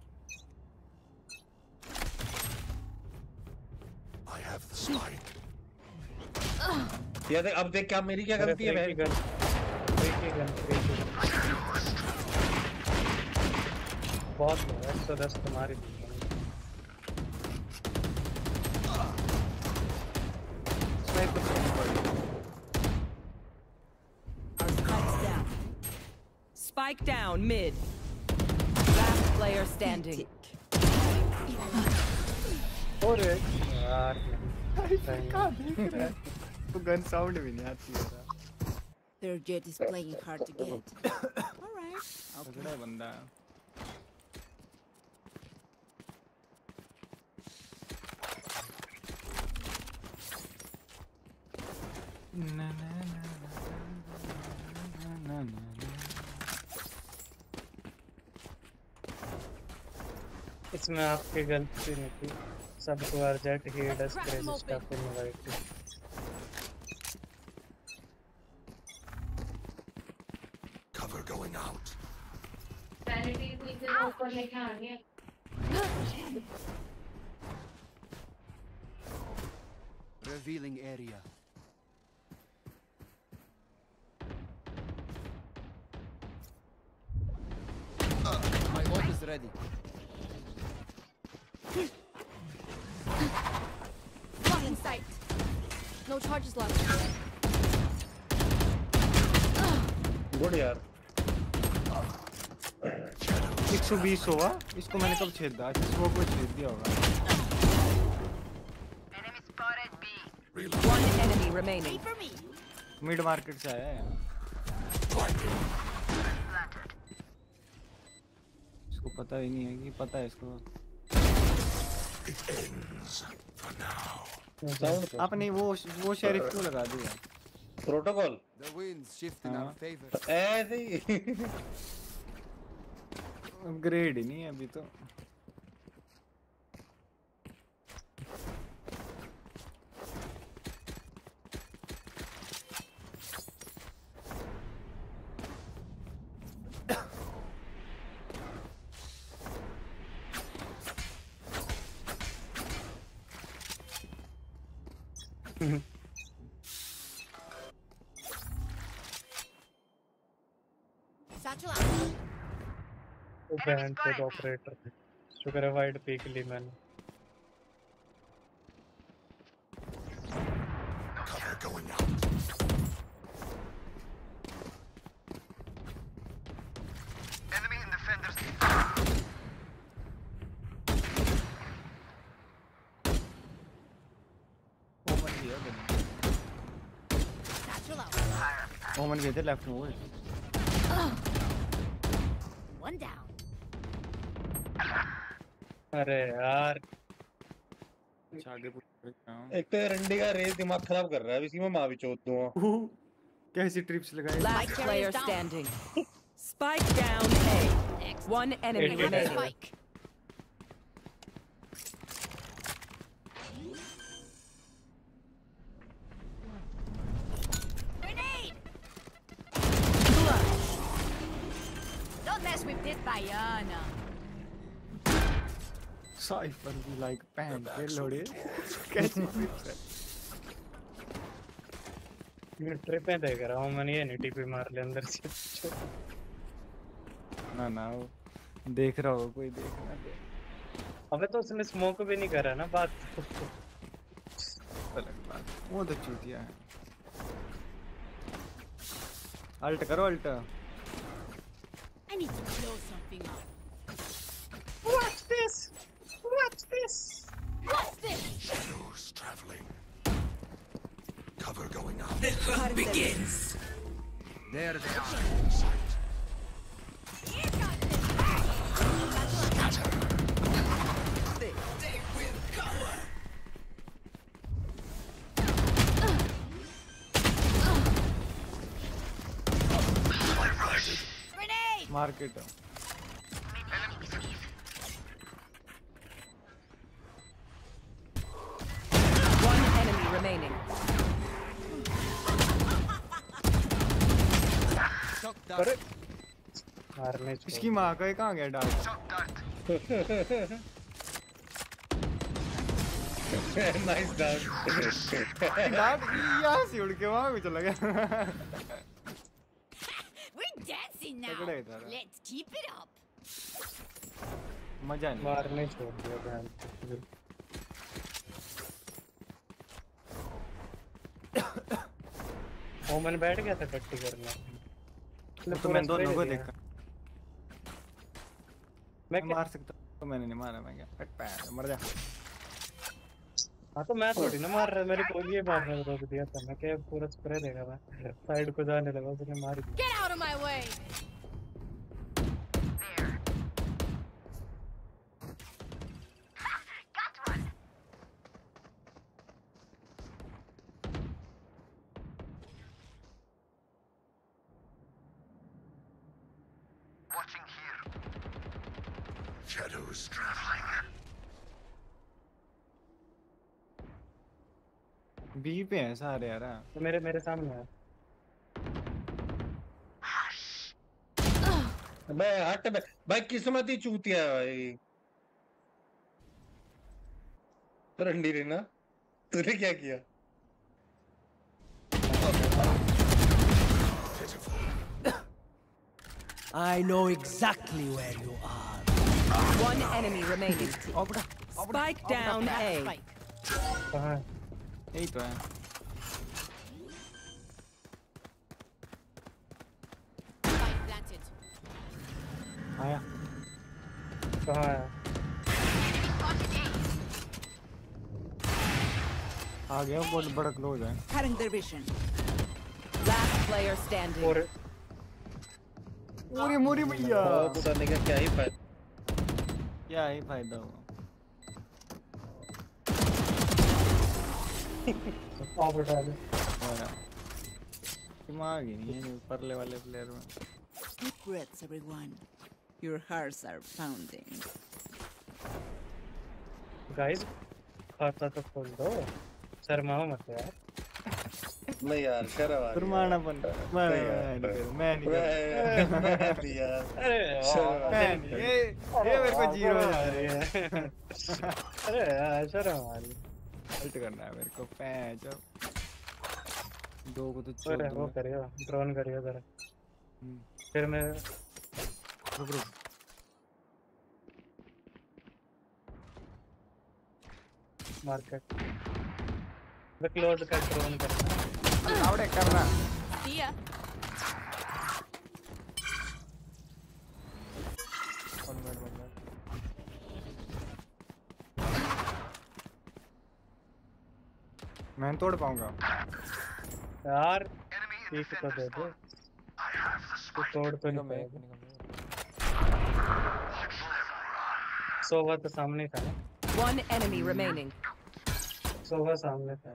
I have the spike. ये देख, अब देख क्या मेरी क्या गलती है भाई। बहुत 110 तुम्हारी। Spike down mid. Last player standing. और यार कहाँ देख रहा है? तो गन साउंड भी नहीं आती है। Their jet is playing hard to get. All right. अगला बंदा। इसमें आपकी गलती नहीं थी, सबको अर्जेंट ही डस्ट क्रेजिस्टा को इनवाइट किया। Cover going out. Revealing area. My ult is ready. Blocking sight. No charges left. Good यार। 120 हुआ। इसको मैंने कब छेद दिया? इसको को छेद दिया होगा। One enemy remaining. Mid market से आया है। इसको पता ही नहीं है कि पता है इसको। आपने वो शेरिफ क्यों लगा दिया? Protocol. The winds shift in our favor. ऐसे ही। अपग्रेड ही नहीं है अभी तो। Satchel out. वो बैंड पे ऑपरेटर थे, शुक्र है वाइड पीक ली मैंने। Cover going out. ओमन गए थे लेफ्ट में। One down. अरे यार एक तो रंडी का रेस दिमाग खराब कर रहा है, इसी में माँ भी चोट दूंगा। कैसी ट्रिप्स लगाई। Last player standing. Spike down A. One enemy remaining. Don't mess with this Bayana. Cypher भी like pan के लोड़े कैसी ट्रिप्स है। मैं ट्रिप में देख रहा हूँ, मैंने ये नहीं टीपी मार ले अंदर से। ना देख रहा हो कोई देखना दे। अबे तो उसने स्मोक भी नहीं करा ना बात। अलग बात, वो तो चूतिया है। अल्ट करो ult. I need to blow something up. Watch this. Watch this. What's this? Shadows traveling. Cover going up. The hunt begins. There they are. They will cover. Grenade! Market One enemy remaining. अरे मारने इसकी माँ का ये कहाँ गया डाल। Nice dance. डाल यहाँ से उड़ के वहाँ भी चला गया। We're dancing now. तगड़ा है तारा। Let's keep it up. मजा नहीं। मारने छोड़ दिया बहन। ओमन बैठ गया था टट्टी करने। तो मैं दोनों को देखा। मैं मार सकता तो मैंने नहीं मारा। मैं क्या पैर मर जा। हाँ तो मैं थोड़ी ना मार रहा, मेरे को ये मारने में रोक दिया था। मैं क्या पूरा स्प्रे देगा मैं साइड को जाने लगा, उसने मार दिया। Get out of my way. Watching here. Shadows traveling. B पे हैं सारे यार। तो मेरे सामने है। मैं हट भाई, किस्मत ही चूतिया है भाई। रंडी रे ना, तूने क्या किया? I know exactly where you are. One enemy remaining. Spike down A. कहाँ है? यही तो है। Spike planted. आया। कहाँ है? आ गया बहुत बड़ा क्लोज है। Cutting their vision. Last player standing. और मोरी मोरी भैया। बहुत करने का क्या ही फायदा? क्या ही फायदा हुआ? ऑफ उठा ले। दिमाग ही नहीं है परले वाले प्लेयर में। Deep breaths, everyone. Your hearts are pounding. Guys खाता तो खोल दो, शर्माओ मत यार। नहीं यार करवा। फरमाना बन मैं नहीं यार। अरे ये मेरे को जीरो जा रही है। अरे यार शर्म आ रही है। अल्ट करना है मेरे को पैच। दो को तो अरे वो करियो, ड्रोन करियो जरा। फिर मैं रुक मार्केट वे क्लोज कर ड्रोन करना। आवड़े करना। See ya. मैं तोड़ पाऊंगा यार। पीक तो दे दो, तो तोड़ तो नहीं पाएगा। सोवा तो सामने था ना। One enemy remaining. सोवा सामने था।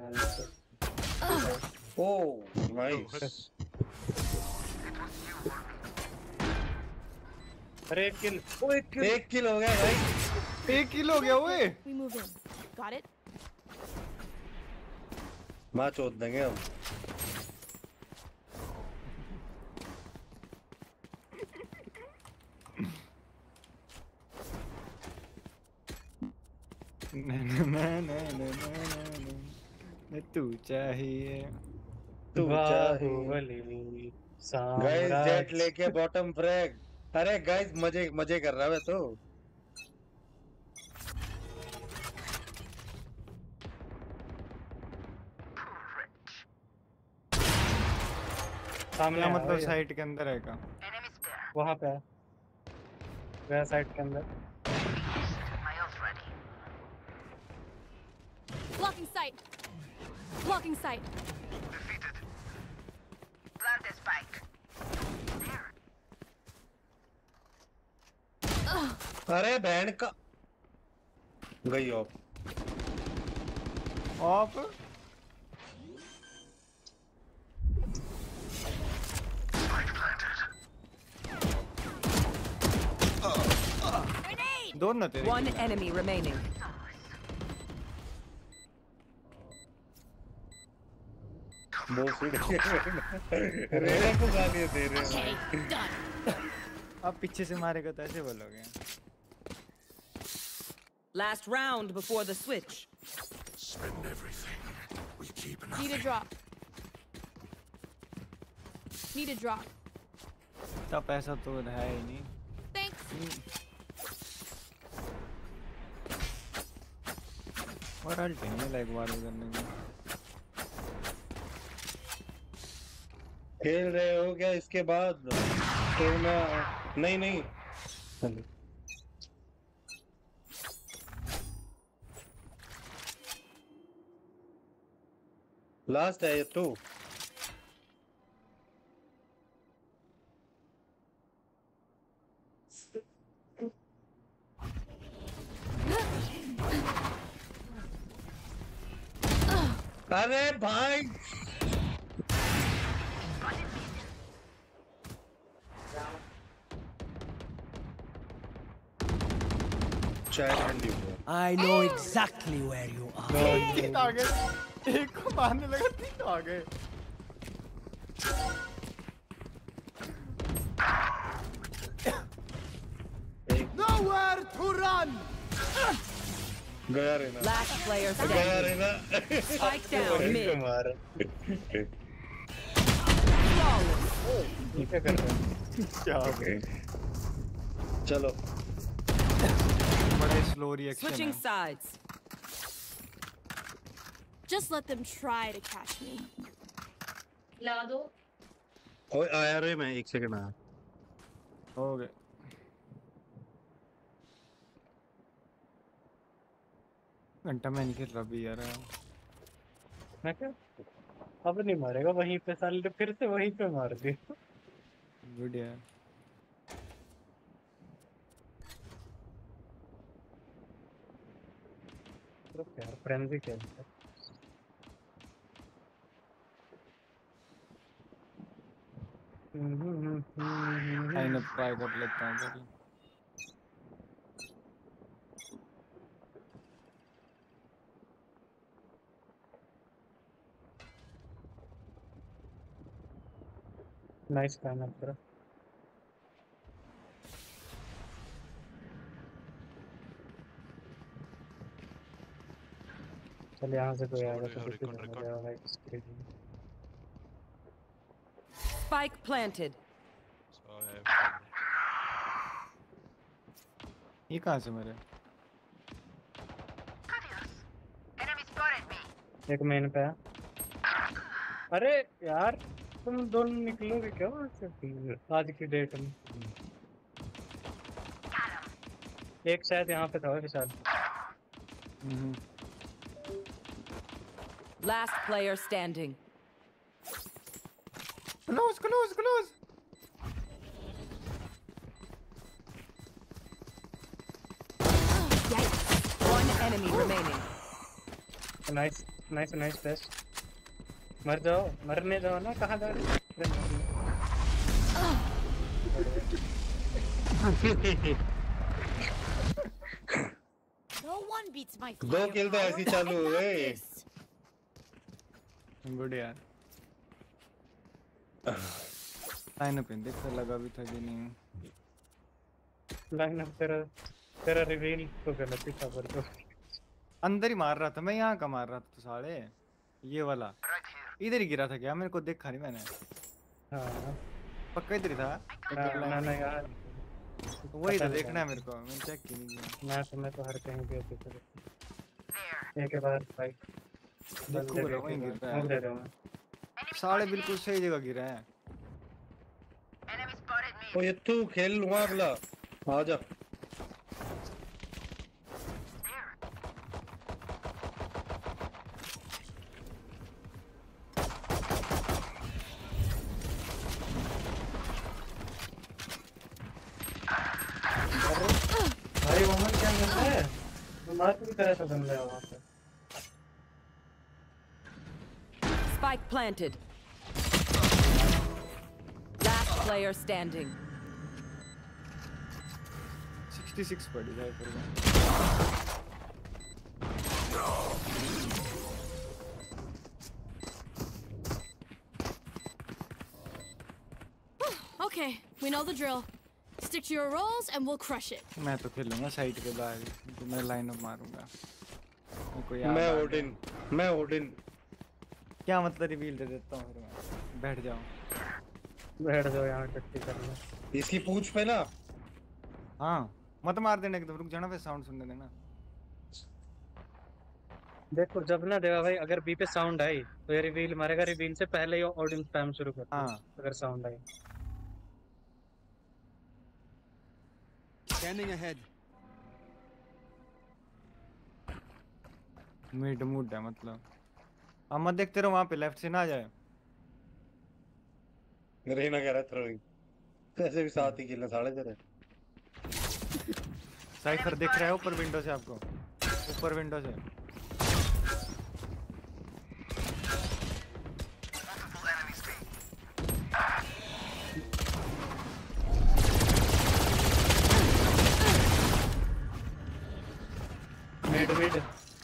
Oh nice. अरे एक किल हो गया भाई। 1 किल हो गया ओए। We move in. Got it? माँ चोद देंगे हम। तू चाहिए गाइस जेट लेके बॉटम फ्रैग। अरे गाइस मजे कर रहा है तो। सामने मतलब साइट के अंदर है का? वहाँ पे है, वह साइट के अंदर। Blocking sight. Blocking sight. Plant the spike. अरे बहन का गई ऑफ। दोनों तेरे। One enemy remaining. रेना को गालियां दे रहे हैं। अब पीछे से मारेगा तो ऐसे बोलोगे। Last round before the switch. Spend everything. We keep Need nothing. a drop. Need a drop. तो पैसा तो है ही नहीं। Thanks. और अल्टी नहीं लाइक वार करने में। खेल रहे हो क्या इसके बाद? तो मैं नहीं लास्ट है ये तो। अरे भाई I know exactly where you are. तीन आ गए। एक को मारने लगा, 3 आ गए। Nowhere to run. गया रेना। Last player standing. गया रेना। Spike down mid. क्या कर रहे हैं? क्या हो गया? चलो। बड़े slow reaction. Switching sides. Just let them try to catch me. ला दो। ओए आया रे मैं 1 सेकंड आया। हो गए। घंटा मैं नहीं खेल रहा भी यार। मैं क्या? अब नहीं मारेगा, वहीं पे साले फिर से वहीं पे मार दिया। बढ़िया। तो यार फ्रेंजी खेलता है। लाइन अप ट्राई कर लेता हूँ। नाइस लाइन अप करो। चल यहाँ से कोई आएगा तो किसी को जाएगा भाई। Spike planted. ये कहाँ से मरे? एक मेन पे है। अरे यार तुम दोनों निकलोगे क्या वहाँ से आज की डेट में? एक शायद यहाँ पे था विशाल। Last player standing. Close. One enemy remaining. Nice best. मर जाओ, मरने जाओ ना, कहाँ जा रहे No one beats my दो किल तो ऐसी चालू हुए। गुड यार। लाइनअप इन देख लगा भी था कि नहीं। लाइनअप तेरा रिवील तो गलत ही था पर तो अंदर ही मार रहा था मैं, यहाँ का मार रहा था तो साले ये वाला इधर ही गिरा था क्या? मेरे को देखा नहीं मैंने। हाँ पक्का इधर ही था ना यार, तो वही तो देखना है मेरे को, मैंने चेक की नहीं किया। मैं तो हर कहीं पे एक के बाद भाई देखो वहीं गिर रहा है, साले बिल्कुल सही जगह गिरा है। ओ ये तू खेल लूंगा अगला, आ जा। भाई वमन क्या करता है? मार की तरह से बन रहा है वहां पे। Spike planted. Last player standing. 66 पड़ी जाए पर Okay, we know the drill. Stick to your roles and we'll crush it. मैं तो खेलूंगा साइड के बाहर, तो मैं लाइनअप मारूंगा। मैं ओडिन क्या मतलब रिवील दे देता हूँ फिर मैं। बैठ जाओ यहाँ टट्टी करना। इसकी पूंछ पे ना, हाँ मत मार देना एकदम, रुक जाना, फिर साउंड सुनने देना। देखो जब ना देवा भाई अगर बी पे साउंड आई तो ये रिवील मारेगा, रिवील से पहले ही ऑडियंस स्पैम शुरू करता है अगर साउंड आई। Scanning ahead. मिड मूड है मतलब। अब मत देखते रहो वहाँ पे, लेफ्ट से ना आ जाए। रेना कह रहा है थ्रोइंग, ऐसे भी साथ ही खेलना साढ़े तेरे। साइफर दिख रहा है ऊपर विंडो से आपको, ऊपर विंडो से। मिड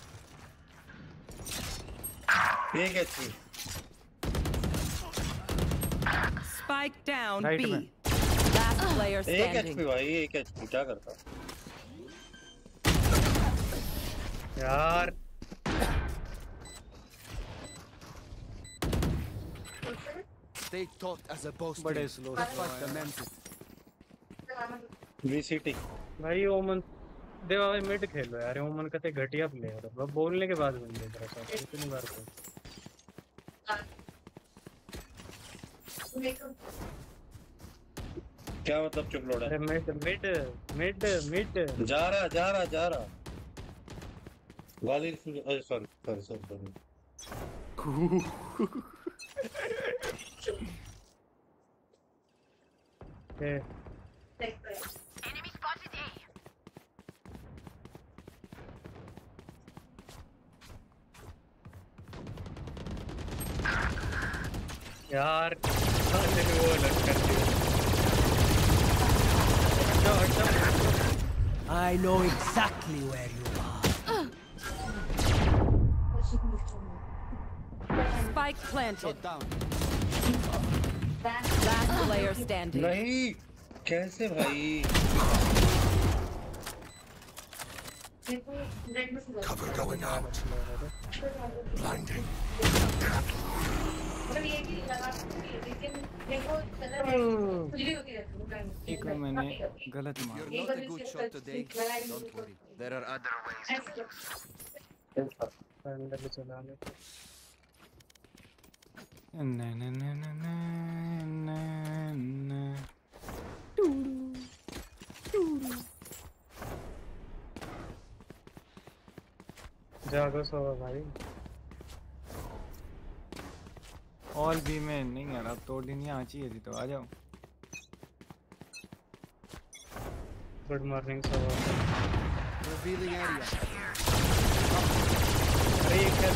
एक HP. Spike down Right B. में। Last player एक standing. एचपी भाई, एक एचपी क्या करता यार। Stay taut as a boss. बड़े स्लो वीसीटी भाई ओमन देवा भाई मिड खेलो यार, ओमन कते घटिया प्लेयर है, बोलने के बाद बन गया ऐसा इतनी बार को। क्या मतलब चुप लोड़ा? अरे मिड जा रहा वाली। Sorry Enemy spotted A. यार वो लग करती है। I know exactly where you are. Spike planted. Last player standing. नहीं कैसे भाई? Cover going out. Blinding. एक मैंने गलत मारा। You're not a good shot today. Don't worry. There are other ways. जागो सो भाई। ऑल बी में नहीं यार, अब तो दिन यहाँ चाहिए थी तो आ जाओ। गुड मॉर्निंग सब। Revealing area. अरे ये क्या?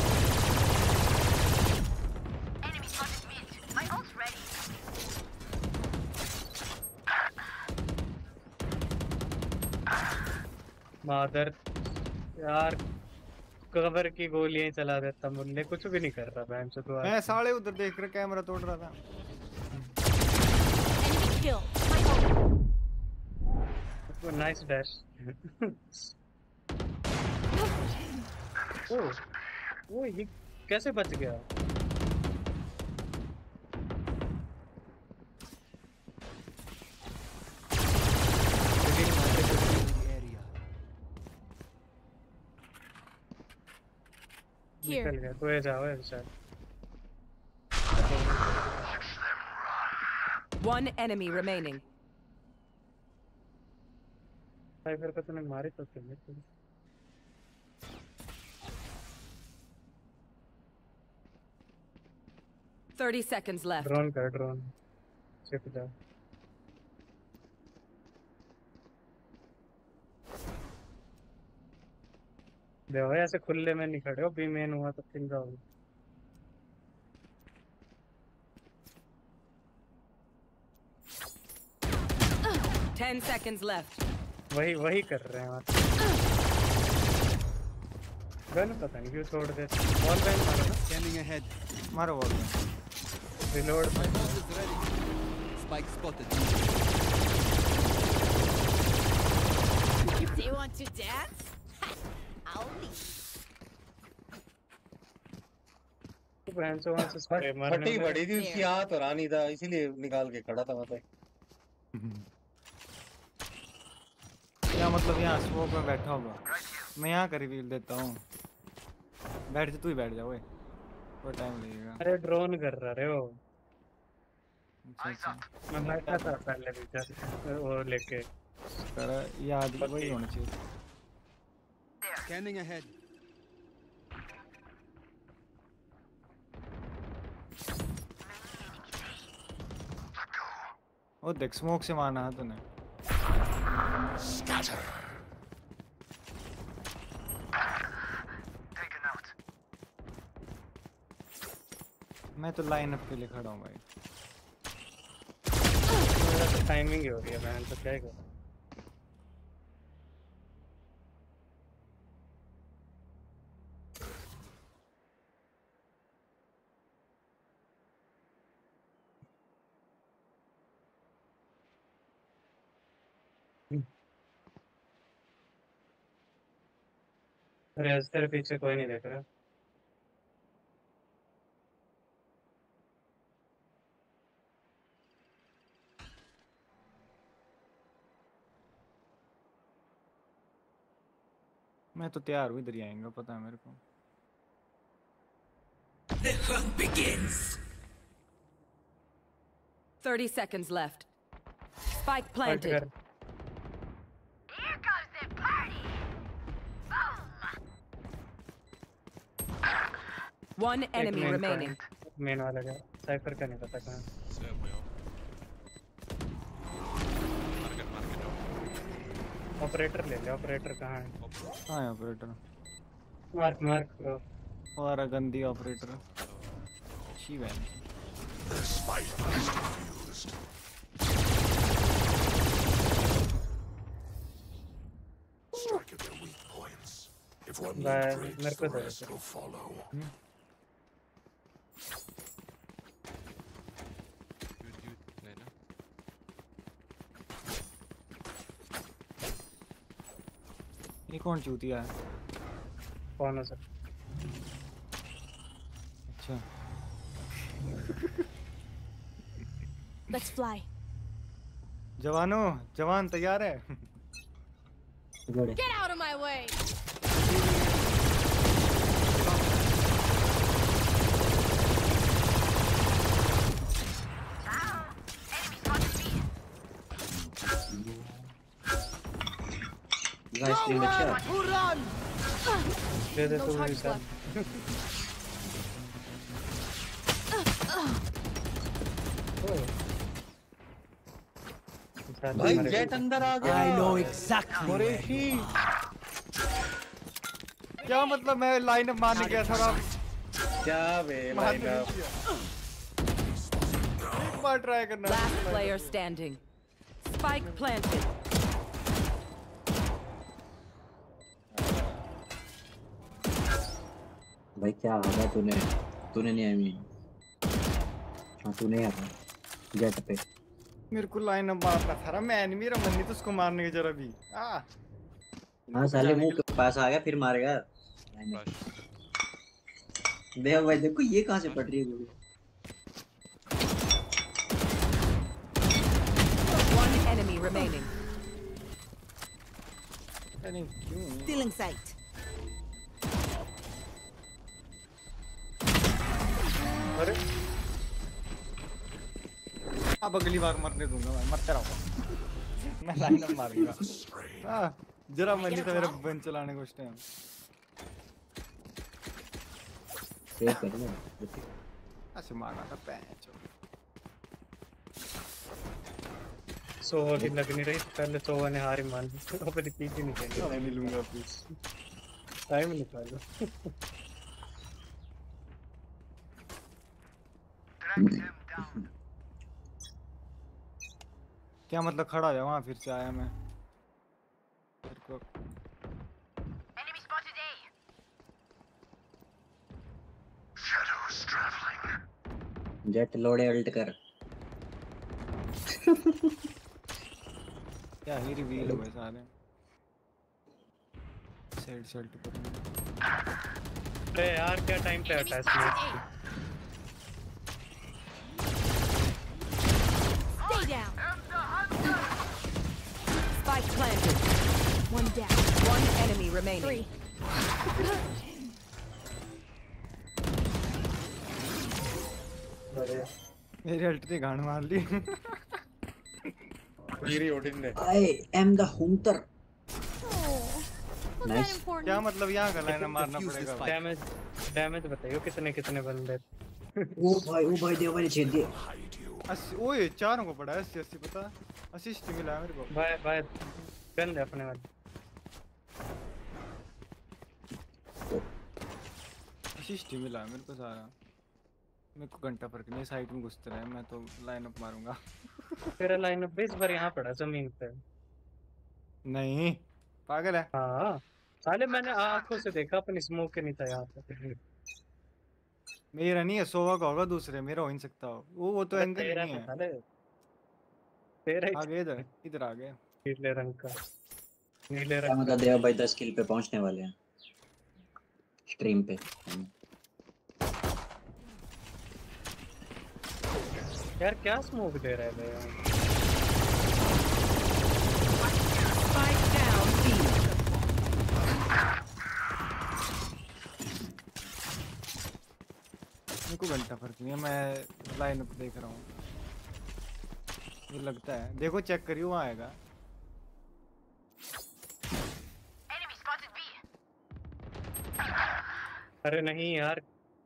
Enemy spotted mid. My ult's ready. मादर यार, कवर की गोलियां चला देता, मुन्ने कुछ भी नहीं कर रहा बहन से तो। मैं साले उधर देख कर कैमरा तोड़ रहा था। Enemy kill. My ult. Nice dash. ओ ये कैसे बच गया? निकल गया तो जाओ ऐसा। One enemy remaining. साइफर को तूने मारे तो कितने? 30 seconds left. ड्रोन कर, ड्रोन छिप जा। देखो ऐसे खुले में नहीं खड़े हो, बी मेन हुआ तो किल जाओगे। Ten seconds left. वही कर रहे हैं आप। गन पता नहीं क्यों छोड़ देते। वॉल बैन मारो ना। Scanning ahead. मारो wall bang. Reload. My ult is ready. Spike spotted. Do you want to dance? I'll leave. बहन से वहाँ से स्प्रे मारने फटी बड़ी थी उसकी, हाथ और नहीं था इसीलिए निकाल के खड़ा था वहाँ। क्या मतलब यहाँ स्मोक में बैठा होगा? मैं यहाँ का रिवील देता हूँ। बैठ जा, तू ही बैठ जा ओए, कोई टाइम लगेगा। अरे ड्रोन कर रहे हो। अच्छा मैं बैठा था पहले भी वो लेके। याद वही होना चाहिए। Scanning ahead. ओ देख स्मोक से मारना है तूने। Scatter. मैं तो लाइन अप के लिए खड़ा हूँ भाई। मेरा तो टाइमिंग ही हो रही है बहन, तो क्या करूँ? अरे तेरे पीछे कोई नहीं देख रहा। मैं तो तैयार हूँ, इधर ही आएंगे पता है मेरे को। The hunt begins. 30 seconds left. Spike planted. Here comes the party. Boom. One enemy remaining. Main वाला का साइफर का नहीं पता कहाँ। ऑपरेटर ले ले, ऑपरेटर कहाँ है? हाँ है ऑपरेटर। मार्क मार्क करो। और गंदी ऑपरेटर। शी वैन। The spike is confused. Strike at their weak points. If one link breaks, the rest will follow. ये कौन चूतिया है? कौन है सर? अच्छा। Let's fly. जवानों, जवान तैयार है? Get out of my way. Guys, in the chat. दे दे No तू charges भी left. भाई जेट अंदर आ गया। I know exactly. क्या मतलब मैं लाइन अप मारने गया था और क्या बे लाइन अप एक बार ट्राई करना। Last player standing. Spike planted. भाई क्या आगा तूने नहीं आई मीन। हाँ तूने आगा जेट पे मेरे को लाइन अप मारना था। मैं एनिमी मेरा मन नहीं तो उसको मारने के जरा भी। हाँ साले मुंह के पास आ गया फिर मारेगा। देख भाई देखो ये कहाँ से पड़ रही है गोली। One enemy remaining. Stealing sight. अरे अब अगली बार मरने दूंगा मैं। मरते रहो मैं लाइन अप मारूंगा। जरा मन नहीं था मेरा गन चलाने को उस टाइम। सेव करना ऐसे मारना था पैंच। सोवा की लग नहीं रही। पहले सोवा ने हार ही मान ली। अब रिपीट ही नहीं करेंगे। मैं नहीं लूंगा प्लीज। टाइम निकालो। क्या मतलब खड़ा है वहाँ फिर से आया मैं। Enemy spotted A. Shadows traveling. Jett लोडे अल्ट कर। क्या ही रिवील हुए सारे। साइड शॉट पर। अरे यार क्या टाइम पे हटा इसमें। Stay down. Spike planted. One down. One enemy remaining. 3. मेरी अल्ट ने गांड मार ली। गिरी ओडिन ने। I am the hunter. Nice. क्या मतलब यहाँ का लाइन मारना पड़ेगा। डैमेज बताइयो कितने बंदे। ओ भाई देव भाई छेद दिए। ओए चारों को पड़ा है 80 पता। असिस्ट मिला मेरे को। भाई गन दे अपने वाले। असिस्ट मिला मेरे को सारा। मेरे को घंटा फर्क नहीं। साइड में घुसते रहे मैं तो लाइन अप मारूंगा। तेरा लाइन अप इस बार यहाँ पड़ा जमीन पे। नहीं पागल है। हाँ साले मैंने आंखों से देखा अपनी स्मोक के नहीं था यहाँ पे। मेरा नहीं है सोवा का होगा दूसरे। मेरा हो नहीं सकता वो तो एंगल नहीं है। तेरा आगे इधर आ गए। नीले रंग का। नीले क्या रंग मतलब देव भाई 10 किल पे पहुंचने वाले हैं स्ट्रीम पे। यार क्या स्मोक दे रहा है भैया। Spike down B. मेरे को घंटा फर्क नहीं है। मैं लाइन अप देख रहा हूँ। ये लगता है देखो चेक करियो वहाँ आएगा। Enemy spotted B. अरे नहीं यार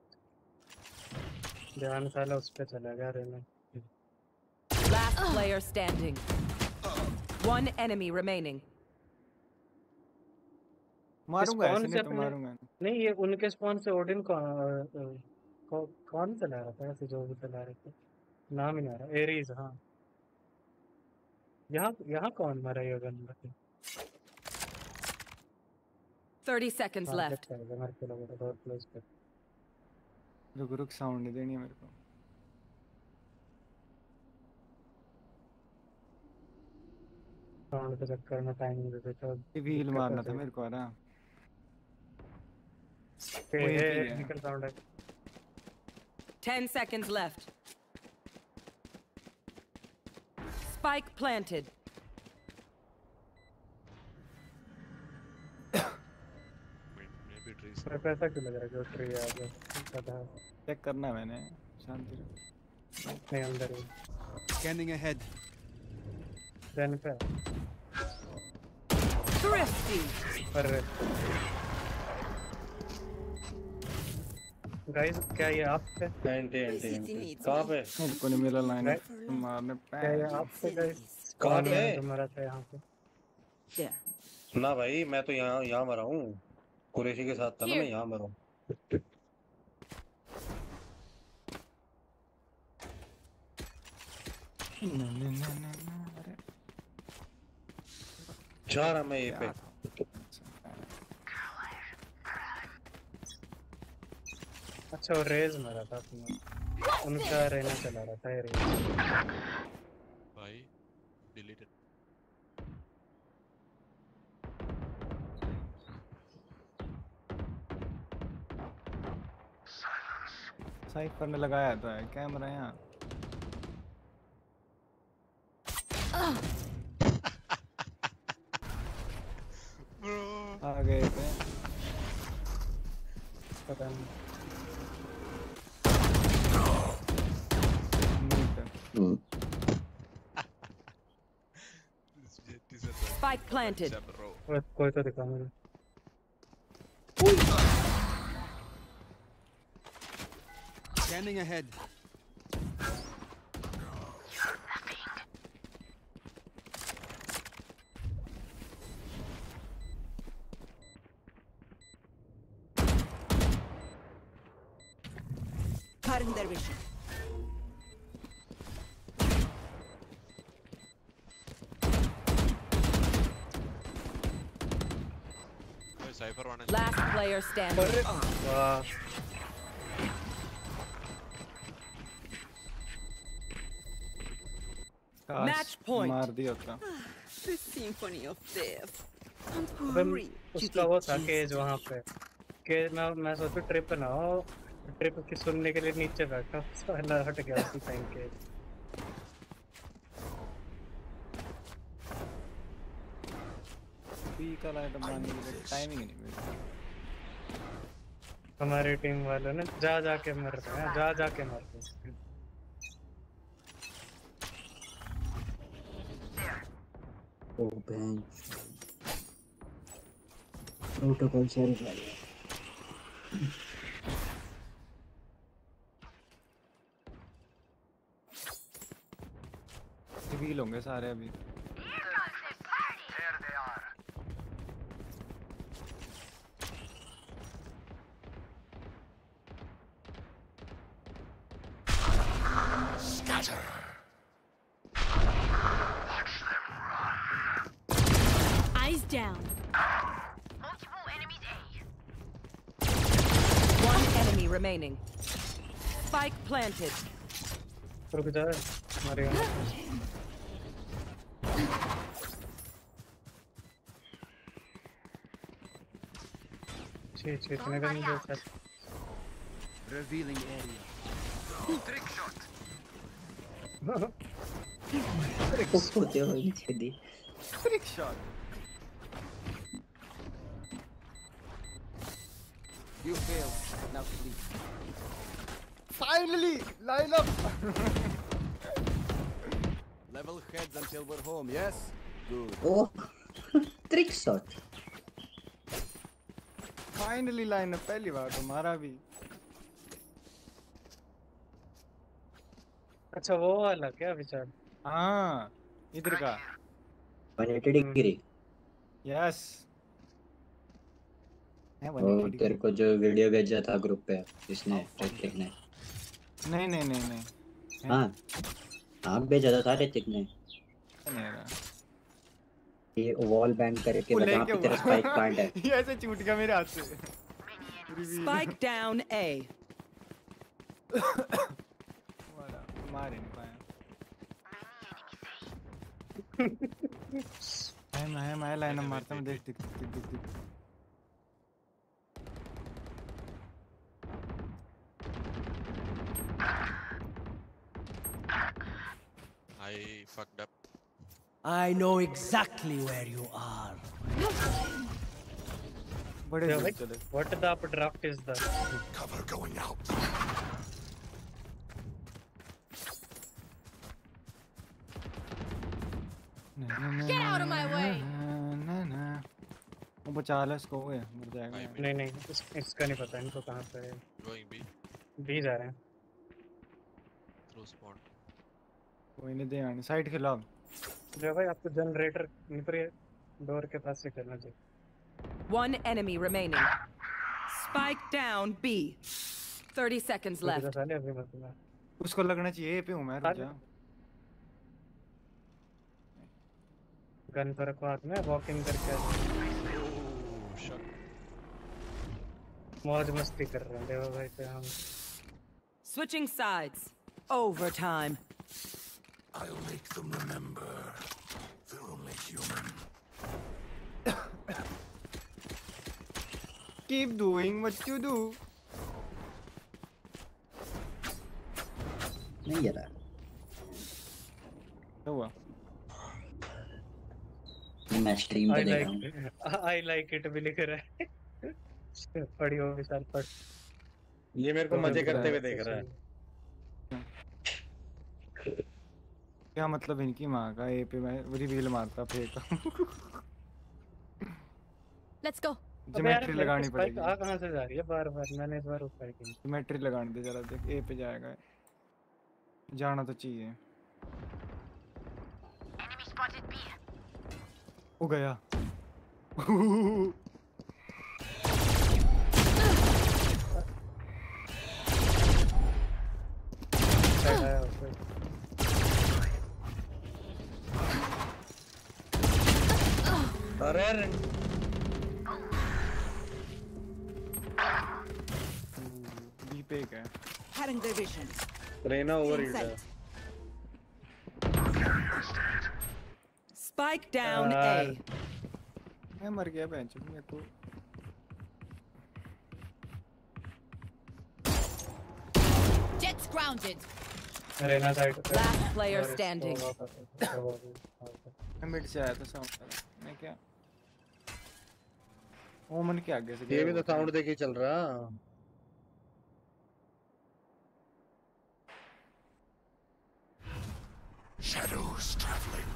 ध्यान साला उस पे चला गया। अरे नहीं। Last player standing. One enemy remaining. मारूंगा ऐसे नहीं तो मारूंगा नहीं। ये उनके स्पॉन से ओडिन कौन चला रहा था ऐसे जो भी चला रहे थे। नाम ही नहीं आ रहा। एरीज। हाँ यहाँ कौन मरा ये गन में। 30 seconds left. रुक साउंड नहीं देनी है मेरे को। साउंड के चक्कर में टाइम दे देता। व्हील मारना था मेरे को। आ रहा निकल साउंड है। 10 seconds left. Spike planted. पैसा क्यों लग रहा है जो ट्री आ गया। चेक करना मैंने शांति से। नहीं अंदर ही। Scanning ahead. देन पे। Thrifty. अरे गाइस क्या ये आप पे एंटी कहाँ पे? मेरे को नहीं मिला लाइन मारने पे। क्या ये आप पे गाइस? कहाँ पे? जो मरा था यहाँ पे। ना भाई मैं तो यहाँ मरा हूँ, कुरैशी के साथ था ना, मैं यहाँ मरा हूँ। जा रहा मैं ये पे। अच्छा वो रेज मरा था तुम्हें, उनका रहना चला रहा था ये रेज। भाई डिलीटेड। साइफर ने लगाया था कैमरा यहाँ। आ गए थे पता नहीं। Spike planted. कोई तो दिखा मुझे। Scanning ahead. Cutting their vision. Last player standing. वाह। Match point. मार दिया था। The symphony of death. उसका वो था केज वहाँ पे। केज मैं सोचूं ट्रिप ना हो, ट्रिप की सुनने के लिए नीचे बैठा, साला हट गया उसी टाइम केज। बी का लाइट मारने के लिए टाइमिंग नहीं मिलती। हमारी टीम वालों ने जा के मर रहे हैं, जा के मर रहे हैं। ओ बेंच प्रोटोकॉल शेयर कर। रिवील होंगे सारे अभी। Scatter. Eyes down. Multiple enemies A. One enemy remaining. Spike planted. रुक जा, मरेगा। छे इतने का नहीं दे सकता। Revealing area. Trick shot. होते हो Chhedi. Trick shot. You failed. Now sleep. Finally, line up. Level heads until we're home. Yes. Good. Oh, trick shot. Finally line up पहली बार तुम्हारा भी। अच्छा वो वाला क्या विचार? हाँ इधर का 180 डिग्री। यस। वो तेरे को जो वीडियो भेजा था ग्रुप पे इसने ऋतिक ने। नहीं। हाँ आप भेजा था ऋतिक ने। ये वॉल बैंड करके लगा पे तेरा स्पाइक प्लांट है। ये ऐसे छूट गया मेरे हाथ से। Spike down A. मार नहीं पाया। मैं लाइन मारता हूँ, देख। I fucked up. I know exactly where you are. What the updraft is the cover going out? Get out of my way! बचा ले इसको, वो मर जाएगा। नहीं नहीं इसका नहीं पता इनको कहाँ पे है। बी जा रहे हैं। कोई नहीं दे आने साइड खिलाओ। जो भाई आपको जनरेटर ऊपर डोर के पास से करना चाहिए। One enemy remaining. Spike down B. 30 seconds left. उसको लगना चाहिए पे हूं मैं, रुक जा। गन पर रखो हाथ में, वॉकिंग करके मौज मस्ती कर रहे हैं देवा भाई पे हम। Switching sides. Overtime. I'll make them remember they're only human. Keep doing what you do. नहीं यार क्या हुआ? मैं स्ट्रीम पे देख रहा हूँ। I like it भी लिख रहा है। पढ़ी हो विशाल पढ़। ये मेरे को मजे करते हुए देख रहा है। क्या मतलब इनकी माँ का ए पे मैं रिवील मारता फेंका। Let's go. ज्योमेट्री लगानी पड़ेगी। आ कहाँ से जा रही है बार-बार? मैंने इस बार ऊपर की। ज्योमेट्री लगाने दे जरा, देख ए पे जाएगा। जाना तो चाहिए। Enemy spotted B. हो गया। अरे बी पे क्या? Cutting their vision. Reyna over hit है। Spike down A. मैं मर गया बेंच में तो। Jet's grounded. Reyna side. Last player standing. Mid से आया था साउंड। मैं क्या? ओमन के आगे से। ये भी तो साउंड देके चल रहा। Shadows traveling.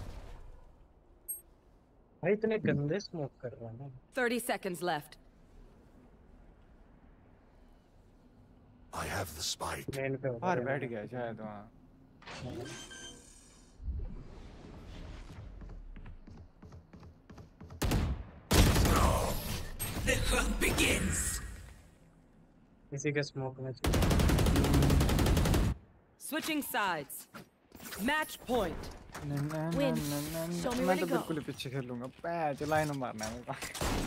भाई इतने गंदे स्मोक कर रहा है ना। 30 seconds left. I have the spike. बाहर बैठ गया शायद वहाँ। The hunt begins. इसी के स्मोक में। Switching sides. Match point. Win. Show me मैं where तो to go. बिल्कुल पीछे खेलूंगा। पैच लाइन मारना है मेरे को।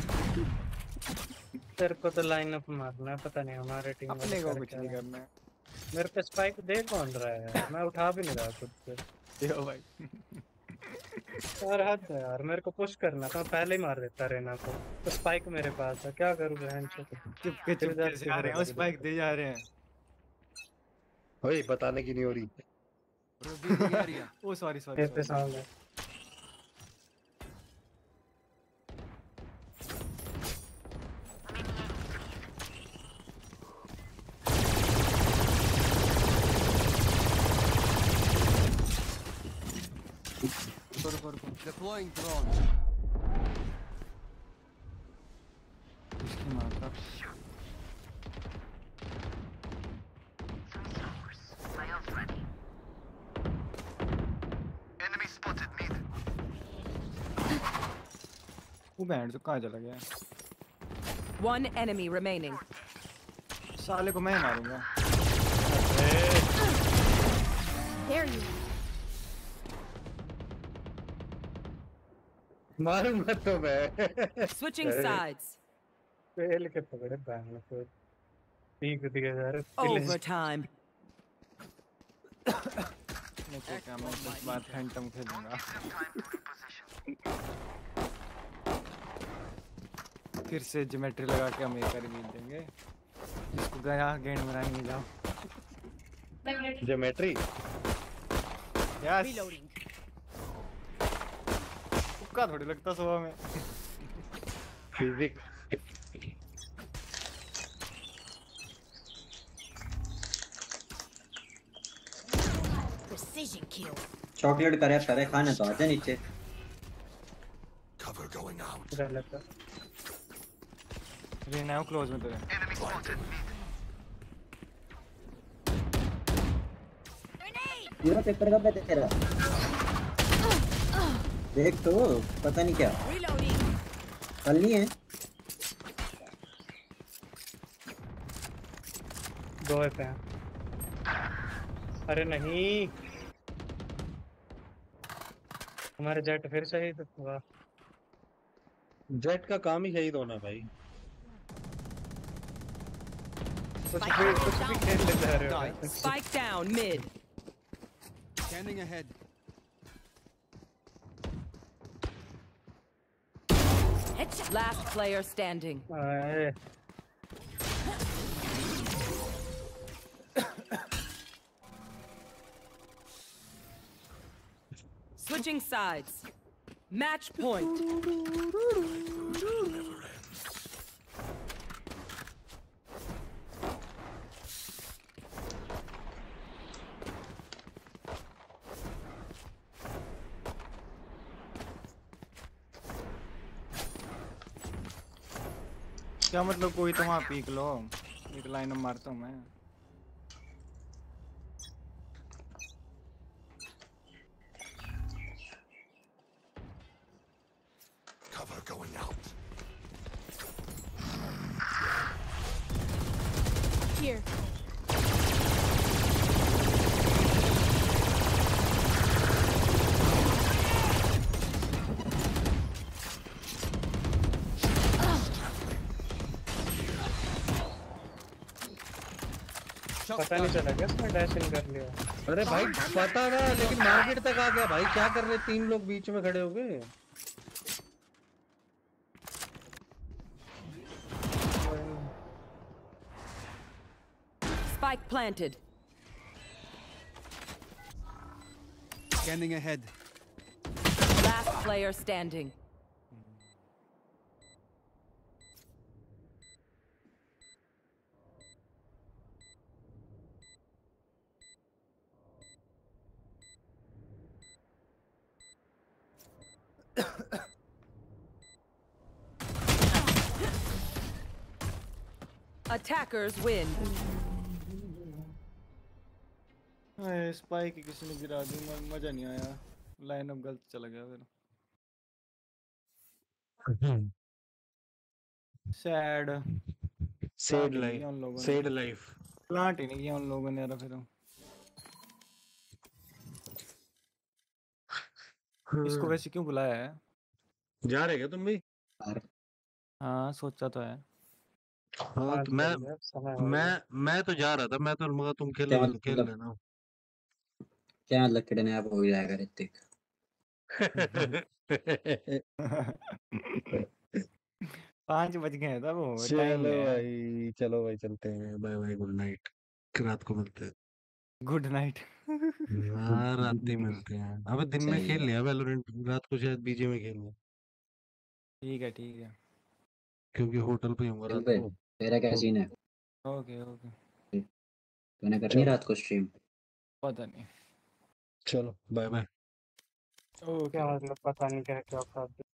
तेरे को तो लाइन अप मारना है, पता नहीं हमारे टीम अपने को कुछ नहीं करना है। मेरे पे स्पाइक दे कौन रहा है यार? मैं उठा भी नहीं रहा खुद से। यो भाई। यार हद है यार, मेरे को पुश करना था, पहले ही मार देता रेना को। तो स्पाइक मेरे पास है, क्या करूं बहन चोद। चुपके से आ रहे हैं, स्पाइक दे जा रहे हैं। ओए बताने की नहीं हो रही। ओ सॉरी सॉरी। पे साउंड है। Deploying drone. इसकी माता। Enemy spotted mid. वो बैंड तो कहाँ चला गया? One enemy remaining. साले को मैं मारूंगा। There you. मारूंगा तो मैं। Switching sides. फेल के पकड़े बैंड को। पीक दिया जा रहा है। Overtime. मैं क्या मैं इस बार फैंटम खेलूंगा। फिर से ज्योमेट्री लगा के हम एक कर मिल देंगे। इसको गया गेंद में नहीं जाओ। ज्योमेट्री। यस। तुक्का थोड़ी लगता सुबह में। फिजिक्स। Precision kill. चॉकलेट करे खाने तो आते नीचे। Cover going out. रेना है क्लोज में तेरे। पूरा पेपर कब है तेरा? देख तो पता नहीं क्या कल नहीं है। 2 पे हैं। अरे नहीं हमारे जेट फिर शहीद हुआ। जेट का काम ही शहीद होना भाई। कुछ भी खेल लेते रहे हो। Spike down mid. Scanning ahead. Last player standing. Switching sides. Match point. क्या मतलब कोई तो वहाँ पीक लो, एक लाइन में मारता हूँ मैं। Cover going out. Here. पता नहीं चला क्या उसने डैश इन कर लिया। अरे भाई पता था लेकिन मार्केट तक आ गया भाई। क्या कर रहे 3 लोग बीच में खड़े हो गए। Spike planted. Scanning ahead. Last player standing. Attackers win. Spike किसी ने गिरा दी, मजा नहीं आया। लाइन अप गलत चला गया फिर। सैड सैड लाइफ प्लांट ही नहीं किया उन लोगों ने यार। फिर इसको वैसे क्यों बुलाया है? जा रहे क्या तुम भी? हाँ सोचा तो है। हाँ तो मैं तो जा रहा था। मैं तो मगर तुम खेल लेना। क्या मतलब किडनैप हो जाएगा ऋतिक? 5 बज गए था वो टाइम चलो है। भाई चलो भाई चलते हैं। Bye bye good night. रात को मिलते हैं। Good night. हाँ रात ही मिलते हैं। अबे दिन में खेल लिया वैलोरेंट, रात को शायद बीजे में खेल लिया। ठीक है ठीक है। क्योंकि होटल पे हूँ रात को। तेरा क्या सीन है? Okay okay. तूने करनी रात को स्ट्रीम? पता नहीं। चलो बाय बाय। क्या मतलब पता नहीं क्या क्या